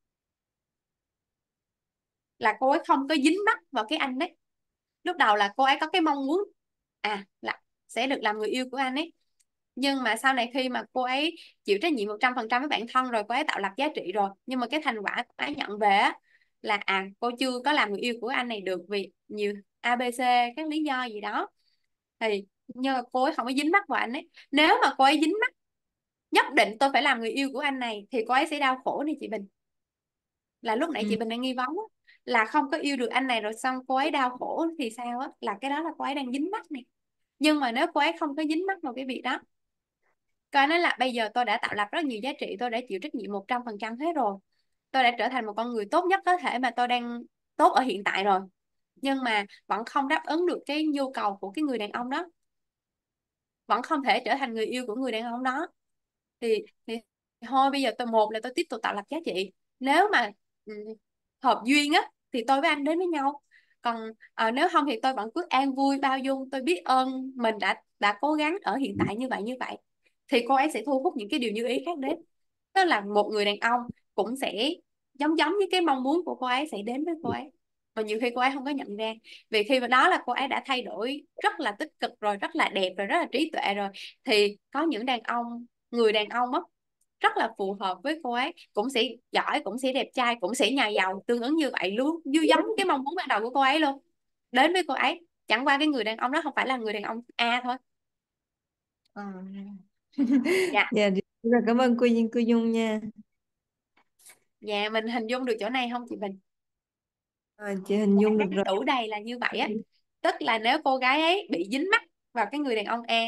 là cô ấy không có dính mắc vào cái anh đấy. Lúc đầu là cô ấy có cái mong muốn à là sẽ được làm người yêu của anh ấy, Nhưng mà sau này khi mà cô ấy chịu trách nhiệm một trăm phần trăm với bản thân rồi, cô ấy tạo lập giá trị rồi, nhưng mà cái thành quả cô ấy nhận về á là à cô chưa có làm người yêu của anh này được vì nhiều a bê xê các lý do gì đó, thì nhưng mà cô ấy không có dính mắc vào anh ấy. Nếu mà cô ấy dính mắc nhất định tôi phải làm người yêu của anh này thì cô ấy sẽ đau khổ này chị Bình. Là lúc nãy Ừ. chị Bình đang nghi vấn á, là không có yêu được anh này rồi xong cô ấy đau khổ thì sao á, là cái đó là cô ấy đang dính mắc này. Nhưng mà nếu cô ấy không có dính mắc vào cái việc đó, coi nói là bây giờ tôi đã tạo lập rất nhiều giá trị, tôi đã chịu trách nhiệm một trăm phần trăm hết rồi, tôi đã trở thành một con người tốt nhất có thể mà tôi đang tốt ở hiện tại rồi, nhưng mà vẫn không đáp ứng được cái nhu cầu của cái người đàn ông đó, vẫn không thể trở thành người yêu của người đàn ông đó, thì thì thôi bây giờ tôi, một là tôi tiếp tục tạo lập giá trị, nếu mà ừ, hợp duyên á thì tôi với anh đến với nhau, còn ờ, nếu không thì tôi vẫn cứ an vui bao dung, tôi biết ơn mình đã đã cố gắng ở hiện tại như vậy như vậy, thì cô ấy sẽ thu hút những cái điều như ý khác đến. Tức là một người đàn ông cũng sẽ giống giống như cái mong muốn của cô ấy sẽ đến với cô ấy, và nhiều khi cô ấy không có nhận ra, vì khi mà đó là cô ấy đã thay đổi rất là tích cực rồi, rất là đẹp rồi, rất là trí tuệ rồi, thì có những đàn ông, người đàn ông á rất là phù hợp với cô ấy, cũng sẽ giỏi, cũng sẽ đẹp trai, cũng sẽ nhà giàu, tương ứng như vậy luôn, như giống cái mong muốn ban đầu của cô ấy luôn, đến với cô ấy. Chẳng qua cái người đàn ông đó không phải là người đàn ông A thôi. Ờ. Dạ. Dạ, rất là cảm ơn cô Duyên, cô Dung nha. Dạ mình hình dung được chỗ này không chị Bình? Ờ, chị hình dung được Cái rồi. tủ đầy là như vậy á, tức là nếu cô gái ấy bị dính mắc vào cái người đàn ông A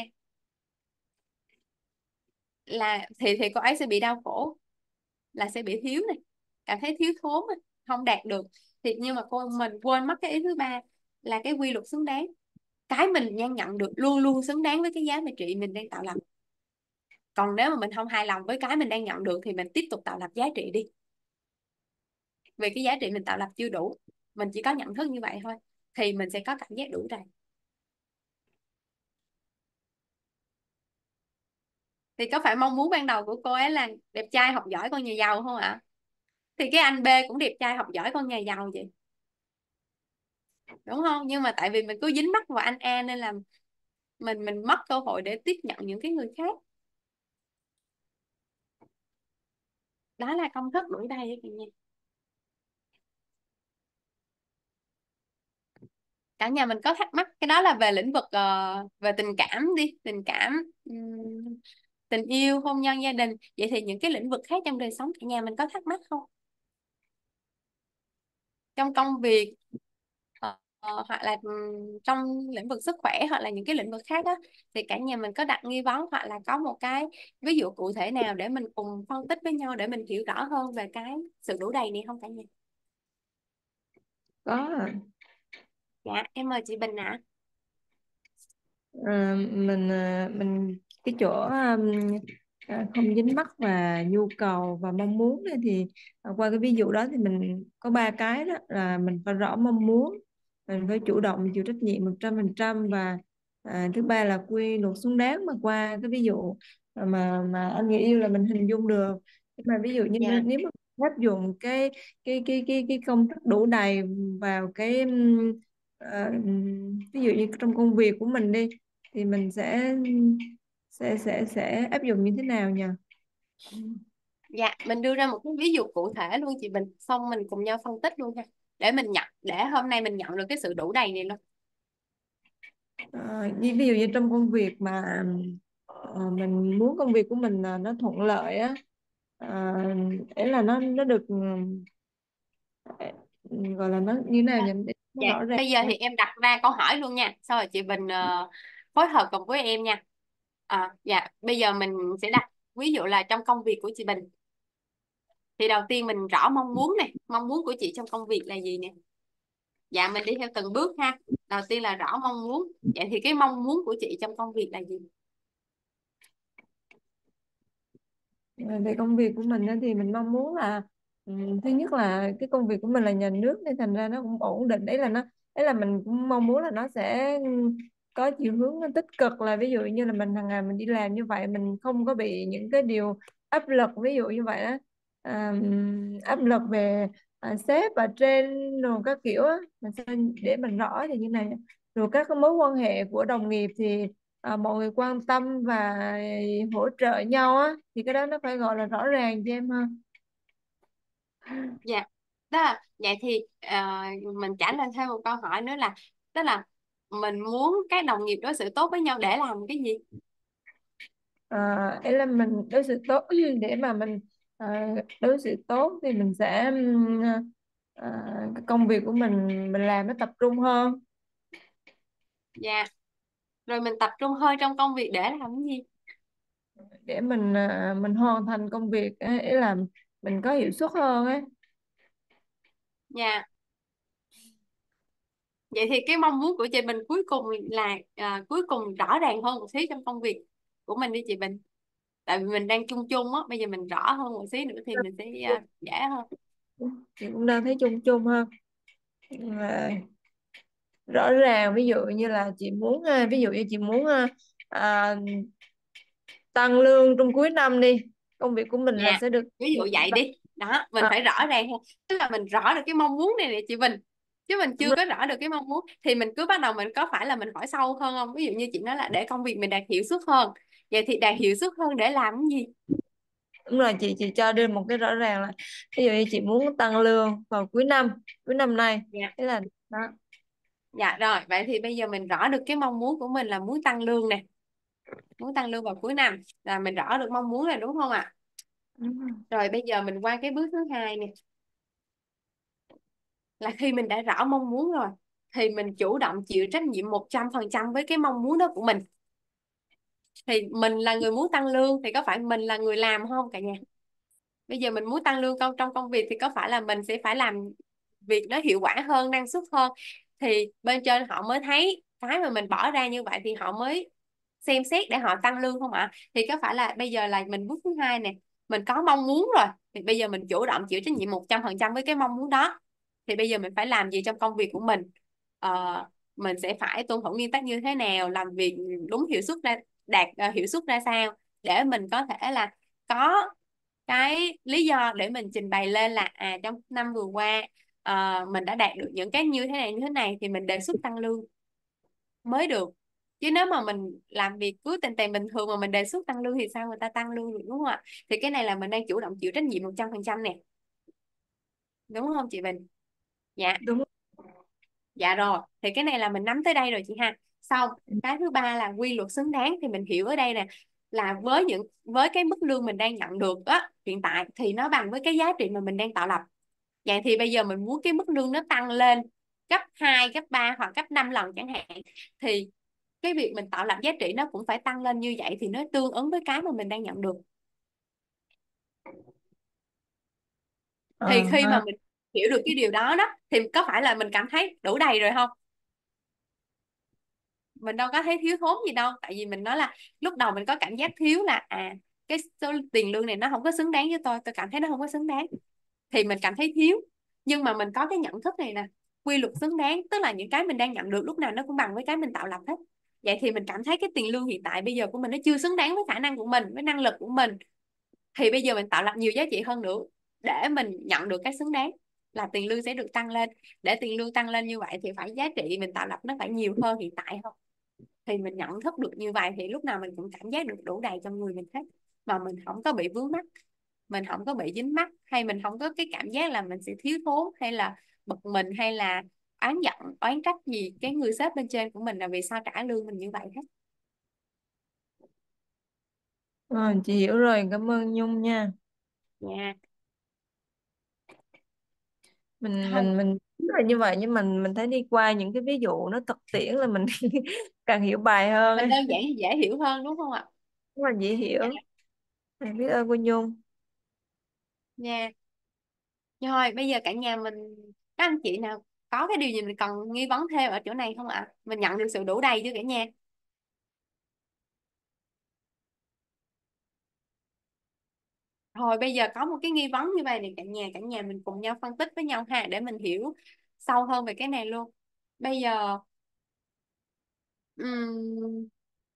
là thì thì cô ấy sẽ bị đau khổ, là sẽ bị thiếu này, cảm thấy thiếu thốn này, không đạt được. Thì nhưng mà cô mình quên mất cái ý thứ ba là cái quy luật xứng đáng, cái mình đang nhận được luôn luôn xứng đáng với cái giá trị mình đang tạo lập. Còn nếu mà mình không hài lòng với cái mình đang nhận được thì mình tiếp tục tạo lập giá trị đi, vì cái giá trị mình tạo lập chưa đủ, mình chỉ có nhận thức như vậy thôi, thì mình sẽ có cảm giác đủ đầy. Thì có phải mong muốn ban đầu của cô ấy là đẹp trai học giỏi con nhà giàu không ạ? Thì cái anh B cũng đẹp trai học giỏi con nhà giàu vậy, đúng không? Nhưng mà tại vì mình cứ dính mắc vào anh A nên là mình mình mất cơ hội để tiếp nhận những cái người khác. Đó là công thức đuổi đầy đó cả nhà. Cả nhà mình có thắc mắc cái đó là về lĩnh vực ờ, về tình cảm đi, tình cảm, ừm, tình yêu, hôn nhân, gia đình. Vậy thì những cái lĩnh vực khác trong đời sống cả nhà mình có thắc mắc không? Trong công việc, ờ, ờ, hoặc là ừm, trong lĩnh vực sức khỏe, hoặc là những cái lĩnh vực khác á, thì cả nhà mình có đặt nghi vấn hoặc là có một cái ví dụ cụ thể nào để mình cùng phân tích với nhau để mình hiểu rõ hơn về cái sự đủ đầy này không cả nhà? Có à. Dạ em mời chị Bình ạ. Ờ, mình ờ, mình cái chỗ um, à, không dính mắc và nhu cầu và mong muốn này thì à, qua cái ví dụ đó thì mình có ba cái, đó là mình phải rõ mong muốn, mình phải chủ động chịu trách nhiệm một trăm phần trăm, và à, thứ ba là quy luật xứng đáng. Mà qua cái ví dụ mà mà anh người yêu là mình hình dung được. Nhưng mà ví dụ như Dạ. nếu mà áp dụng cái cái cái cái cái công thức đủ đầy vào cái um, ờ, ví dụ như trong công việc của mình đi, thì mình sẽ sẽ sẽ sẽ áp dụng như thế nào nhỉ? Dạ, mình đưa ra một cái ví dụ cụ thể luôn chị Bình, xong mình cùng nhau phân tích luôn ha. Để mình nhận, để hôm nay mình nhận được cái sự đủ đầy này luôn. Ờ, như ví dụ như trong công việc mà ờ, mình muốn công việc của mình là nó thuận lợi á, uh, ấy là nó nó được ờ, gọi là nó như thế nào nhỉ, để nó Dạ, rõ ràng. bây giờ thì em đặt ra câu hỏi luôn nha. Sau rồi chị Bình ờ, phối hợp cùng với em nha. À, dạ, bây giờ mình sẽ đặt ví dụ là trong công việc của chị Bình. Thì đầu tiên mình rõ mong muốn này, mong muốn của chị trong công việc là gì nè. Dạ, mình đi theo từng bước ha. Đầu tiên là rõ mong muốn. Vậy thì cái mong muốn của chị trong công việc là gì? Ờ, về công việc của mình á, thì mình mong muốn là ừ, thứ nhất là cái công việc của mình là nhà nước nên thành ra nó cũng ổn định. Đấy là nó, đấy là mình cũng mong muốn là nó sẽ ừ, có chiều hướng nó tích cực, là ví dụ như là mình hàng ngày mình đi làm như vậy, mình không có bị những cái điều áp lực ví dụ như vậy đó. à, áp lực về à, sếp và trên rồi các kiểu á, mình sẽ để mình rõ thì như này. Rồi các cái mối quan hệ của đồng nghiệp thì à, mọi người quan tâm và hỗ trợ nhau á, thì cái đó nó phải gọi là rõ ràng cho em ha. Dạ, đó là vậy thì ờ, mình trả lời thêm một câu hỏi nữa là, tức là mình muốn các đồng nghiệp đối xử tốt với nhau để làm cái gì? À, ấy là mình đối xử tốt để mà mình à, đối xử tốt thì mình sẽ ừm, à, cái công việc của mình mình làm nó tập trung hơn, Dạ, rồi mình tập trung hơn trong công việc để làm cái gì? để mình à, mình hoàn thành công việc ấy, ý là mình có hiệu suất hơn ấy. Dạ, vậy thì cái mong muốn của chị Bình cuối cùng là à, cuối cùng rõ ràng hơn một xíu trong công việc của mình đi chị Bình. Tại vì mình đang chung chung á, bây giờ mình rõ hơn một xíu nữa thì mình sẽ à, dễ hơn. Chị cũng đang thấy chung chung ha. À, rõ ràng ví dụ như là chị muốn à, ví dụ như chị muốn à, à, tăng lương trong cuối năm đi, công việc của mình là Dạ, sẽ được ví dụ vậy đi. Đó, mình à, phải rõ ràng hơn. Tức là mình rõ được cái mong muốn này nè chị Bình. Chứ mình đúng chưa rồi. có rõ được cái mong muốn thì mình cứ bắt đầu mình có phải là mình hỏi sâu hơn không? Ví dụ như chị nói là để công việc mình đạt hiệu suất hơn. Vậy thì đạt hiệu suất hơn để làm cái gì? Đúng rồi, chị chị cho đưa một cái rõ ràng là ví dụ như chị muốn tăng lương vào cuối năm, cuối năm nay, Dạ. thế là đó. Dạ rồi, vậy thì bây giờ mình rõ được cái mong muốn của mình là muốn tăng lương nè, muốn tăng lương vào cuối năm là mình rõ được mong muốn rồi đúng không ạ? Đúng rồi. Rồi bây giờ mình qua cái bước thứ hai nè, là khi mình đã rõ mong muốn rồi thì mình chủ động chịu trách nhiệm một trăm phần trăm với cái mong muốn đó của mình. Thì mình là người muốn tăng lương thì có phải mình là người làm không cả nhà? Bây giờ mình muốn tăng lương công trong công việc thì có phải là mình sẽ phải làm việc đó hiệu quả hơn, năng suất hơn, thì bên trên họ mới thấy cái mà mình bỏ ra như vậy thì họ mới xem xét để họ tăng lương không ạ? Thì có phải là bây giờ là mình bước thứ hai nè, mình có mong muốn rồi thì bây giờ mình chủ động chịu trách nhiệm một trăm phần trăm với cái mong muốn đó. Thì bây giờ mình phải làm gì trong công việc của mình? Ờ, mình sẽ phải tuân thủ nguyên tắc như thế nào, làm việc đúng hiệu suất ra, đạt ờ, hiệu suất ra sao để mình có thể là có cái lý do để mình trình bày lên là à trong năm vừa qua ờ, mình đã đạt được những cái như thế này như thế này thì mình đề xuất tăng lương mới được. Chứ nếu mà mình làm việc cứ tèn tèn bình thường mà mình đề xuất tăng lương thì sao người ta tăng lương được đúng không ạ? Thì cái này là mình đang chủ động chịu trách nhiệm một trăm phần trăm nè, đúng không chị Bình? Dạ. Đúng. Dạ rồi, thì cái này là mình nắm tới đây rồi chị ha. Xong, cái thứ ba là quy luật xứng đáng thì mình hiểu ở đây nè, là với những với cái mức lương mình đang nhận được á hiện tại thì nó bằng với cái giá trị mà mình đang tạo lập. Vậy thì bây giờ mình muốn cái mức lương nó tăng lên gấp hai gấp ba hoặc gấp năm lần chẳng hạn, thì cái việc mình tạo lập giá trị nó cũng phải tăng lên như vậy thì nó tương ứng với cái mà mình đang nhận được. Thì Ờ khi mà ha. mình hiểu được cái điều đó đó thì có phải là mình cảm thấy đủ đầy rồi không? Mình đâu có thấy thiếu thốn gì đâu, tại vì mình nói là lúc đầu mình có cảm giác thiếu là à cái số tiền lương này nó không có xứng đáng với tôi tôi cảm thấy nó không có xứng đáng thì mình cảm thấy thiếu. Nhưng mà mình có cái nhận thức này nè, quy luật xứng đáng tức là những cái mình đang nhận được lúc nào nó cũng bằng với cái mình tạo lập hết. Vậy thì mình cảm thấy cái tiền lương hiện tại bây giờ của mình nó chưa xứng đáng với khả năng của mình, với năng lực của mình, thì bây giờ mình tạo lập nhiều giá trị hơn nữa để mình nhận được cái xứng đáng, là tiền lương sẽ được tăng lên. Để tiền lương tăng lên như vậy thì phải giá trị mình tạo lập nó phải nhiều hơn hiện tại không? Thì mình nhận thức được như vậy thì lúc nào mình cũng cảm giác được đủ đầy trong người mình hết, mà mình không có bị vướng mắc, mình không có bị dính mắc, hay mình không có cái cảm giác là mình sẽ thiếu thốn hay là bực mình hay là oán giận oán trách gì cái người sếp bên trên của mình là vì sao trả lương mình như vậy hết. Ờ, chị hiểu rồi, cảm ơn Nhung nha. Nha. mình Thôi, mình mình biết là như vậy nhưng mình mình thấy đi qua những cái ví dụ nó thực tiễn là mình càng hiểu bài hơn mình ấy. đơn giản thì dễ hiểu hơn đúng không ạ? Rất là dễ hiểu. Thầy biết ơn cô Nhung. Nha. Rồi bây giờ cả nhà mình, các anh chị nào có cái điều gì mình cần nghi vấn thêm ở chỗ này không ạ? Mình nhận được sự đủ đầy chưa cả nhà? Rồi bây giờ có một cái nghi vấn như vậy này cả nhà, cả nhà mình cùng nhau phân tích với nhau ha để mình hiểu sâu hơn về cái này luôn. Bây giờ ừm,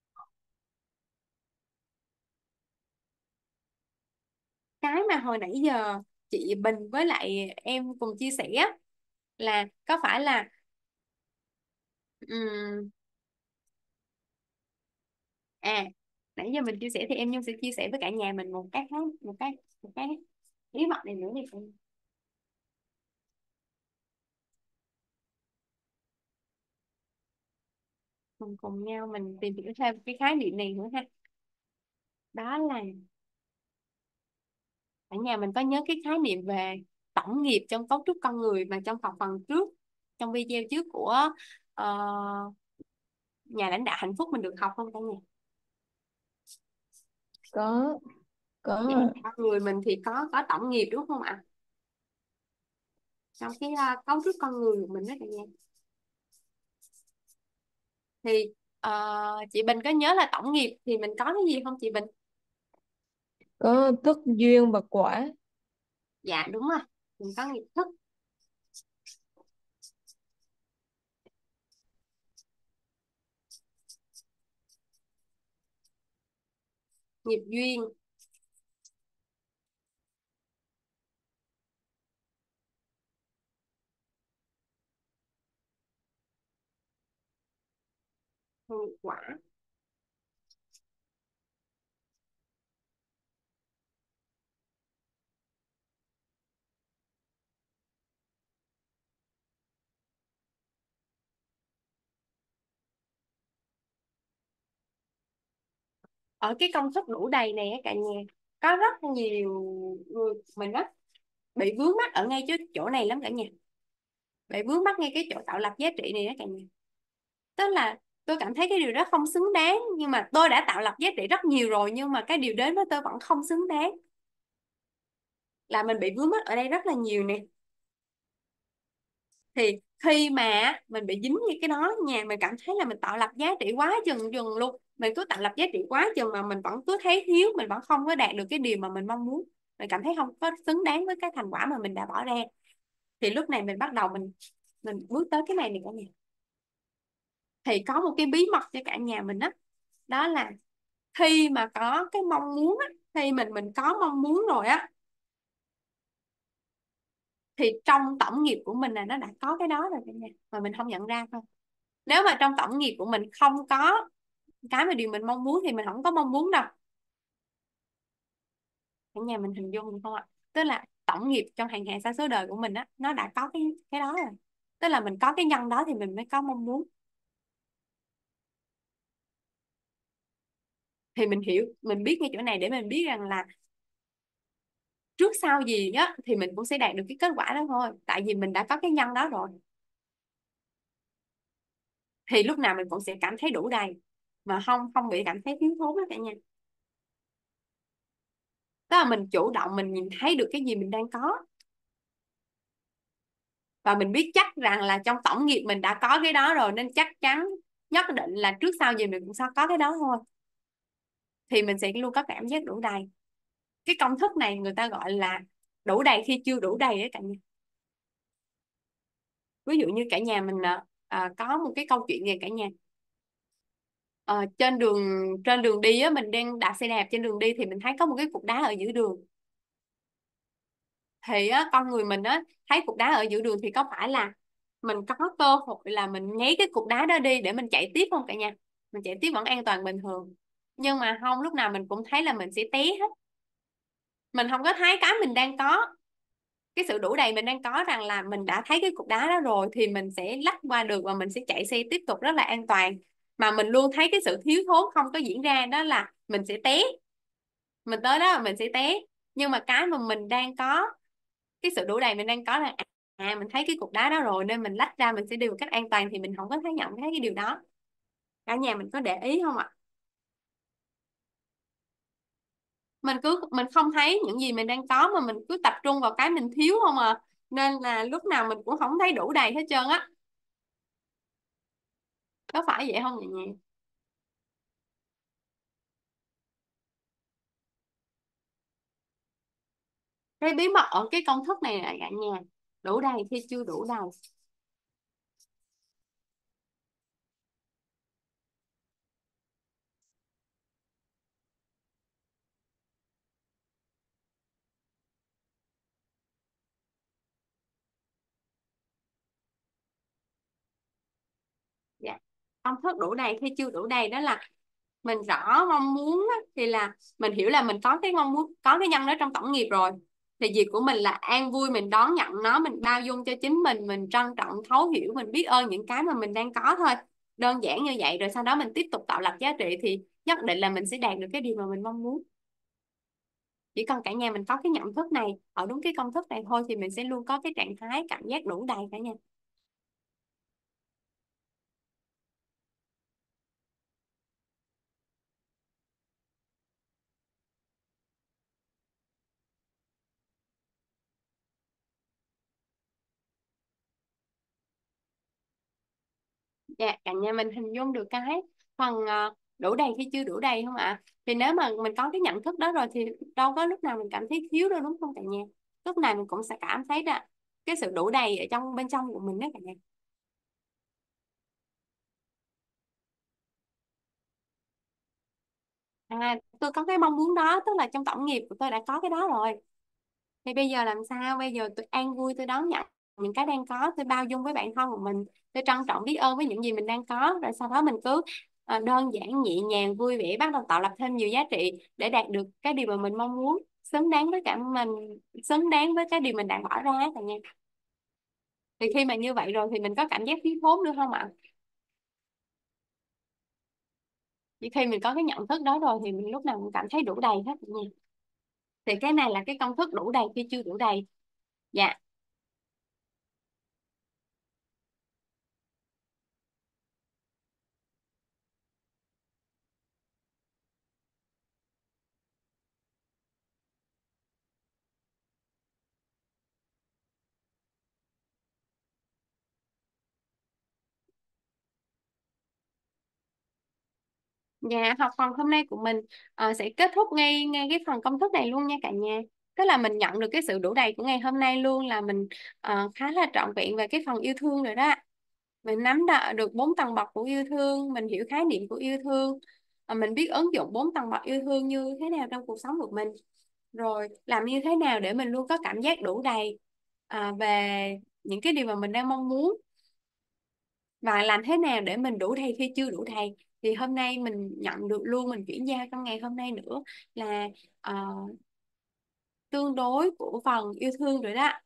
cái mà hồi nãy giờ chị Bình với lại em cùng chia sẻ là có phải là ừm, À, nãy giờ mình chia sẻ thì em Nhung sẽ chia sẻ với cả nhà mình một cái một cái một cái bí mật này nữa đi. Mình cùng nhau mình tìm hiểu thêm cái khái niệm này nữa ha. Đó là ở nhà mình có nhớ cái khái niệm về tổng nghiệp trong cấu trúc con người mà trong học phần trước, trong video trước của ờ, nhà lãnh đạo hạnh phúc mình được học không cả nhà? có Dạ, có con người mình thì có có tổng nghiệp đúng không ạ? Trong cái ờ, cấu trúc con người của mình đó cả nhà. Thì ờ, chị Bình có nhớ là tổng nghiệp thì mình có cái gì không chị Bình? có thức duyên và quả. Dạ đúng rồi, mình có nghiệp thức, nghiệp duyên, nghiệp quả. Ở cái công thức đủ đầy này á cả nhà, có rất nhiều người mình á bị vướng mắc ở ngay chỗ chỗ này lắm cả nhà, bị vướng mắc ngay cái chỗ tạo lập giá trị này đó cả nhà. Tức là tôi cảm thấy cái điều đó không xứng đáng, nhưng mà tôi đã tạo lập giá trị rất nhiều rồi, nhưng mà cái điều đến với tôi vẫn không xứng đáng, là mình bị vướng mắc ở đây rất là nhiều nè. Thì khi mà mình bị dính như cái đó nha, mình cảm thấy là mình tạo lập giá trị quá chừng chừng luôn, mình cứ tạo lập giá trị quá chừng mà mình vẫn cứ thấy thiếu, mình vẫn không có đạt được cái điều mà mình mong muốn, mình cảm thấy không có xứng đáng với cái thành quả mà mình đã bỏ ra. Thì lúc này mình bắt đầu mình mình bước tới cái này này cả nhà. Thì có một cái bí mật cho cả nhà mình á, đó là khi mà có cái mong muốn á, khi mình mình có mong muốn rồi á, thì trong tổng nghiệp của mình là nó đã có cái đó rồi cả nhà, mà mình không nhận ra thôi. Nếu mà trong tổng nghiệp của mình không có cái mà điều mình mong muốn thì mình không có mong muốn đâu. Cả nhà mình hình dung được không ạ? Tức là tổng nghiệp trong hàng hà sa số đời của mình á, nó đã có cái cái đó rồi. Tức là mình có cái nhân đó thì mình mới có mong muốn. Thì mình hiểu, mình biết ngay chỗ này để mình biết rằng là trước sau gì á thì mình cũng sẽ đạt được cái kết quả đó thôi, tại vì mình đã có cái nhân đó rồi. Thì lúc nào mình cũng sẽ cảm thấy đủ đầy, mà không không bị cảm thấy thiếu thốn đó cả nhà. Tức là mình chủ động mình nhìn thấy được cái gì mình đang có, và mình biết chắc rằng là trong tổng nghiệp mình đã có cái đó rồi, nên chắc chắn nhất định là trước sau gì mình cũng sẽ có cái đó thôi. Thì mình sẽ luôn có cảm giác đủ đầy. Cái công thức này người ta gọi là đủ đầy khi chưa đủ đầy đấy cả nhà. Ví dụ như cả nhà mình à, à, có một cái câu chuyện này cả nhà. Ờ, trên đường trên đường đi á, mình đang đạp xe đạp trên đường đi thì mình thấy có một cái cục đá ở giữa đường. Thì á, con người mình á thấy cục đá ở giữa đường thì có phải là mình có cơ hội là mình nháy cái cục đá đó đi để mình chạy tiếp không cả nhà? Mình chạy tiếp vẫn an toàn bình thường, nhưng mà không, lúc nào mình cũng thấy là mình sẽ té hết. Mình không có thấy cái mình đang có, cái sự đủ đầy mình đang có, rằng là mình đã thấy cái cục đá đó rồi thì mình sẽ lách qua được và mình sẽ chạy xe tiếp tục rất là an toàn. Mà mình luôn thấy cái sự thiếu thốn không có diễn ra, đó là mình sẽ té, mình tới đó là mình sẽ té. Nhưng mà cái mà mình đang có, cái sự đủ đầy mình đang có là à mình thấy cái cục đá đó rồi nên mình lách ra mình sẽ đi một cách an toàn, thì mình không có thấy nhận thấy cái điều đó. Cả nhà mình có để ý không ạ? Mình cứ mình không thấy những gì mình đang có, mà mình cứ tập trung vào cái mình thiếu không à, nên là lúc nào mình cũng không thấy đủ đầy hết trơn á. Có phải vậy không nhỉ? Cái bí mật ở cái công thức này là cả nhà, đủ đầy khi chưa đủ đầy. Dạ. Công thức đủ đầy khi chưa đủ đầy đó là mình rõ mong muốn á, thì là mình hiểu là mình có cái mong muốn, có cái nhân đó trong tổng nghiệp rồi, thì việc của mình là an vui, mình đón nhận nó, mình bao dung cho chính mình mình trân trọng thấu hiểu, mình biết ơn những cái mà mình đang có thôi. Đơn giản như vậy, rồi sau đó mình tiếp tục tạo lập giá trị thì nhất định là mình sẽ đạt được cái điều mà mình mong muốn. Chỉ cần cả nhà mình có cái nhận thức này, ở đúng cái công thức này thôi, thì mình sẽ luôn có cái trạng thái cảm giác đủ đầy cả nhà. Dạ, cả nhà mình hình dung được cái phần ờ, đủ đầy khi chưa đủ đầy không ạ? Thì nếu mà mình có cái nhận thức đó rồi thì đâu có lúc nào mình cảm thấy thiếu đâu, đúng không cả nhà? Lúc nào mình cũng sẽ cảm thấy là cái sự đủ đầy ở trong bên trong của mình đó cả nhà. À, tôi có cái mong muốn đó, tức là trong tổng nghiệp của tôi đã có cái đó rồi. Thì bây giờ làm sao? Bây giờ tôi an vui, tôi đón nhận những cái đang có, tôi bao dung với bản thân của mình, tôi trân trọng biết ơn với những gì mình đang có, rồi sau đó mình cứ ờ, đơn giản nhẹ nhàng vui vẻ bắt đầu tạo lập thêm nhiều giá trị để đạt được cái điều mà mình mong muốn, xứng đáng với cả mình, xứng đáng với cái điều mình đang bỏ ra cả nhà. Thì khi mà như vậy rồi thì mình có cảm giác thiếu thốn nữa không ạ? Chỉ khi mình có cái nhận thức đó rồi thì mình lúc nào cũng cảm thấy đủ đầy hết cả nhà. Thì cái này là cái công thức đủ đầy khi chưa đủ đầy. Dạ. Dạ, học phần hôm nay của mình ờ, sẽ kết thúc ngay ngay cái phần công thức này luôn nha cả nhà. Tức là mình nhận được cái sự đủ đầy của ngày hôm nay luôn, là mình ờ, khá là trọn vẹn về cái phần yêu thương rồi đó. Mình nắm đa- được bốn tầng bậc của yêu thương, mình hiểu khái niệm của yêu thương, Ờ, mình biết ứng dụng bốn tầng bậc yêu thương như thế nào trong cuộc sống của mình. Rồi làm như thế nào để mình luôn có cảm giác đủ đầy à, về những cái điều mà mình đang mong muốn, và làm thế nào để mình đủ đầy khi chưa đủ đầy. Thì hôm nay mình nhận được luôn, mình chuyển giao trong ngày hôm nay nữa là ờ, tương đối của phần yêu thương rồi đó.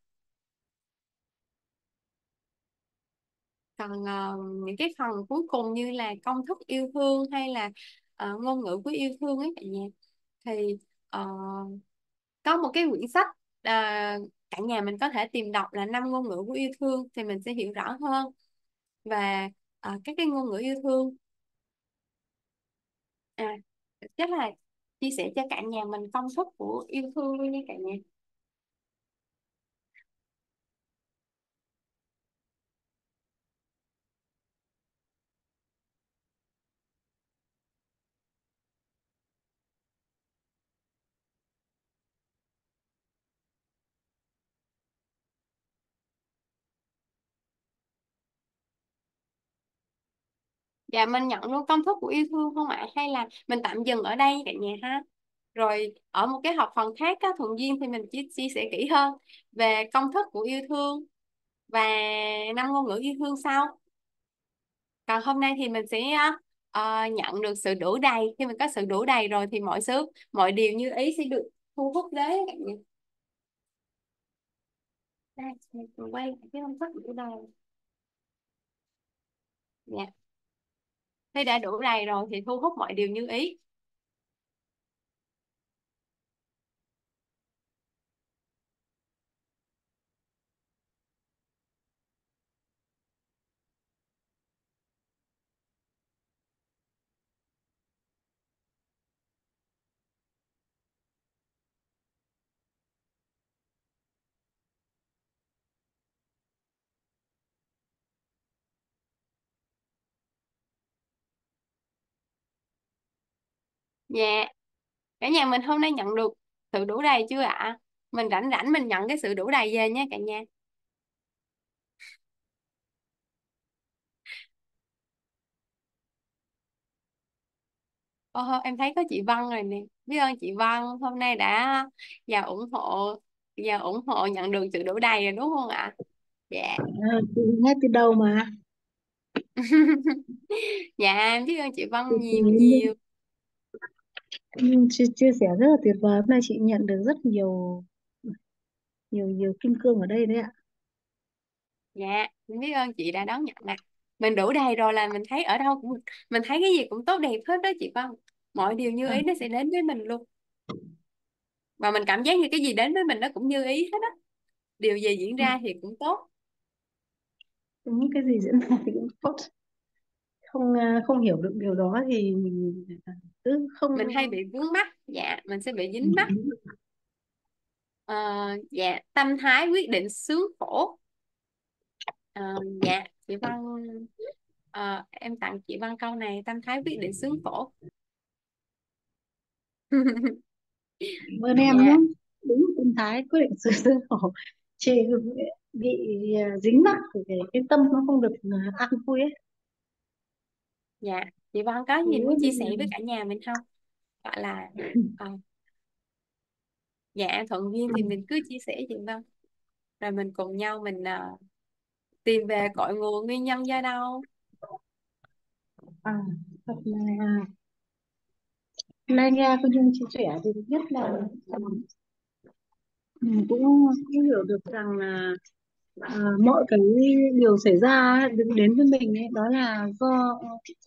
Còn ờ, những cái phần cuối cùng như là công thức yêu thương hay là ờ, ngôn ngữ của yêu thương ấy cả nhà, thì ờ, có một cái quyển sách ờ, cả nhà mình có thể tìm đọc là năm ngôn ngữ của yêu thương, thì mình sẽ hiểu rõ hơn và ờ, các cái ngôn ngữ yêu thương. À, chắc là chia sẻ cho cả nhà mình công thức của yêu thương luôn nha cả nhà. Dạ, mình nhận luôn công thức của yêu thương không ạ? Hay là mình tạm dừng ở đây cả nhà ha? Rồi ở một cái học phần khác á, thuận duyên thì mình chỉ chia sẻ kỹ hơn về công thức của yêu thương và năm ngôn ngữ yêu thương sau. Còn hôm nay thì mình sẽ ờ, nhận được sự đủ đầy. Khi mình có sự đủ đầy rồi thì mọi thứ, mọi điều như ý sẽ được thu hút đến cả nhà. Đây, mình quay cái công thức đủ đầy. Dạ. Khi đã đủ đầy rồi thì thu hút mọi điều như ý. Dạ, cả nhà mình hôm nay nhận được sự đủ đầy chưa ạ? Mình rảnh rảnh mình nhận cái sự đủ đầy về nha cả nhà. Ô, em thấy có chị Vân rồi nè. Biết ơn chị Vân hôm nay đã vào ủng hộ, vào ủng hộ nhận được sự đủ đầy rồi đúng không ạ? Dạ. À, chị nghe từ đầu mà. Dạ em biết ơn chị Chị, Vân chị nhiều nhiều. Ừ, chia, chia sẻ rất là tuyệt vời. Hôm nay chị nhận được rất nhiều nhiều nhiều kim cương ở đây đấy ạ. Dạ, mình biết ơn chị đã đón nhận nè. Mình đủ đầy rồi là mình thấy ở đâu cũng mình thấy cái gì cũng tốt đẹp hết đó chị Vân. Mọi điều như À, ý nó sẽ đến với mình luôn. Và mình cảm giác như cái gì đến với mình nó cũng như ý hết á. Điều gì diễn ra thì cũng tốt. đúng, cái gì diễn ra thì cũng tốt. Không à, không hiểu được điều đó thì mình cứ không. Mình hay bị vướng mắc, dạ, mình sẽ bị dính mắc. Ờ, dạ, tâm thái quyết định sướng khổ. Ờ, dạ, chị Vân, ờ, em tặng chị Vân câu này, tâm thái quyết định sướng khổ. Cảm ơn em nhé. Dạ, Đúng tâm thái quyết định sự tương khổ. Chị bị à, dính mắc thì cái, cái tâm nó không được à, an vui ấy. dạ, chị Vân có Thế gì muốn chia nên sẻ với là cả nhà mình không? Gọi là, ờ, dạ, thuận duyên thì mình cứ chia sẻ chị Vân. Rồi mình cùng nhau mình ờ, tìm về cội nguồn nguyên nhân do đâu. à, thật là hôm nay nghe cô Nhung chia sẻ thì thứ nhất là mình cũng, cũng hiểu được rằng là à, mọi cái điều xảy ra ấy, đến đến với mình ấy, đó là do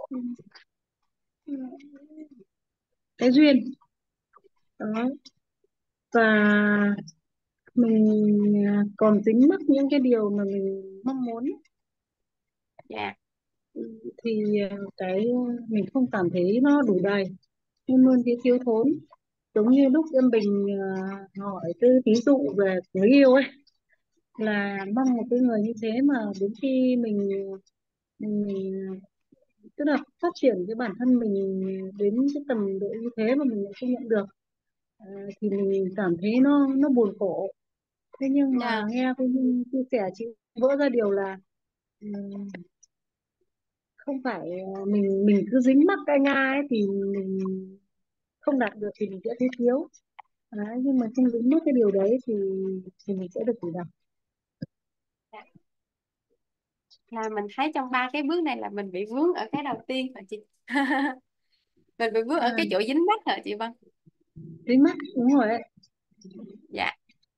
ừ, cái duyên đó, và mình à, còn dính mắc những cái điều mà mình mong muốn ấy, Dạ, thì à, cái mình không cảm thấy nó đủ đầy, luôn luôn thấy thiếu thốn. Giống như lúc em Bình à, hỏi cái ví dụ về người yêu ấy, là mong một cái người như thế mà đến khi mình mình tức là phát triển cái bản thân mình đến cái tầm độ như thế mà mình lại không nhận được, à, thì mình cảm thấy nó nó buồn khổ. Thế nhưng mà dạ, nghe cô Nhung chia sẻ, chị vỡ ra điều là ừm, không phải à, mình mình cứ dính mắc cái ngai ấy, thì mình không đạt được thì mình sẽ thấy thiếu. Đấy, nhưng mà không dính mắc cái điều đấy thì thì mình sẽ được chủ động. dạ. Là mình thấy trong ba cái bước này là mình bị vướng ở cái đầu tiên hả chị? Mình bị vướng ở À, cái chỗ dính mắc hả chị Vân? dính mắc đúng rồi đấy. Dạ,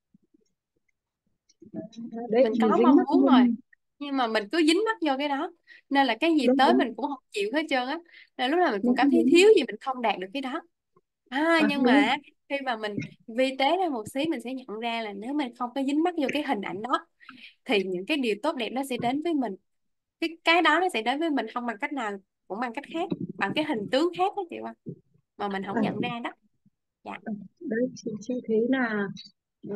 Đấy mình mình có dính mong mắc muốn rồi, nhưng nhưng mà mình cứ dính mắc vô cái đó, nên là cái gì đúng tới đúng mình cũng không chịu hết trơn á. Là lúc nào mình cũng đúng cảm thấy đúng thiếu gì mình không đạt được cái đó. À, à, nhưng đúng mà khi mà mình vi tế ra một xí mình sẽ nhận ra là nếu mình không có dính mắc vô cái hình ảnh đó thì những cái điều tốt đẹp nó sẽ đến với mình. Cái cái đó nó sẽ đến với mình không bằng cách nào, cũng bằng cách khác, bằng cái hình tướng khác đó chị Vân, mà mình không à, nhận ra đó. Dạ, đấy chị, chị thấy là ờ,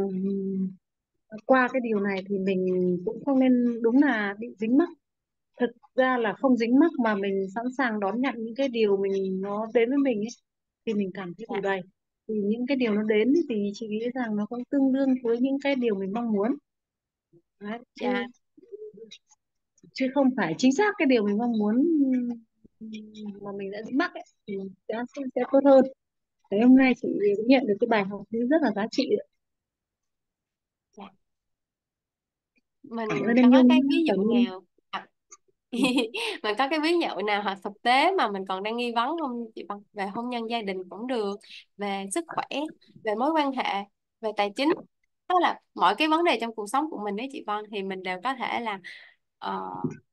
qua cái điều này thì mình cũng không nên đúng là bị dính mắc. Thực ra là không dính mắc mà mình sẵn sàng đón nhận những cái điều mình nó đến với mình ấy, thì mình cảm thấy đủ dạ, đầy. Thì những cái điều nó đến ấy, thì chị nghĩ rằng nó cũng tương đương với những cái điều mình mong muốn. Đấy, chứ dạ, chứ không phải chính xác cái điều mình mong muốn mà mình đã dính mắc ấy, thì sẽ sẽ tốt hơn. Thế hôm nay chị cũng nhận được cái bài học rất là giá trị đấy. dạ. Cảm Mình ơn em có Nhung cái nhé. ví Cảm dụ ơn. nào à, mình có cái ví dụ nào hoặc thực tế mà mình còn đang nghi vấn không chị Vân, về hôn nhân gia đình cũng được, về sức khỏe, về mối quan hệ, về tài chính, tức là mọi cái vấn đề trong cuộc sống của mình đấy chị Vân, thì mình đều có thể là ờ,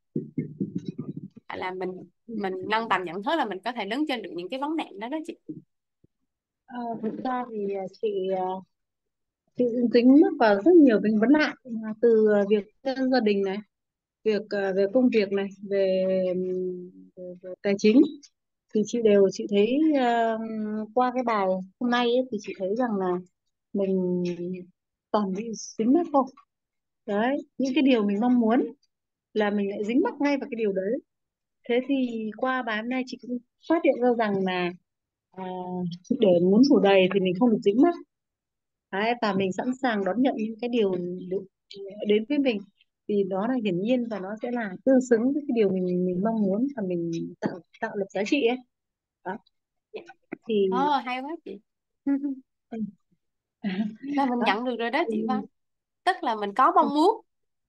là mình mình nâng tầm nhận thức, là mình có thể đứng trên được những cái vấn nạn đó đó chị. Ờ, thực ra thì à, chị à, chị cũng dính mắc vào rất nhiều cái vấn nạn, à, từ à, việc trong gia đình này, việc à, về công việc này, về, ừm, về, về tài chính, thì chị đều chị thấy à, qua cái bài hôm nay ấy, thì chị thấy rằng là mình toàn bị dính mắc thôi. Đấy, những cái điều mình mong muốn là mình lại dính mắc ngay vào cái điều đấy. Thế thì qua bài hôm nay chị cũng phát hiện ra rằng là à, để muốn đủ đầy thì mình không được dính mắc. Đấy, và mình sẵn sàng đón nhận những cái điều được đến với mình, thì đó là hiển nhiên và nó sẽ là tương xứng với cái điều mình mình mong muốn và mình tạo tạo lập giá trị ấy. Đó Dạ. thì Ồ, hay quá chị. ừ, Là mình đó nhận được rồi đó chị thì, Vân, tức là mình có mong muốn,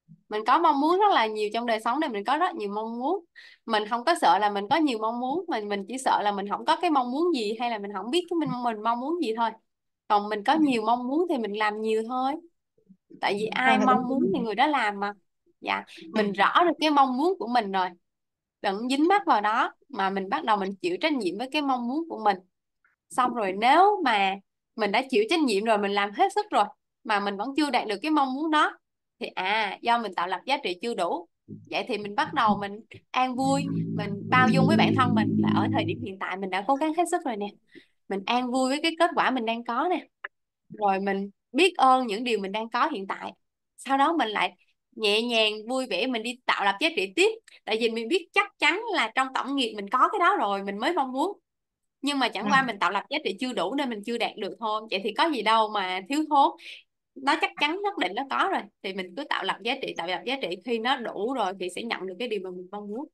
Mình có mong muốn rất là nhiều trong đời sống này, mình có rất nhiều mong muốn. Mình không có sợ là mình có nhiều mong muốn, mà mình chỉ sợ là mình không có cái mong muốn gì, hay là mình không biết cái mình mình mong muốn gì thôi. Còn mình có nhiều mong muốn thì mình làm nhiều thôi, tại vì À, ai đúng mong muốn thì rồi. người đó làm mà. Dạ, mình rõ được cái mong muốn của mình rồi, đừng dính mắc vào đó, mà mình bắt đầu mình chịu trách nhiệm với cái mong muốn của mình. Xong rồi nếu mà mình đã chịu trách nhiệm rồi, mình làm hết sức rồi mà mình vẫn chưa đạt được cái mong muốn đó, thì à do mình tạo lập giá trị chưa đủ. Vậy thì mình bắt đầu mình an vui, mình bao dung với bản thân mình là ở thời điểm hiện tại mình đã cố gắng hết sức rồi nè, mình an vui với cái kết quả mình đang có nè, rồi mình biết ơn những điều mình đang có hiện tại. Sau đó mình lại nhẹ nhàng vui vẻ mình đi tạo lập giá trị tiếp, tại vì mình biết chắc chắn là trong tổng nghiệp mình có cái đó rồi mình mới mong muốn, nhưng mà chẳng qua mình tạo lập giá trị chưa đủ nên mình chưa đạt được thôi. Vậy thì có gì đâu mà thiếu thốn, nó chắc chắn nhất định nó có rồi, thì mình cứ tạo lập giá trị, tạo lập giá trị, khi nó đủ rồi thì sẽ nhận được cái điều mà mình mong muốn.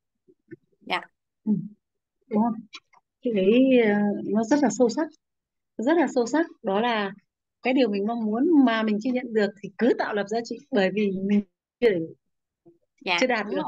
Dạ. Ừ, đúng không? Chị thấy ờ, nó rất là sâu sắc, rất là sâu sắc, đó là cái điều mình mong muốn mà mình chưa nhận được thì cứ tạo lập giá trị, bởi vì mình chưa, Dạ chưa đạt đúng được. rồi.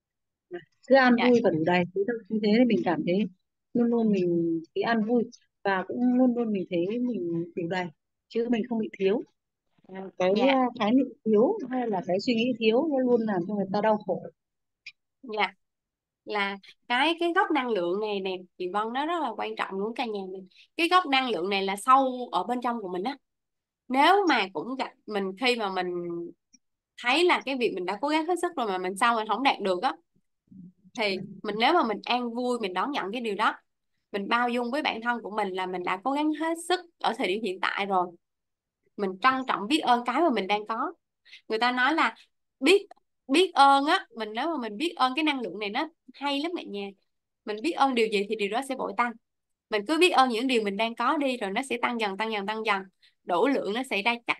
Cứ an Dạ. vui và đủ đầy, thế thôi. Như thế thì mình cảm thấy luôn luôn mình thấy an vui, và cũng luôn luôn mình thấy mình đủ đầy, chứ mình không bị thiếu. À, cái Dạ. à, khái niệm thiếu hay là cái suy nghĩ thiếu nó luôn làm cho người ta đau khổ. Dạ, là cái cái gốc năng lượng này nè chị Vân, nó rất là quan trọng luôn cả nhà mình. Cái gốc năng lượng này là sâu ở bên trong của mình á. Nếu mà cũng gặp mình khi mà mình thấy là cái việc mình đã cố gắng hết sức rồi mà mình sau mình không đạt được á, thì mình nếu mà mình an vui mình đón nhận cái điều đó, mình bao dung với bản thân của mình là mình đã cố gắng hết sức ở thời điểm hiện tại rồi, mình trân trọng biết ơn cái mà mình đang có. Người ta nói là biết biết ơn á, mình nếu mà mình biết ơn cái năng lượng này nó hay lắm mọi nhà. Mình biết ơn điều gì thì điều đó sẽ bội tăng. Mình cứ biết ơn những điều mình đang có đi, rồi nó sẽ tăng dần tăng dần tăng dần, đủ lượng nó sẽ ra chắc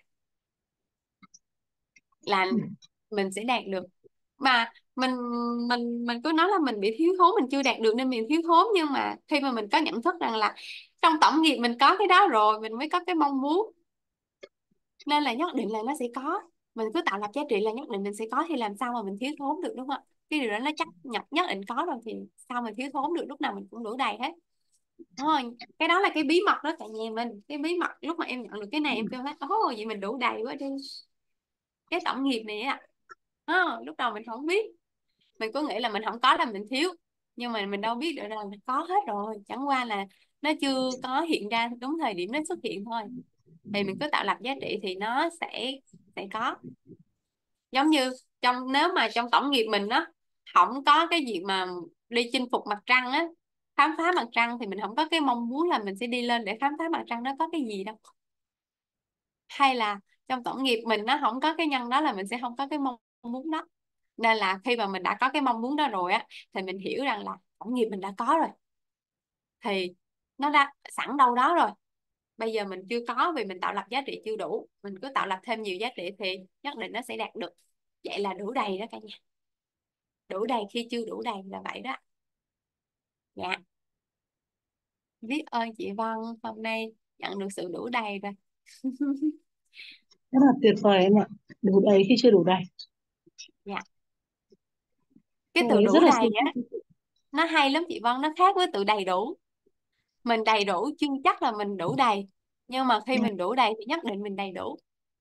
là mình sẽ đạt được. Mà mình mình mình cứ nói là mình bị thiếu thốn, mình chưa đạt được nên mình thiếu thốn, nhưng mà khi mà mình có nhận thức rằng là trong tổng nghiệp mình có cái đó rồi mình mới có cái mong muốn, nên là nhất định là nó sẽ có. Mình cứ tạo lập giá trị là nhất định mình sẽ có, thì làm sao mà mình thiếu thốn được, đúng không ạ? Cái điều đó nó chắc nhất nhất định có rồi thì sao mà thiếu thốn được, lúc nào mình cũng đủ đầy hết. Đúng rồi, cái đó là cái bí mật đó cả nhà mình. Cái bí mật lúc mà em nhận được cái này em kêu thấy ồ vậy mình đủ đầy quá đi, cái tổng nghiệp này á. Ờ, lúc đầu mình không biết, mình cứ nghĩ là mình không có là mình thiếu, nhưng mà mình đâu biết được là mình có hết rồi, chẳng qua là nó chưa có hiện ra đúng thời điểm nó xuất hiện thôi. Thì mình cứ tạo lập giá trị thì nó sẽ sẽ có. Giống như trong nếu mà trong tổng nghiệp mình á không có cái việc mà đi chinh phục mặt trăng á, khám phá mặt trăng, thì mình không có cái mong muốn là mình sẽ đi lên để khám phá mặt trăng, nó có cái gì đâu. Hay là trong tổng nghiệp mình nó không có cái nhân đó là mình sẽ không có cái mong muốn đó. Nên là khi mà mình đã có cái mong muốn đó rồi á, thì mình hiểu rằng là tổng nghiệp mình đã có rồi, thì nó đã sẵn đâu đó rồi. Bây giờ mình chưa có vì mình tạo lập giá trị chưa đủ, mình cứ tạo lập thêm nhiều giá trị thì nhất định nó sẽ đạt được. Vậy là đủ đầy đó cả nhà. Đủ đầy khi chưa đủ đầy là vậy đó. Dạ, biết ơn chị Vân hôm nay nhận được sự đủ đầy rồi. Rất là tuyệt vời em ạ, đủ đầy khi chưa đủ đầy. Dạ, cái Câu từ ấy rất đủ là đầy sâu sắc. á nó hay lắm chị Vân, nó khác với từ đầy đủ. Mình đầy đủ chưa chắc là mình đủ đầy, nhưng mà khi mình đủ đầy thì nhất định mình đầy đủ.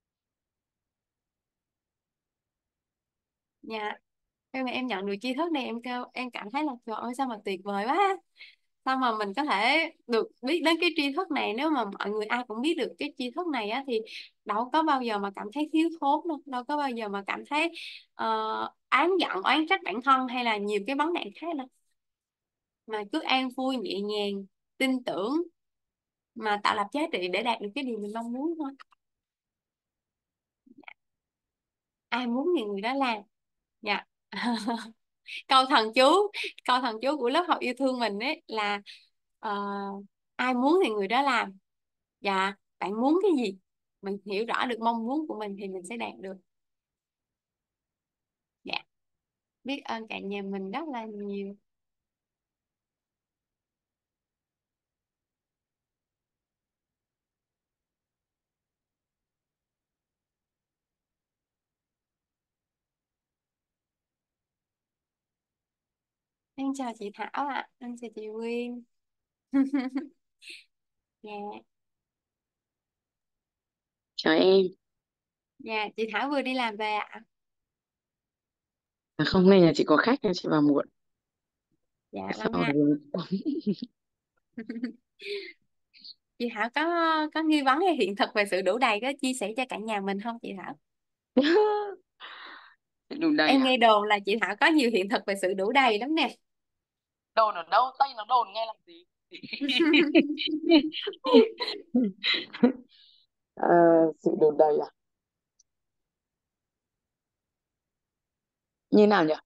Dạ, khi mà em nhận được tri thức này em kêu em cảm thấy là trời ơi sao mà tuyệt vời quá. Sao mà mình có thể được biết đến cái tri thức này, nếu mà mọi người ai cũng biết được cái tri thức này á thì đâu có bao giờ mà cảm thấy thiếu thốn đâu, đâu có bao giờ mà cảm thấy uh, oán giận oán trách bản thân hay là nhiều cái vấn nạn khác đâu, mà cứ an vui nhẹ nhàng, tin tưởng, mà tạo lập giá trị để đạt được cái điều mình mong muốn thôi. Ai muốn thì người đó làm. Dạ. câu thần chú câu thần chú của lớp học yêu thương mình ấy là ờ, ai muốn thì người đó làm. Dạ, bạn muốn cái gì, mình hiểu rõ được mong muốn của mình thì mình sẽ đạt được. Dạ, biết ơn cả nhà mình rất là nhiều. Em chào chị Thảo ạ, em chào chị Quyên. Dạ, Chào em. dạ, chị Thảo vừa đi làm về ạ. À, không, nay nhà chị có khách nên chị vào muộn. Dạ vâng Sau ạ. rồi Chị Thảo có có nghi vấn hay hiện thực về sự đủ đầy có chia sẻ cho cả nhà mình không chị Thảo? đủ đầy Em à? nghe đồn là chị Thảo có nhiều hiện thực về sự đủ đầy lắm nè. Đồn ở đâu? Tây nó đồn nghe làm gì? Ờ, sự đủ đầy à? Như nào nhỉ?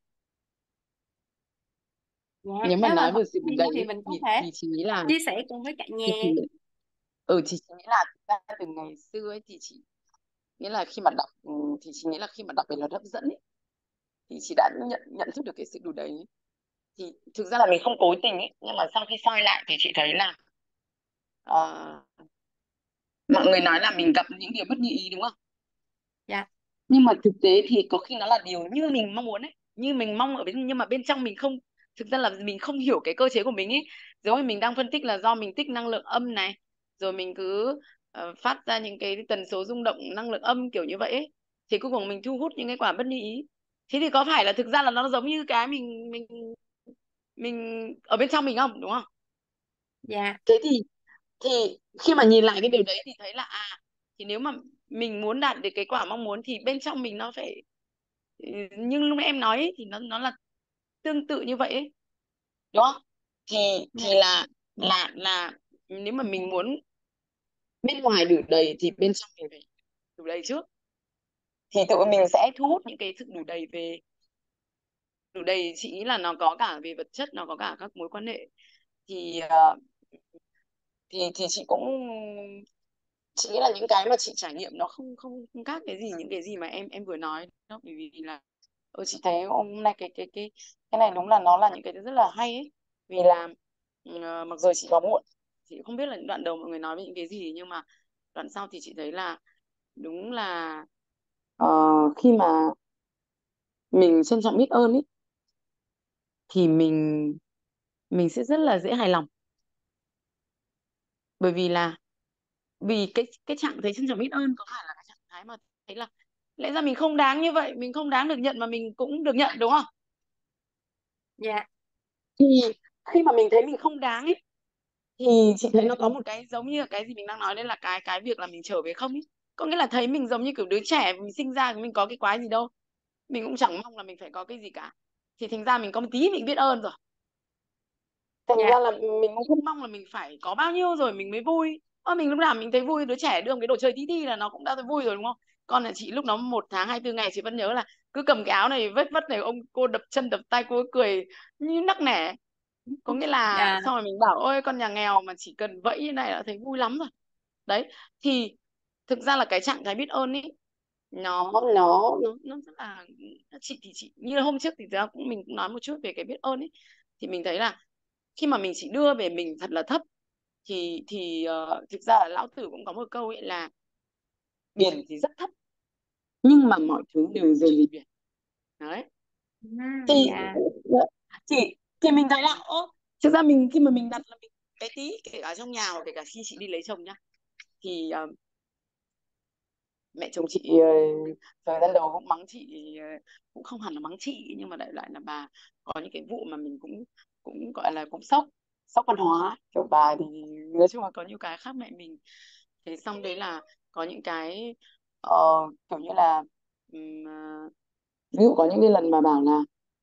Dạ, Nếu mà nếu mà nói thật về sự đủ thì đầy thì ấy, mình có thì, thể thì chị nghĩ là chia sẻ cùng với cả nhà. thì chị, ừ, thì chị nghĩ là thực ra từ ngày xưa ấy thì chị nghĩa là khi mà đọc ừ, thì chị nghĩ là khi mà đọc về luật hấp dẫn ấy, thì chị đã nhận nhận thức được cái sự đủ đầy ấy. Thì thực ra là mình không cố tình ấy, nhưng mà sau khi soi lại thì chị thấy là ờ, mọi người nói là mình gặp những điều bất như ý đúng không, Dạ, nhưng mà thực tế thì có khi nó là điều như mình mong muốn ấy, như mình mong ở bên, nhưng mà bên trong mình không, thực ra là mình không hiểu cái cơ chế của mình ấy. Giống như mình đang phân tích là do mình tích năng lượng âm này, rồi mình cứ ờ, phát ra những cái tần số rung động năng lượng âm kiểu như vậy ấy, thì cuối cùng mình thu hút những cái quả bất như ý. Thế thì có phải là thực ra là nó giống như cái mình mình mình ở bên trong mình không, đúng không? dạ, Thế thì thì khi mà nhìn lại cái điều đấy thì thấy là à, thì nếu mà mình muốn đạt được cái quả mong muốn thì bên trong mình nó phải ừ, nhưng lúc nãy em nói ấy, thì nó nó là tương tự như vậy ấy, đúng không? thì thì dạ, là là là nếu mà mình muốn bên ngoài đủ đầy thì bên trong mình phải đủ đầy trước, thì tụi mình sẽ thu hút những cái sự đủ đầy về đủ đầy. Chị nghĩ là nó có cả về vật chất, nó có cả các mối quan hệ. thì ờ, thì thì chị cũng chị nghĩ là những cái mà chị trải nghiệm nó không không, không khác cái gì những cái gì mà em em vừa nói đâu, bởi vì là ừ, chị thấy hôm nay cái cái cái cái này đúng là nó là những cái rất là hay ấy. Vì là ờ, mặc dù chị có muộn, chị không biết là những đoạn đầu mọi người nói về những cái gì, nhưng mà đoạn sau thì chị thấy là đúng là ờ, khi mà mình trân trọng biết ơn ấy thì mình mình sẽ rất là dễ hài lòng, bởi vì là vì cái cái trạng thấy trân trọng biết ơn có phải là cái trạng thái mà thấy là lẽ ra mình không đáng như vậy, mình không đáng được nhận mà mình cũng được nhận, đúng không? dạ, Thì khi mà mình thấy mình không đáng ấy, thì chị thấy nó có một cái giống như là cái gì mình đang nói, đấy là cái cái việc là mình trở về không ấy. Có nghĩa là thấy mình giống như kiểu đứa trẻ mình sinh ra, mình có cái quái gì đâu, mình cũng chẳng mong là mình phải có cái gì cả, thì thành ra mình có một tí mình biết ơn rồi, thành dạ, ra là mình cũng không mong là mình phải có bao nhiêu rồi mình mới vui. Ơ mình lúc nào mình thấy vui, đứa trẻ đưa một cái đồ chơi tí ti là nó cũng đã thấy vui rồi, đúng không? Con là chị lúc nó một tháng hai tư ngày chị vẫn nhớ là cứ cầm cái áo này vất vất này, ông cô đập chân đập tay cô ấy cười như nắc nẻ. Có nghĩa là dạ, xong rồi mình bảo ôi con nhà nghèo mà chỉ cần vẫy như này là thấy vui lắm rồi. Đấy, thì thực ra là cái trạng thái biết ơn ấy, nó nó nó nó rất là, chị thì chị như hôm trước thì ra cũng mình cũng nói một chút về cái biết ơn ấy. Thì mình thấy là khi mà mình chỉ đưa về mình thật là thấp, thì thì ờ, thực ra là lão tử cũng có một câu ấy là biển thì rất thấp nhưng mà mọi thứ đều dồn về biển. Đấy, ừm, thì dạ, thì thì mình thấy là ô, thực ra mình khi mà mình đặt là mình cái tí, kể cả trong nhà hoặc kể cả khi chị đi lấy chồng nhá, thì ờ, mẹ chồng chị ờ, thời gian đầu cũng mắng chị, ờ, cũng không hẳn là mắng chị nhưng mà đại lại là bà có những cái vụ mà mình cũng cũng gọi là cũng sốc sốc văn hóa, kiểu bà thì nói chung là có những cái khác mẹ mình. Thế xong đấy là có những cái ờ, kiểu như là ừm, ờ, ví dụ có những cái lần mà bảo là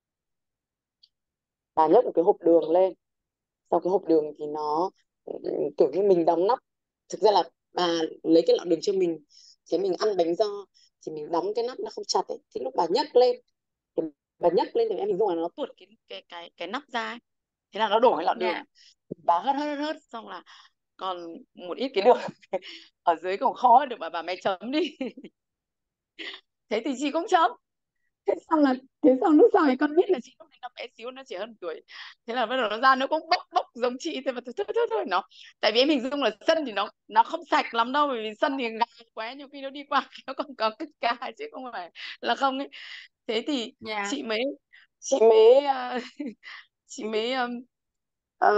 bà nhấc một cái hộp đường lên, sau cái hộp đường thì nó ừ, kiểu như mình đóng nắp, thực ra là bà lấy cái lọ đường cho mình, thế mình ăn bánh do thì mình đóng cái nắp nó không chặt ấy, thì lúc bà nhấc lên thì bà nhấc lên thì em hình dung là nó tuột cái cái cái cái nắp ra ấy. Thế là nó đổ cái lọ đường, dạ, bà hớt hớt hớt xong là còn một ít cái đường ở dưới còn khó được, bà bà mày chấm đi. Thế thì chị cũng chấm. Thế xong là thế xong lúc sau thì con biết là chị lúc đấy nó bé xíu, nó chỉ hơn tuổi, thế là bắt đầu nó ra nó cũng bốc bốc giống chị, thế mà thôi thôi thôi, thôi nó, tại vì em hình dung là sân thì nó nó không sạch lắm đâu, bởi vì sân thì gà quá, nhiều khi nó đi qua nó còn có cứt ca chứ không phải là không ấy. Thế thì dạ, chị mới chị mới à, chị mới um, ờ,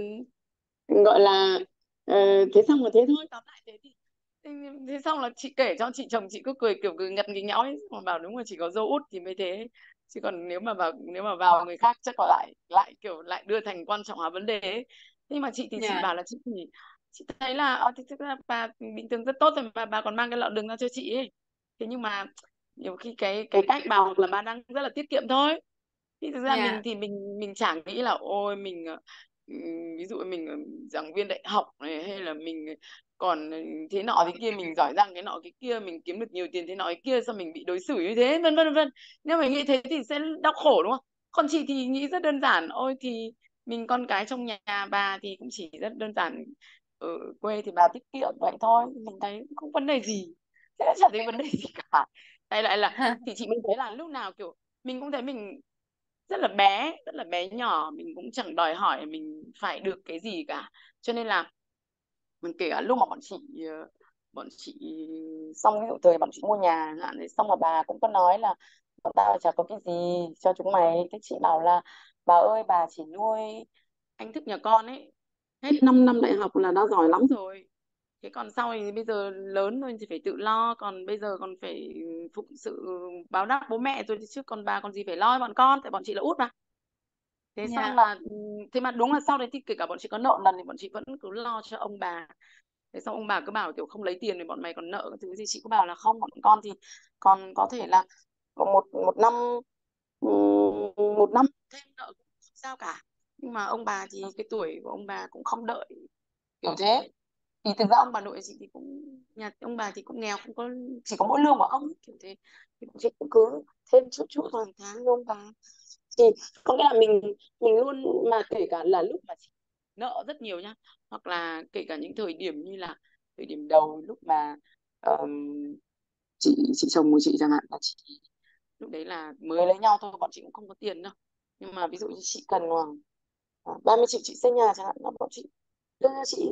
gọi là ờ, thế xong rồi thế thôi, tóm lại thế thì thế, thế xong là chị kể cho chị chồng, chị cứ cười kiểu cười ngặt nghí nhõi ấy. Mà bảo đúng là chỉ có dâu út thì mới thế, chứ còn nếu mà vào nếu mà vào người khác chắc là lại lại kiểu lại đưa thành quan trọng hóa vấn đề ấy. Nhưng mà chị thì chị Dạ. bảo là chị thì chị thấy là ờ, thì thực ra bà bình thường rất tốt rồi mà bà còn mang cái lọ đường ra cho chị ấy. Thế nhưng mà nhiều khi cái cái cách bà hoặc là bà đang rất là tiết kiệm thôi. Thì thực ra mình Dạ. thì mình mình chẳng nghĩ là ôi mình ờ, ừm, ví dụ mình ờ, giảng viên đại học này, hay là mình còn thế nọ thế kia, mình giỏi giang cái nọ cái kia, mình kiếm được nhiều tiền thế nọ cái kia, sao mình bị đối xử như thế, vân vân vân vân. Nếu mình nghĩ thế thì sẽ đau khổ đúng không? Còn chị thì nghĩ rất đơn giản, ôi thì mình con cái trong nhà, bà thì cũng chỉ rất đơn giản, ở quê thì bà tiết kiệm vậy thôi, mình thấy không vấn đề gì, thế đã chả thấy vấn đề gì cả. Đây lại là thì chị mới thấy là lúc nào kiểu mình cũng thấy mình rất là bé, rất là bé nhỏ, mình cũng chẳng đòi hỏi mình phải được cái gì cả. Cho nên là mình kể cả lúc mà bọn chị ờ, bọn chị xong cái thời bọn chị mua nhà chẳng hạn, thì xong mà bà cũng có nói là bọn tao chả có cái gì cho chúng mày. Thế chị bảo là bà ơi, bà chỉ nuôi anh Thức nhà con ấy hết 5 năm đại học là đã giỏi lắm rồi. Thế còn sau thì bây giờ lớn rồi thì phải tự lo, còn bây giờ còn phải phụng sự báo đáp bố mẹ rồi, chứ còn bà còn gì phải lo cho bọn con, tại bọn chị là út mà. Thế xong Dạ. là ừ, thế mà đúng là sau đấy thì kể cả bọn chị có nợ nần thì bọn chị vẫn cứ lo cho ông bà. Thế xong ông bà cứ bảo kiểu không lấy tiền thì bọn mày còn nợ cái thứ gì, chị cứ bảo là không, bọn con thì còn có thể là có một một năm ừm, một năm thêm nợ cũng không sao cả. Nhưng mà ông bà thì cái tuổi của ông bà cũng không đợi kiểu thế. Thì thực ra ông bà nội chị thì cũng, nhà ông bà thì cũng nghèo, không có, chỉ có mỗi lương của ông ấy, kiểu thế. Thì bọn chị cũng cứ thêm chút chút hàng tháng cho ông bà. Thì có nghĩa là mình mình luôn, mà kể cả là lúc mà chị nợ rất nhiều nhá, hoặc là kể cả những thời điểm như là thời điểm đầu lúc mà ờm, chị chị chồng của chị chẳng hạn, là chị lúc đấy là mới lấy nhau thôi, bọn chị cũng không có tiền đâu. Nhưng mà ví dụ như chị cần khoảng à, ba mươi triệu chị xây nhà chẳng hạn, là bọn chị đưa cho chị.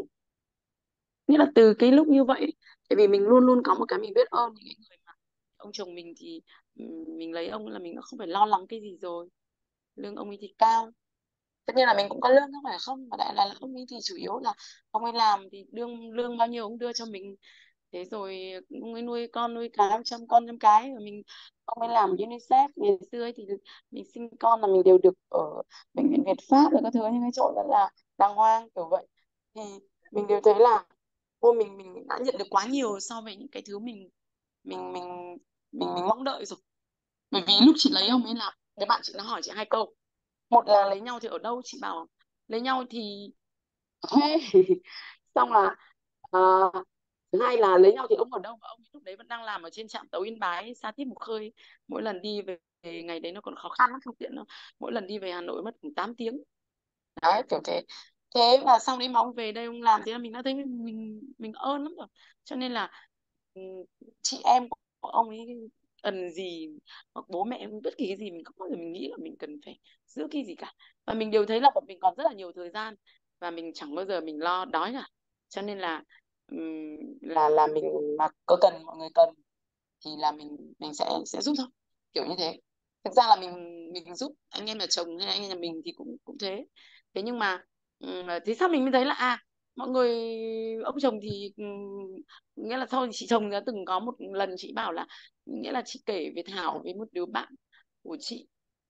Nghĩa là từ cái lúc như vậy, tại vì mình luôn luôn có một cái mình biết ơn những cái người mà ông chồng mình thì ừm, mình lấy ông là mình đã không phải lo lắng cái gì rồi. Lương ông ấy thì cao, tất nhiên là mình cũng có lương không phải không, mà đại là, là ông ấy thì chủ yếu là ông ấy làm thì lương lương bao nhiêu ông đưa cho mình. Thế rồi ông ấy nuôi con nuôi cái, chăm con chăm cái, rồi mình ông ấy làm UNICEF ngày xưa ấy, thì mình sinh con là mình đều được ở bệnh viện Việt Pháp rồi các thứ, những cái chỗ rất là đàng hoàng kiểu vậy. Thì mình đều thấy là ô, mình mình đã nhận được quá nhiều so với những cái thứ mình mình mình mình, mình mong đợi rồi. Bởi vì lúc chị lấy ông ấy là cái bạn chị nó hỏi chị hai câu. Một là lấy nhau thì ở đâu, chị bảo lấy nhau thì thuê. Xong là ờ, thứ hai là lấy nhau thì ông ở đâu, mà ông lúc đấy vẫn đang làm ở trên trạm tàu Yên Bái xa tít một khơi. Mỗi lần đi về, về ngày đấy nó còn khó khăn lắm, phương tiện nó mỗi lần đi về Hà Nội mất khoảng tám tiếng. Đấy kiểu thế. Thế và sau đấy mà ông về đây ông làm, thế là mình đã thấy mình mình, mình ơn lắm rồi. Cho nên là ừ, chị em của ông ấy cần gì, hoặc bố mẹ bất kỳ cái gì, mình không bao giờ mình nghĩ là mình cần phải giữ cái gì cả. Và mình đều thấy là bọn mình còn rất là nhiều thời gian, và mình chẳng bao giờ mình lo đói cả. Cho nên là ừm, là là mình mà có cần, mọi người cần thì là mình mình sẽ sẽ giúp thôi, kiểu như thế. Thực ra là mình mình giúp anh em nhà chồng hay anh em nhà mình thì cũng cũng thế. Thế nhưng mà ừm, thế sao mình mới thấy là à, mọi người, ông chồng thì ừm, nghĩa là thôi, chị chồng đã từng có một lần chị bảo là, nghĩa là chị kể về Thảo với một đứa bạn của chị,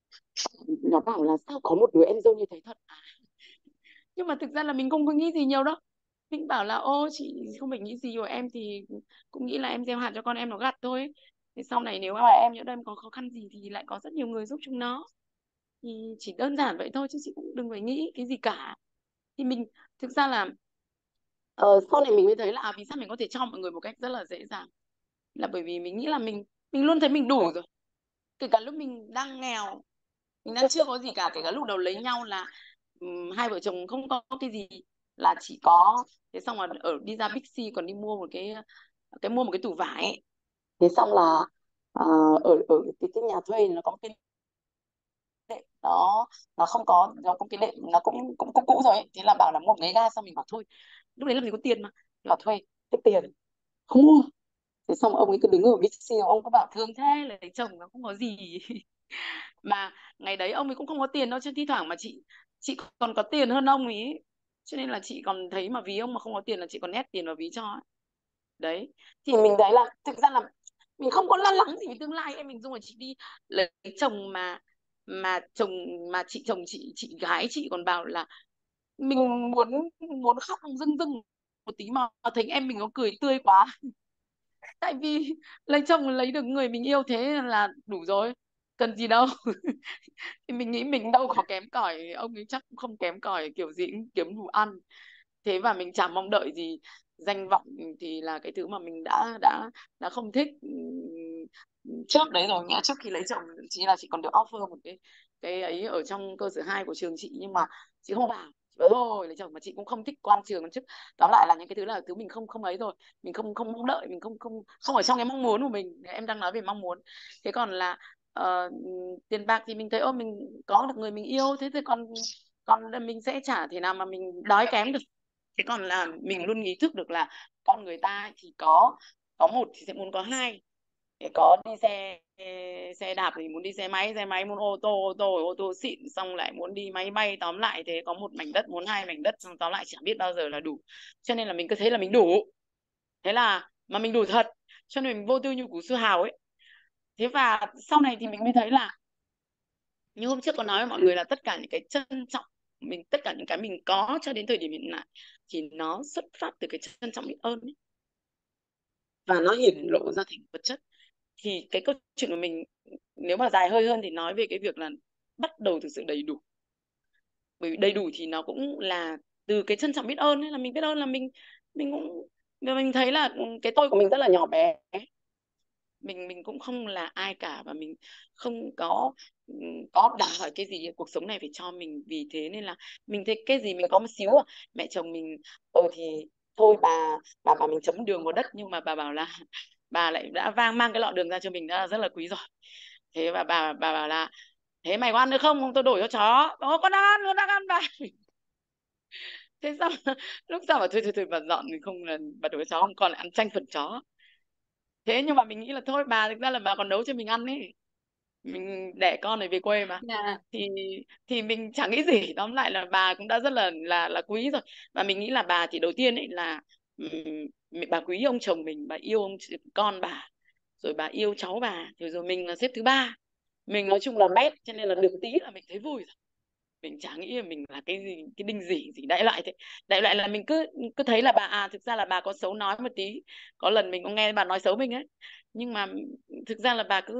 nó bảo là sao có một đứa em dâu như thế thật à. Nhưng mà thực ra là mình không có nghĩ gì nhiều đâu. Mình bảo là ô chị không phải nghĩ gì, rồi em thì cũng nghĩ là em gieo hạt cho con em nó gặt thôi. Thì sau này nếu mà em nhỡ đâu em có khó khăn gì thì lại có rất nhiều người giúp chúng nó. Thì chỉ đơn giản vậy thôi, chứ chị cũng đừng phải nghĩ cái gì cả. Thì mình thực ra là ờ, sau này mình mới thấy là à, vì sao mình có thể cho mọi người một cách rất là dễ dàng, là bởi vì mình nghĩ là mình mình luôn thấy mình đủ rồi. Kể cả lúc mình đang nghèo, mình đang chưa có gì cả, kể cả lúc đầu lấy nhau là ừm, hai vợ chồng không có cái gì, là chỉ có thế. Xong rồi ở đi ra Big C còn đi mua một cái cái mua một cái tủ vải ấy. Thế xong là ờ, ở ở cái, cái nhà thuê nó có một cái đệm, nó nó không có, nó có cái đệm nó cũng cũng cũ cũ rồi ấy. Thế là bảo là mua một cái ga, xong mình bảo thôi, lúc đấy làm gì có tiền mà, bảo thuê hết tiền không mua. Thế xong ông ấy cứ đứng ở Big C, ông cứ bảo thương thế, lấy chồng nó không có gì. Mà ngày đấy ông ấy cũng không có tiền đâu, chứ thi thoảng mà chị chị còn có tiền hơn ông ấy, cho nên là chị còn thấy mà ví ông mà không có tiền là chị còn nhét tiền vào ví cho ấy. Đấy thì mình thấy là thực ra là mình không có lo lắng gì về tương lai. Em mình Dung là chị đi lấy chồng mà mà chồng mà chị chồng chị chị gái chị còn bảo là mình muốn muốn khóc rưng rưng một tí mà thấy em mình nó cười tươi quá. Tại vì lấy chồng lấy được người mình yêu thế là đủ rồi, cần gì đâu. Thì mình nghĩ mình đâu có kém cỏi, ông ấy chắc cũng không kém cỏi, kiểu gì cũng kiếm đủ ăn. Thế và mình chẳng mong đợi gì. Danh vọng thì là cái thứ mà mình đã đã đã không thích trước đấy rồi nhá. Trước khi lấy chồng chỉ là chị còn được offer một cái cái ấy ở trong cơ sở hai của trường chị, nhưng mà chị không vào. Chị bảo thôi lấy chồng, mà chị cũng không thích quan trường trước. Tóm lại là những cái thứ là thứ mình không không ấy rồi, mình không không mong đợi, mình không không không ở trong cái mong muốn của mình. Em đang nói về mong muốn. Thế còn là ờ, tiền bạc thì mình thấy ôm mình có được người mình yêu, thế thì còn còn mình sẽ chả thể nào mà mình đói kém được. Thế còn là mình luôn ý thức được là con người ta thì có có một thì sẽ muốn có hai. Để có đi xe xe đạp thì muốn đi xe máy, xe máy muốn ô tô, ô tô ô tô xịn, xong lại muốn đi máy bay. Tóm lại thế có một mảnh đất muốn hai mảnh đất, xong tóm lại chẳng biết bao giờ là đủ. Cho nên là mình cứ thấy là mình đủ. Thế là mà mình đủ thật, cho nên mình vô tư như củ su hào ấy. Thế và sau này thì mình mới thấy là như hôm trước có nói với mọi người là tất cả những cái trân trọng mình, tất cả những cái mình có cho đến thời điểm hiện tại thì nó xuất phát từ cái trân trọng biết ơn ấy. Và nó hiển lộ ra thành vật chất. Thì cái câu chuyện của mình nếu mà dài hơi hơn thì nói về cái việc là bắt đầu từ sự đầy đủ. Bởi vì đầy đủ thì nó cũng là từ cái trân trọng biết ơn ấy, là mình biết ơn là mình mình cũng mình thấy là cái tôi của mình rất là nhỏ bé. mình mình cũng không là ai cả, và mình không có có đòi hỏi cái gì, cuộc sống này phải cho mình. Vì thế nên là mình thấy cái gì mình có một xíu à. Mẹ chồng mình ờ thì thôi bà bà bảo mình chấm đường vào đất, nhưng mà bà bảo là bà lại đã vang mang cái lọ đường ra cho mình, đã là rất là quý rồi. Thế và bà bà bảo là thế mày có ăn được không, không tôi đổi cho chó. Ồ, con đang ăn, con đang ăn bà. Thế sao lúc sau mà thôi thôi thôi bà dọn thì không là bà đổi cho chó, không còn lại ăn tranh phần chó. Thế nhưng mà mình nghĩ là thôi bà thực ra là bà còn nấu cho mình ăn ấy, mình đẻ con này về quê mà. Dạ. thì thì mình chẳng nghĩ gì. Tóm lại là bà cũng đã rất là là là quý rồi. Và mình nghĩ là bà thì đầu tiên ấy là ừm, bà quý ông chồng mình, bà yêu ông con bà, rồi bà yêu cháu bà, rồi rồi mình là xếp thứ ba. Mình nói chung là mét, cho nên là được tí là mình thấy vui rồi. Mình chả nghĩ là mình là cái gì, cái đinh gì gì đại loại thế. Đại loại là mình cứ cứ thấy là bà à thực ra là bà có xấu nói một tí. Có lần mình cũng nghe bà nói xấu mình ấy, nhưng mà thực ra là bà cứ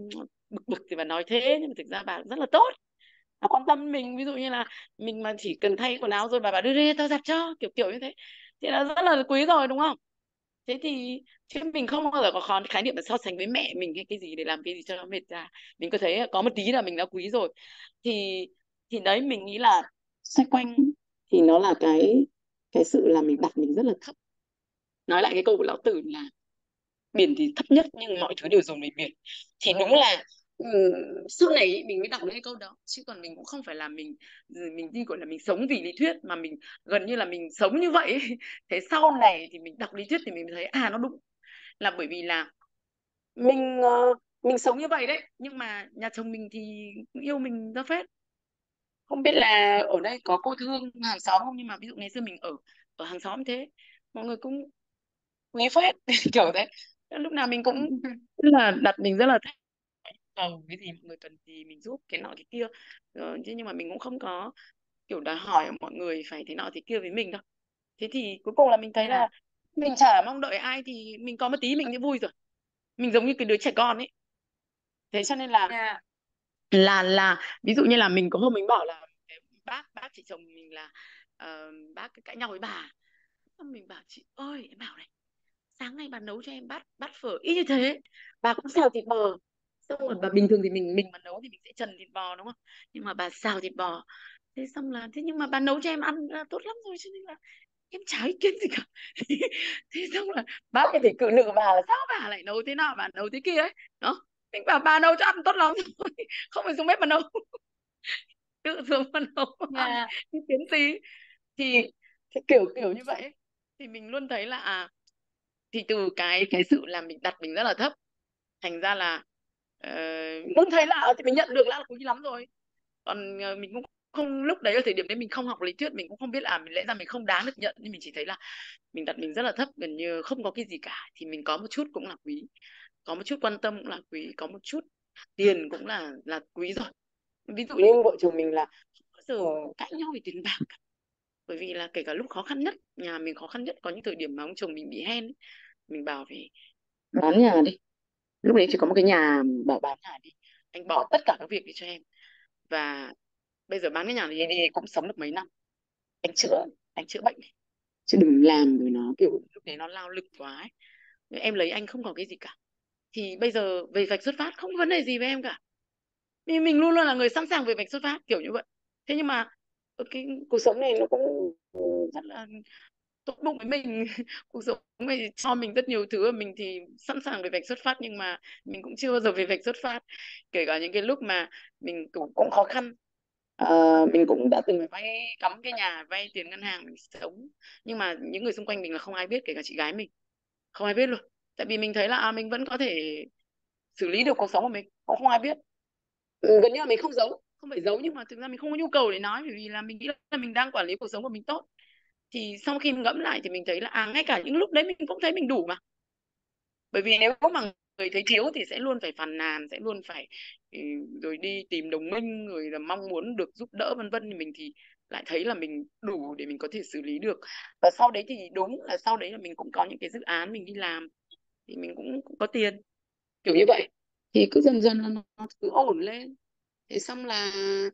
bực bực thì bà nói thế, nhưng mà thực ra bà rất là tốt, bà quan tâm mình. Ví dụ như là mình mà chỉ cần thay quần áo rồi bà bảo đưa đi tao giặt cho, kiểu kiểu như thế, thì là rất là quý rồi, đúng không? Thế thì chứ mình không bao giờ có khó khái niệm là so sánh với mẹ mình hay cái gì để làm cái gì cho nó mệt ra. Mình có thấy có một tí là mình đã quý rồi. Thì thì đấy mình nghĩ là xoay quanh thì nó là cái cái sự là mình đặt mình rất là thấp. Nói lại cái câu của lão tử là biển thì thấp nhất nhưng mọi thứ đều dồn về biển. Thì đúng là ừ, sau này ý, mình mới đọc được cái câu đó, chứ còn mình cũng không phải là mình mình đi gọi là mình sống vì lý thuyết, mà mình gần như là mình sống như vậy ấy. Thế sau này thì mình đọc lý thuyết thì mình thấy à nó đúng, là bởi vì là mình ờ, mình sống như vậy đấy, nhưng mà nhà chồng mình thì yêu mình ra phết. Không biết là ở đây có cô thương hàng xóm không, nhưng mà ví dụ ngày xưa mình ở ở hàng xóm thế, mọi người cũng quý phết kiểu thế. Lúc nào mình cũng rất là đặt mình rất là thích, cầu cái gì mọi người cần thì mình giúp cái nọ cái kia. Ờ, chứ nhưng mà mình cũng không có kiểu đòi hỏi mọi người phải thế nọ thế kia với mình đâu. Thế thì cuối cùng là mình thấy là Dạ. mình chả mong đợi ai, thì mình có một tí mình đã vui rồi. Mình giống như cái đứa trẻ con ấy. Thế cho nên là Dạ. là là ví dụ như là mình có hôm mình bảo là cái bác bác chị chồng mình là ờ, bác cứ cãi nhau với bà. Xong mình bảo chị ơi, em bảo này, sáng nay bà nấu cho em bát bát phở y như thế, bà cũng xào thịt bò. Xong rồi bà bình thường thì mình mình mà nấu thì mình sẽ trần thịt bò đúng không, nhưng mà bà xào thịt bò. Thế xong là thế nhưng mà bà nấu cho em ăn là tốt lắm rồi, cho nên là em chả ý kiến gì cả. Thế xong là bác ấy thì cự nữ bà là sao bà lại nấu thế nào, bà nấu thế kia ấy đó. Mình bảo bà nấu cho ăn tốt lắm rồi, không phải xuống bếp mà nấu, tự xuống mà nấu ăn Dạ. như tiến sĩ. Thì, thì kiểu kiểu như vậy ấy. Thì mình luôn thấy là à thì từ cái cái sự là mình đặt mình rất là thấp, thành ra là uh, muốn thấy là ờ, thì mình nhận được là quý lắm rồi. Còn uh, mình cũng không, lúc đấy ở thời điểm đấy mình không học lý thuyết, mình cũng không biết là mình lẽ ra mình không đáng được nhận, nhưng mình chỉ thấy là mình đặt mình rất là thấp, gần như không có cái gì cả, thì mình có một chút cũng là quý, có một chút quan tâm cũng là quý, có một chút tiền cũng là là quý rồi. Ví dụ như vợ chồng mình là không bao giờ cãi nhau về tiền bạc cả. Bởi vì là kể cả lúc khó khăn nhất, nhà mình khó khăn nhất, có những thời điểm mà ông chồng mình bị hen ấy, mình bảo phải bán nhà đi, lúc đấy chỉ có một cái nhà, bảo bán nhà đi, anh bỏ tất cả các việc đi cho em, và bây giờ bán cái nhà này đi cũng sống được mấy năm, anh chữa anh chữa bệnh này, chứ đừng làm rồi nó kiểu lúc đấy nó lao lực quá ấy. Em lấy anh không có cái gì cả, thì bây giờ về vạch xuất phát không có vấn đề gì với em cả, vì mình luôn luôn là người sẵn sàng về vạch xuất phát kiểu như vậy. Thế nhưng mà cái cuộc sống này nó cũng rất là tốt bụng với mình. Cuộc sống này cho mình rất nhiều thứ, mình thì sẵn sàng về vạch xuất phát, nhưng mà mình cũng chưa bao giờ về vạch xuất phát, kể cả những cái lúc mà mình cũng, cũng khó khăn. Ờ, mình cũng đã từng phải vay, cắm cái nhà, vay tiền ngân hàng mình sống, nhưng mà những người xung quanh mình là không ai biết, kể cả chị gái mình không ai biết luôn, tại vì mình thấy là à, mình vẫn có thể xử lý được cuộc sống của mình, cũng không ai biết. Ừ, gần như là mình không giấu, không phải giấu, nhưng mà thực ra mình không có nhu cầu để nói, bởi vì là mình nghĩ là mình đang quản lý cuộc sống của mình tốt. Thì sau khi mình ngẫm lại thì mình thấy là à, ngay cả những lúc đấy mình cũng thấy mình đủ mà. Bởi vì nếu mà người thấy thiếu thì sẽ luôn phải phàn nàn, sẽ luôn phải ừ, rồi đi tìm đồng minh, rồi là mong muốn được giúp đỡ vân vân, thì mình thì lại thấy là mình đủ để mình có thể xử lý được. Và sau đấy thì đúng là sau đấy là mình cũng có những cái dự án mình đi làm, thì mình cũng, cũng có tiền kiểu như vậy, thì cứ dần dần là nó, nó cứ ổn lên. Thế xong là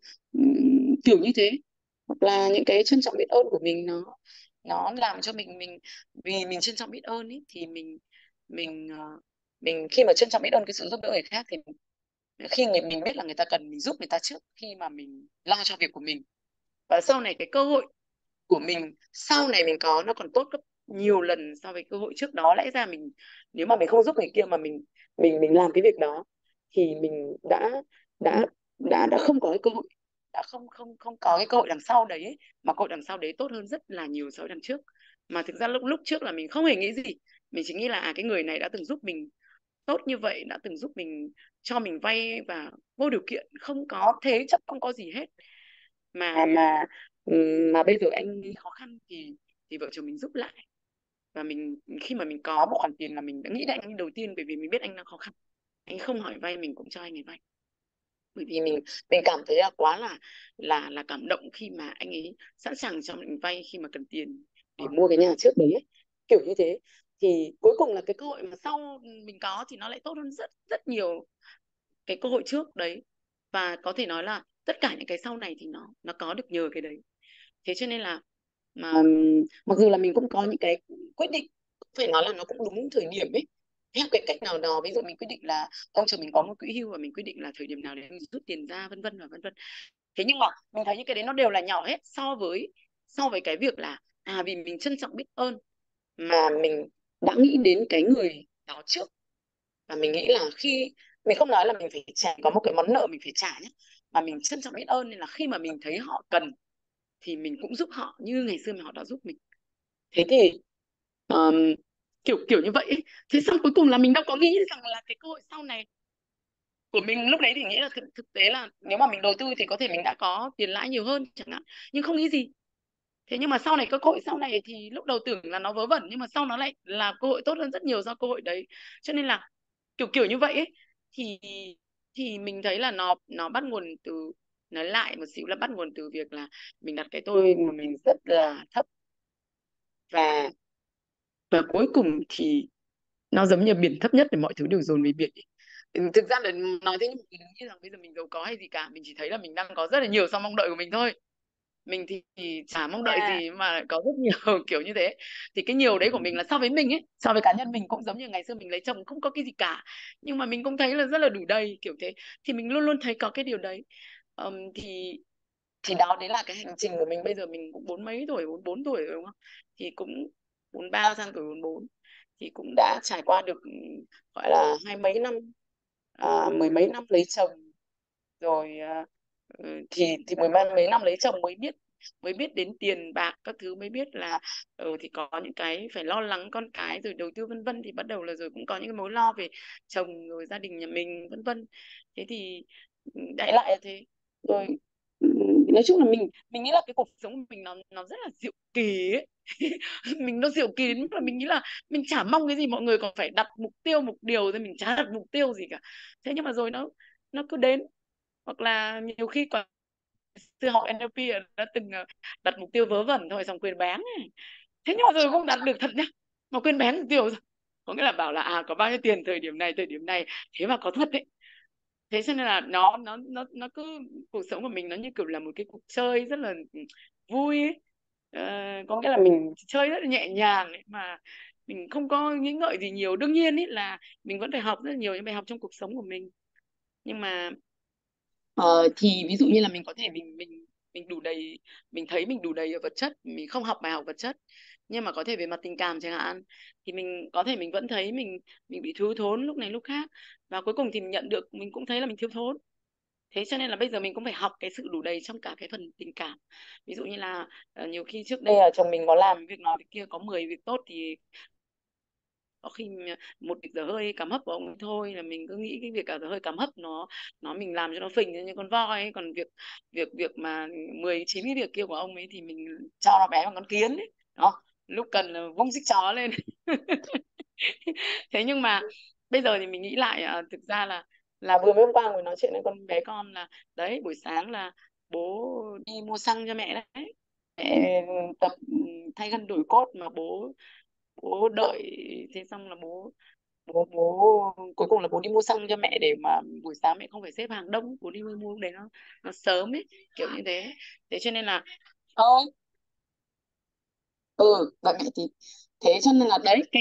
ừm, kiểu như thế, hoặc là những cái trân trọng biết ơn của mình, nó nó làm cho mình mình vì mình trân trọng biết ơn ấy, thì mình mình ờ, mình khi mà trân trọng biết ơn cái sự giúp đỡ người khác, thì khi người mình biết là người ta cần, mình giúp người ta trước khi mà mình lo cho việc của mình. Và sau này cái cơ hội của mình sau này mình có nó còn tốt gấp nhiều lần so với cơ hội trước đó. Lẽ ra mình, nếu mà mình không giúp người kia mà mình mình mình làm cái việc đó, thì mình đã đã đã đã không có cái cơ hội, đã không không không có cái cơ hội đằng sau đấy ấy. Mà cơ hội đằng sau đấy tốt hơn rất là nhiều so với đằng trước, mà thực ra lúc lúc trước là mình không hề nghĩ gì, mình chỉ nghĩ là à, cái người này đã từng giúp mình tốt như vậy, đã từng giúp mình, cho mình vay và vô điều kiện, không có thế chấp, không có gì hết, mà mà ừm, mà bây giờ anh ấy khó khăn thì thì vợ chồng mình giúp lại. Và mình khi mà mình có một khoản tiền là mình đã nghĩ đến anh ấy đầu tiên, bởi vì mình biết anh đang khó khăn, anh không hỏi vay mình cũng cho anh ấy vay, bởi vì mình mình cảm thấy là quá là là là cảm động khi mà anh ấy sẵn sàng cho mình vay khi mà cần tiền để mua cái nhà trước đấy ấy. Kiểu như thế, thì cuối cùng là cái cơ hội mà sau mình có thì nó lại tốt hơn rất rất nhiều cái cơ hội trước đấy. Và có thể nói là tất cả những cái sau này thì nó nó có được nhờ cái đấy. Thế cho nên là mà mặc dù là mình cũng có những cái quyết định, phải nói là nó cũng đúng thời điểm ấy, theo cái cách nào đó. Ví dụ mình quyết định là ông chồng mình có một quỹ hưu, và mình quyết định là thời điểm nào để mình rút tiền ra, vân vân và vân vân. Thế nhưng mà mình thấy những cái đấy nó đều là nhỏ hết so với so với cái việc là à, vì mình trân trọng biết ơn mà mình đã nghĩ đến cái người đó trước. Và mình nghĩ là khi mình không nói là mình phải trả, có một cái món nợ mình phải trả nhé, mà mình trân trọng biết ơn, nên là khi mà mình thấy họ cần thì mình cũng giúp họ như ngày xưa mà họ đã giúp mình. Thế thì um, kiểu kiểu như vậy ấy. Thế xong cuối cùng là mình đâu có nghĩ rằng là cái cơ hội sau này của mình lúc đấy, thì nghĩ là thực, thực tế là nếu mà mình đầu tư thì có thể mình đã có tiền lãi nhiều hơn chẳng hạn, nhưng không nghĩ gì. Thế nhưng mà sau này cơ hội sau này thì lúc đầu tưởng là nó vớ vẩn, nhưng mà sau nó lại là cơ hội tốt hơn rất nhiều do cơ hội đấy. Cho nên là kiểu kiểu như vậy ấy, thì thì mình thấy là nó nó bắt nguồn từ, nói lại một xíu là bắt nguồn từ việc là mình đặt cái tôi mà mình rất là thấp, và và cuối cùng thì nó giống như biển thấp nhất thì mọi thứ đều dồn về biển ấy. Ừ, thực ra là nói thế nhưng mà đừng nghĩ rằng bây giờ mình giàu có hay gì cả, mình chỉ thấy là mình đang có rất là nhiều sau mong đợi của mình thôi. Mình thì, thì chả mong đợi Dạ. gì mà có rất nhiều kiểu như thế. Thì cái nhiều đấy của mình là so với mình ấy, so với cá nhân mình, cũng giống như ngày xưa mình lấy chồng không có cái gì cả, nhưng mà mình cũng thấy là rất là đủ đầy kiểu thế. Thì mình luôn luôn thấy có cái điều đấy. Ờm, thì thì đó, đấy là cái hành trình của mình. Bây giờ mình cũng bốn mấy tuổi, bốn bốn tuổi rồi đúng không, thì cũng bốn ba sang tuổi bốn bốn, thì cũng đã trải qua được ừ, gọi là hai mấy năm, à, mười mấy năm lấy chồng rồi. À, ừ, thì thì mười mấy mấy năm lấy chồng mới biết mới biết đến tiền bạc các thứ, mới biết là ừ, thì có những cái phải lo lắng con cái rồi đầu tư vân vân, thì bắt đầu là rồi cũng có những cái mối lo về chồng rồi gia đình nhà mình vân vân. Thế thì ừ, đại lại là thế. Rồi ừ, nói chung là mình mình nghĩ là cái cuộc sống của mình nó nó rất là diệu kỳ ấy. Mình nó diệu kỳ đến mức là mình nghĩ là mình chả mong cái gì, mọi người còn phải đặt mục tiêu một điều rồi mình chả đặt mục tiêu gì cả. Thế nhưng mà rồi nó nó cứ đến. Hoặc là nhiều khi còn sư học en eo pê đã từng ờ, đặt mục tiêu vớ vẩn thôi xong quên bán ấy. Thế nhưng mà rồi không đạt được thật nhá, mà quên bán mục tiêu rồi, có nghĩa là bảo là à có bao nhiêu tiền thời điểm này thời điểm này, thế mà có thật đấy. Thế cho nên là nó nó nó nó cứ, cuộc sống của mình nó như kiểu là một cái cuộc chơi rất là vui ấy. Ờ, có nghĩa là mình chơi rất là nhẹ nhàng ấy, mà mình không có nghĩ ngợi gì nhiều. Đương nhiên ấy là mình vẫn phải học rất là nhiều những bài học trong cuộc sống của mình, nhưng mà ờ, thì ví dụ như là mình có thể mình mình mình đủ đầy, mình thấy mình đủ đầy ở vật chất, mình không học bài học vật chất, nhưng mà có thể về mặt tình cảm chẳng hạn, thì mình có thể mình vẫn thấy mình mình bị thiếu thốn lúc này lúc khác, và cuối cùng thì mình nhận được mình cũng thấy là mình thiếu thốn. Thế cho nên là bây giờ mình cũng phải học cái sự đủ đầy trong cả cái phần tình cảm. Ví dụ như là ờ, nhiều khi trước đây là chồng mình có làm việc nọ việc kia, có mười việc tốt, thì có khi mà một việc dở hơi cắm hấp của ông ấy thôi là mình cứ nghĩ cái việc cả dở hơi cắm hấp nó nó mình làm cho nó phình như con voi ấy. Còn việc việc việc mà mười chín cái việc kia của ông ấy thì mình cho nó bé bằng con kiến ấy. Đó, lúc cần là vung xích chó lên. Thế nhưng mà bây giờ thì mình nghĩ lại à, thực ra là là vừa mới hôm qua ngồi nói chuyện với con bé con là đấy, buổi sáng là bố đi mua xăng cho mẹ đấy, mẹ tập thay gân đổi cốt mà bố bố đợi. Thế xong là bố bố bố cuối cùng là bố đi mua xăng cho mẹ để mà buổi sáng mẹ không phải xếp hàng đông, bố đi mua lúc đấy nó nó sớm ấy, kiểu như thế. Thế cho nên là thôi, ừ và mẹ thì thế cho nên là đấy cái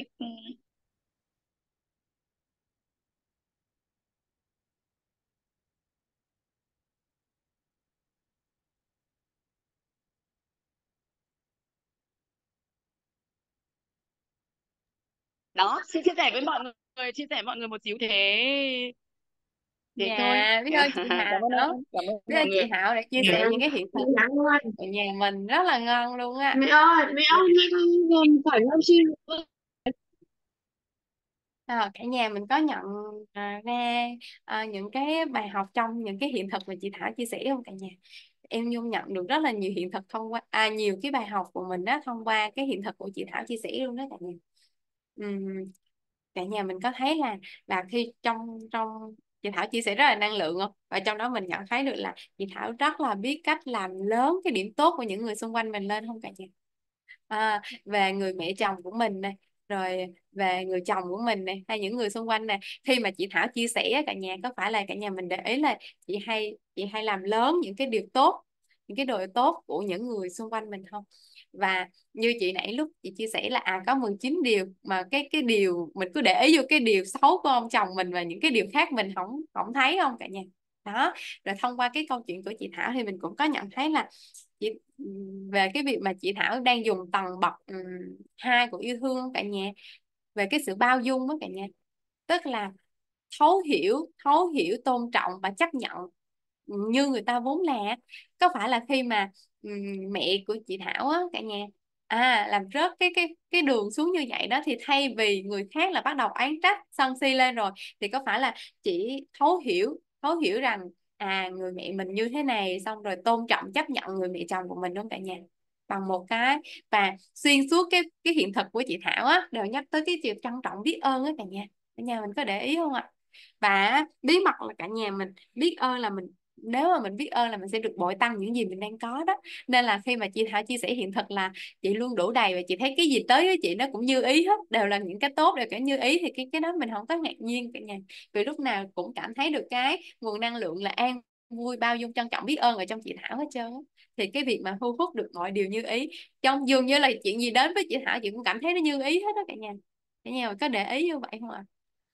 đó, xin chia sẻ với mọi người, chia sẻ với mọi người một xíu thế. Thế thôi. Dạ biết ơn chị Cảm ơn Thảo, em, cảm ơn biết mọi ơn chị người. Thảo đã chia Dạ. sẻ những cái hiện thực Dạ luôn. ở nhà mình rất là ngon luôn á. Mẹ ơi, mẹ ơi, mẹ ơi, phải làm chi? À, cả nhà mình có nhận à, ra à, những cái bài học trong những cái hiện thực mà chị Thảo chia sẻ không cả nhà? Em Nhung nhận được rất là nhiều hiện thực thông qua à, nhiều cái bài học của mình đó thông qua cái hiện thực của chị Thảo chia sẻ luôn đó cả nhà. Ừm, cả nhà mình có thấy là là khi trong trong chị Thảo chia sẻ rất là năng lượng không? Và trong đó mình nhận thấy được là chị Thảo rất là biết cách làm lớn cái điểm tốt của những người xung quanh mình lên không cả nhà? À, về người mẹ chồng của mình này, rồi về người chồng của mình này, hay những người xung quanh này, khi mà chị Thảo chia sẻ cả nhà có phải là cả nhà mình để ý là chị hay chị hay làm lớn những cái điều tốt, những cái điều tốt của những người xung quanh mình không? Và như chị nãy lúc chị chia sẻ là à có mười chín điều, mà cái cái điều mình cứ để ý vô cái điều xấu của ông chồng mình và những cái điều khác mình không không thấy không cả nhà? Đó, rồi thông qua cái câu chuyện của chị Thảo thì mình cũng có nhận thấy là chị về cái việc mà chị Thảo đang dùng tầng bậc um, hai của yêu thương cả nhà, về cái sự bao dung đó cả nhà, tức là thấu hiểu thấu hiểu tôn trọng và chấp nhận như người ta vốn là. Có phải là khi mà ừm, mẹ của chị Thảo á cả nhà à làm rớt cái cái cái đường xuống như vậy đó, thì thay vì người khác là bắt đầu oán trách sân si lên rồi, thì có phải là chị thấu hiểu thấu hiểu rằng à người mẹ mình như thế này, xong rồi tôn trọng chấp nhận người mẹ chồng của mình đúng không cả nhà? Bằng một cái, và xuyên suốt cái cái hiện thực của chị Thảo á đều nhắc tới cái chuyện trân trọng biết ơn á cả nhà. Cả nhà mình có để ý không ạ? Và bí mật là cả nhà mình biết ơn là mình, nếu mà mình biết ơn là mình sẽ được bội tăng những gì mình đang có đó. Nên là khi mà chị Thảo chia sẻ hiện thực là chị luôn đủ đầy và chị thấy cái gì tới với chị nó cũng như ý hết, đều là những cái tốt, đều cả như ý, thì cái cái đó mình không có ngạc nhiên cả nhà, vì lúc nào cũng cảm thấy được cái nguồn năng lượng là an vui, bao dung, trân trọng, biết ơn ở trong chị Thảo hết trơn á. Thì cái việc mà thu hút được mọi điều như ý, trong dường như là chuyện gì đến với chị Thảo chị cũng cảm thấy nó như ý hết đó cả nhà. Cả nhà mình có để ý như vậy không ạ?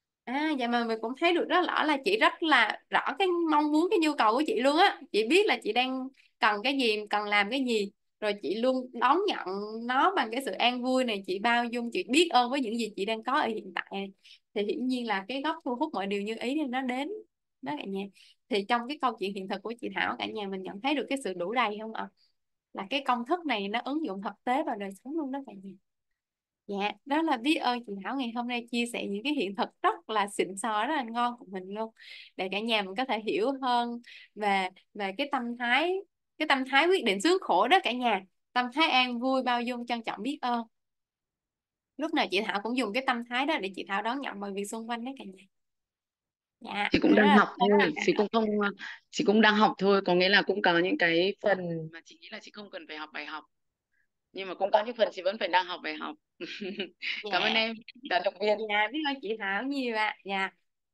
À, dạ mà mình cũng thấy được rất rõ là chị rất là rõ cái mong muốn, cái nhu cầu của chị luôn á. Chị biết là chị đang cần cái gì, cần làm cái gì. Rồi chị luôn đón nhận nó bằng cái sự an vui này. Chị bao dung, chị biết ơn với những gì chị đang có ở hiện tại này. Thì hiển nhiên là cái góc thu hút mọi điều như ý nên nó đến. Đó cả nhà. Thì trong cái câu chuyện hiện thực của chị Thảo, cả nhà mình nhận thấy được cái sự đủ đầy không ạ? là cái công thức này nó ứng dụng thực tế vào đời sống luôn đó cả nhà. Dạ, đó là biết ơn chị Thảo ngày hôm nay chia sẻ những cái hiện thực rất là xịn sò, rất là ngon của mình luôn, để cả nhà mình có thể hiểu hơn về về cái tâm thái cái tâm thái quyết định sướng khổ đó cả nhà. Tâm thái an vui, bao dung, trân trọng, biết ơn. Lúc nào chị Thảo cũng dùng cái tâm thái đó để chị Thảo đón nhận mọi việc xung quanh đấy cả nhà. Dạ, Chị cũng rất đang là học cảm ơn thôi, chị chị Thảo. cũng không chị cũng đang học thôi, có nghĩa là cũng có những cái phần mà chị nghĩ là chị không cần phải học bài học, nhưng mà cũng có những phần chị vẫn phải đang học bài học. Cảm ơn Dạ, em đã động viên. dạ biết ơn chị Thảo nhiều ạ. Dạ.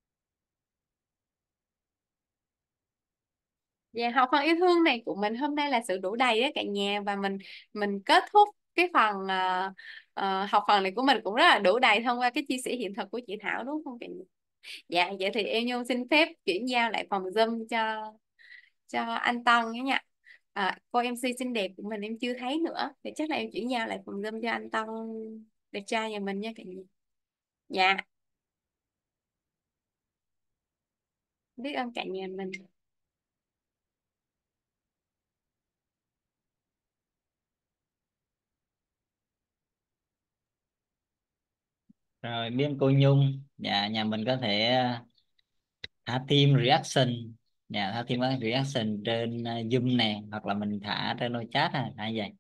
Dạ, học phần yêu thương này của mình hôm nay là sự đủ đầy đó cả nhà, và mình mình kết thúc cái phần ờ, ờ, học phần này của mình cũng rất là đủ đầy thông qua cái chia sẻ hiện thực của chị Thảo, đúng không cả nhà? Dạ, vậy thì em Nhung xin phép chuyển giao lại phòng Zoom cho cho anh Tân nhé nha. À, cô em xê xinh đẹp của mình em chưa thấy nữa, thì chắc là em chuyển giao lại phòng Zoom cho anh Tân, đẹp trai nhà mình nha cả nhà. Dạ, biết ơn cả nhà mình. Rồi biết ơn cô Nhung. Dạ, nhà mình có thể ờ, thả tim reaction. Dạ, thả tim reaction trên ờ, Zoom nè, hoặc là mình thả trên nôi chat à, thả vậy.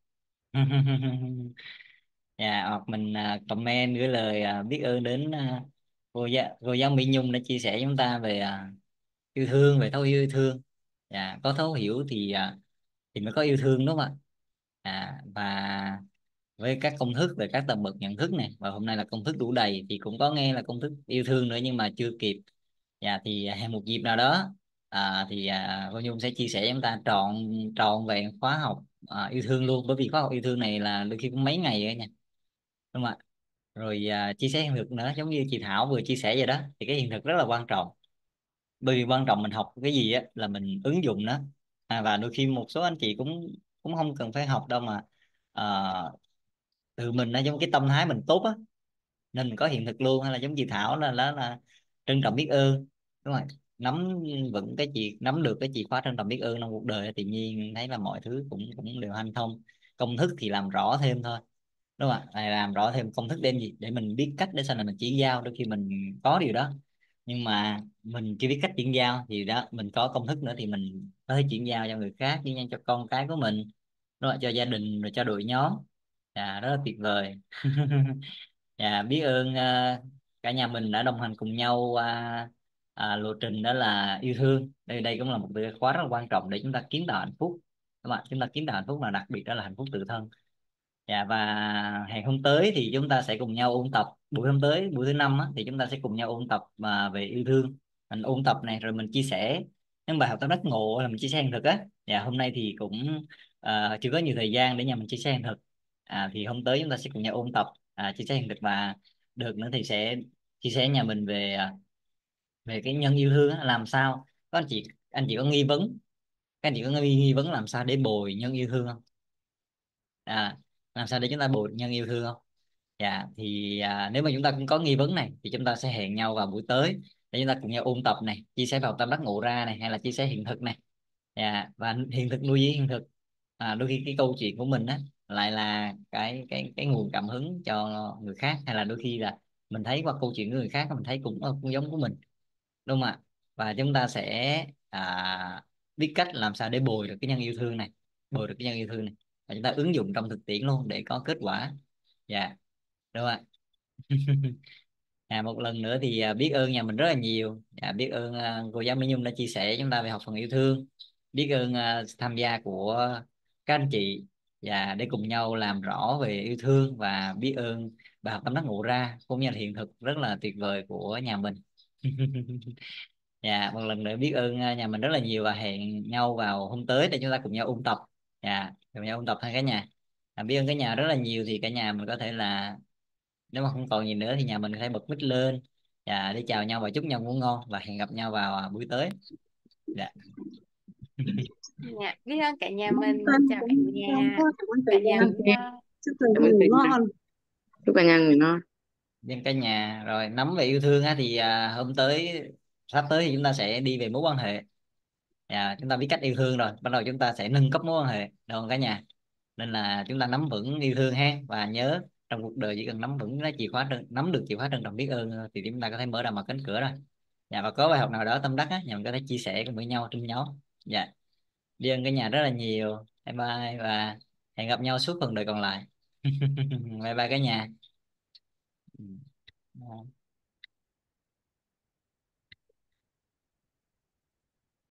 Dạ, hoặc mình ờ, comment gửi lời ờ, biết ơn đến ờ, cô giáo cô giáo Mỹ Nhung đã chia sẻ với chúng ta về ờ, yêu thương, về thấu hiểu yêu thương. Dạ, có thấu hiểu thì ờ, thì mới có yêu thương, đúng không ạ? À, và với các công thức về các tầng bậc nhận thức này, và hôm nay là công thức đủ đầy, thì cũng có nghe là công thức yêu thương nữa nhưng mà chưa kịp. Dạ, thì hẹn một dịp nào đó à, thì à, cô Nhung sẽ chia sẻ với chúng ta trọn trọn vẹn khóa học à, yêu thương luôn, bởi vì khóa học yêu thương này là đôi khi cũng mấy ngày rồi nha, đúng không ạ? Rồi à, chia sẻ hiện thực nữa, giống như chị Thảo vừa chia sẻ vậy đó, thì cái hiện thực rất là quan trọng, bởi vì quan trọng mình học cái gì á là mình ứng dụng nó. À, và đôi khi một số anh chị cũng cũng không cần phải học đâu mà ờ, từ mình ở trong cái tâm thái mình tốt á, nên mình có hiện thực luôn. Hay là giống chị Thảo là là, là trân trọng biết ơn, đúng rồi, nắm vững cái chị nắm được cái chìa khóa trân trọng biết ơn trong cuộc đời, tự nhiên thấy là mọi thứ cũng cũng đều hanh thông. Công thức thì làm rõ thêm thôi, đúng không ạ? Này làm rõ thêm công thức để gì, để mình biết cách để sau này mình chuyển giao, đôi khi mình có điều đó nhưng mà mình chưa biết cách chuyển giao, thì đó mình có công thức nữa thì mình có thể chuyển giao cho người khác, chuyển giao cho con cái của mình, đúng không? Cho gia đình, rồi cho đội nhóm. Dạ, rất là tuyệt vời. Dạ, biết ơn ờ, cả nhà mình đã đồng hành cùng nhau qua à, lộ trình đó là yêu thương. Đây đây cũng là một từ khóa rất là quan trọng để chúng ta kiến tạo hạnh phúc, đúng không ạ? Chúng ta kiến tạo hạnh phúc, mà đặc biệt đó là hạnh phúc tự thân. Dạ, và hẹn hôm tới thì chúng ta sẽ cùng nhau ôn tập. Buổi hôm tới, buổi thứ năm á, thì chúng ta sẽ cùng nhau ôn tập mà về yêu thương. Mình ôn tập này rồi mình chia sẻ những bài học tâm đắc ngộ, là mình chia sẻ hiện thực á. Dạ, hôm nay thì cũng ờ, chưa có nhiều thời gian để nhà mình chia sẻ hiện thực. À, thì hôm tới chúng ta sẽ cùng nhau ôn tập à, chia sẻ hiện thực, và được nữa thì sẽ chia sẻ nhà mình về à, về cái nhân yêu thương á, làm sao. Có anh chị anh chị có nghi vấn, các anh chị có nghi, nghi vấn làm sao để bồi nhân yêu thương không? À, làm sao để chúng ta bồi nhân yêu thương không? Dạ, thì à, nếu mà chúng ta cũng có nghi vấn này thì chúng ta sẽ hẹn nhau vào buổi tới để chúng ta cùng nhau ôn tập này, chia sẻ vào tâm đắc ngộ ra này, hay là chia sẻ hiện thực này. Dạ, và hiện thực nuôi với hiện thực. À, đôi khi cái câu chuyện của mình á lại là cái cái cái nguồn cảm hứng cho người khác, hay là đôi khi là mình thấy qua câu chuyện của người khác mình thấy cũng ờ, cũng giống của mình, đúng không ạ? Và chúng ta sẽ à, biết cách làm sao để bồi được cái nhân yêu thương này, bồi được cái nhân yêu thương này, và chúng ta ứng dụng trong thực tiễn luôn để có kết quả. Dạ, đúng không ạ? À, một lần nữa thì à, biết ơn nhà mình rất là nhiều. À, biết ơn à, cô giáo Mỹ Nhung đã chia sẻ chúng ta về học phần yêu thương. Biết ơn à, sự tham gia của các anh chị, và để cùng nhau làm rõ về yêu thương, và biết ơn bài học tâm đắc ngộ ra cũng như là hiện thực rất là tuyệt vời của nhà mình. Dạ, một lần nữa biết ơn à, nhà mình rất là nhiều, và hẹn nhau vào hôm tới để chúng ta cùng nhau ôn tập. Dạ, cùng nhau ôn tập thôi cả nhà. À, biết ơn cả nhà rất là nhiều, thì cả nhà mình có thể là nếu mà không còn gì nữa thì nhà mình có thể bật mic lên và để chào nhau và chúc nhau ngủ ngon, và hẹn gặp nhau vào à, buổi tới. Dạ. Dạ, biết ơn cả nhà Mong mình, Tân chào cả cũng cảm nhà. ơn cả Cả nhà nhà. ngủ Ok, ngon. Chúc thầy cảm ơn ngủ cả nhà. ngon. Chúc cả nhà ngủ ngon. Dân cả nhà rồi nắm về yêu thương á, thì à, hôm tới sắp tới thì chúng ta sẽ đi về mối quan hệ. Dạ, chúng ta biết cách yêu thương rồi, bắt đầu chúng ta sẽ nâng cấp mối quan hệ, được không cả nhà? Nên là chúng ta nắm vững yêu thương ha, và nhớ trong cuộc đời chỉ cần nắm vững cái chìa khóa trân, nắm được chìa khóa trân trọng biết ơn thôi, thì chúng ta có thể mở ra một cánh cửa rồi. Dạ, và có bài học nào đó tâm đắc á, nhà mình có thể chia sẻ với nhau trong nhóm. Dạ, biết ơn cả nhà rất là nhiều. Bye bye, và hẹn gặp nhau suốt phần đời còn lại. Bye bye cả nhà. Ừ.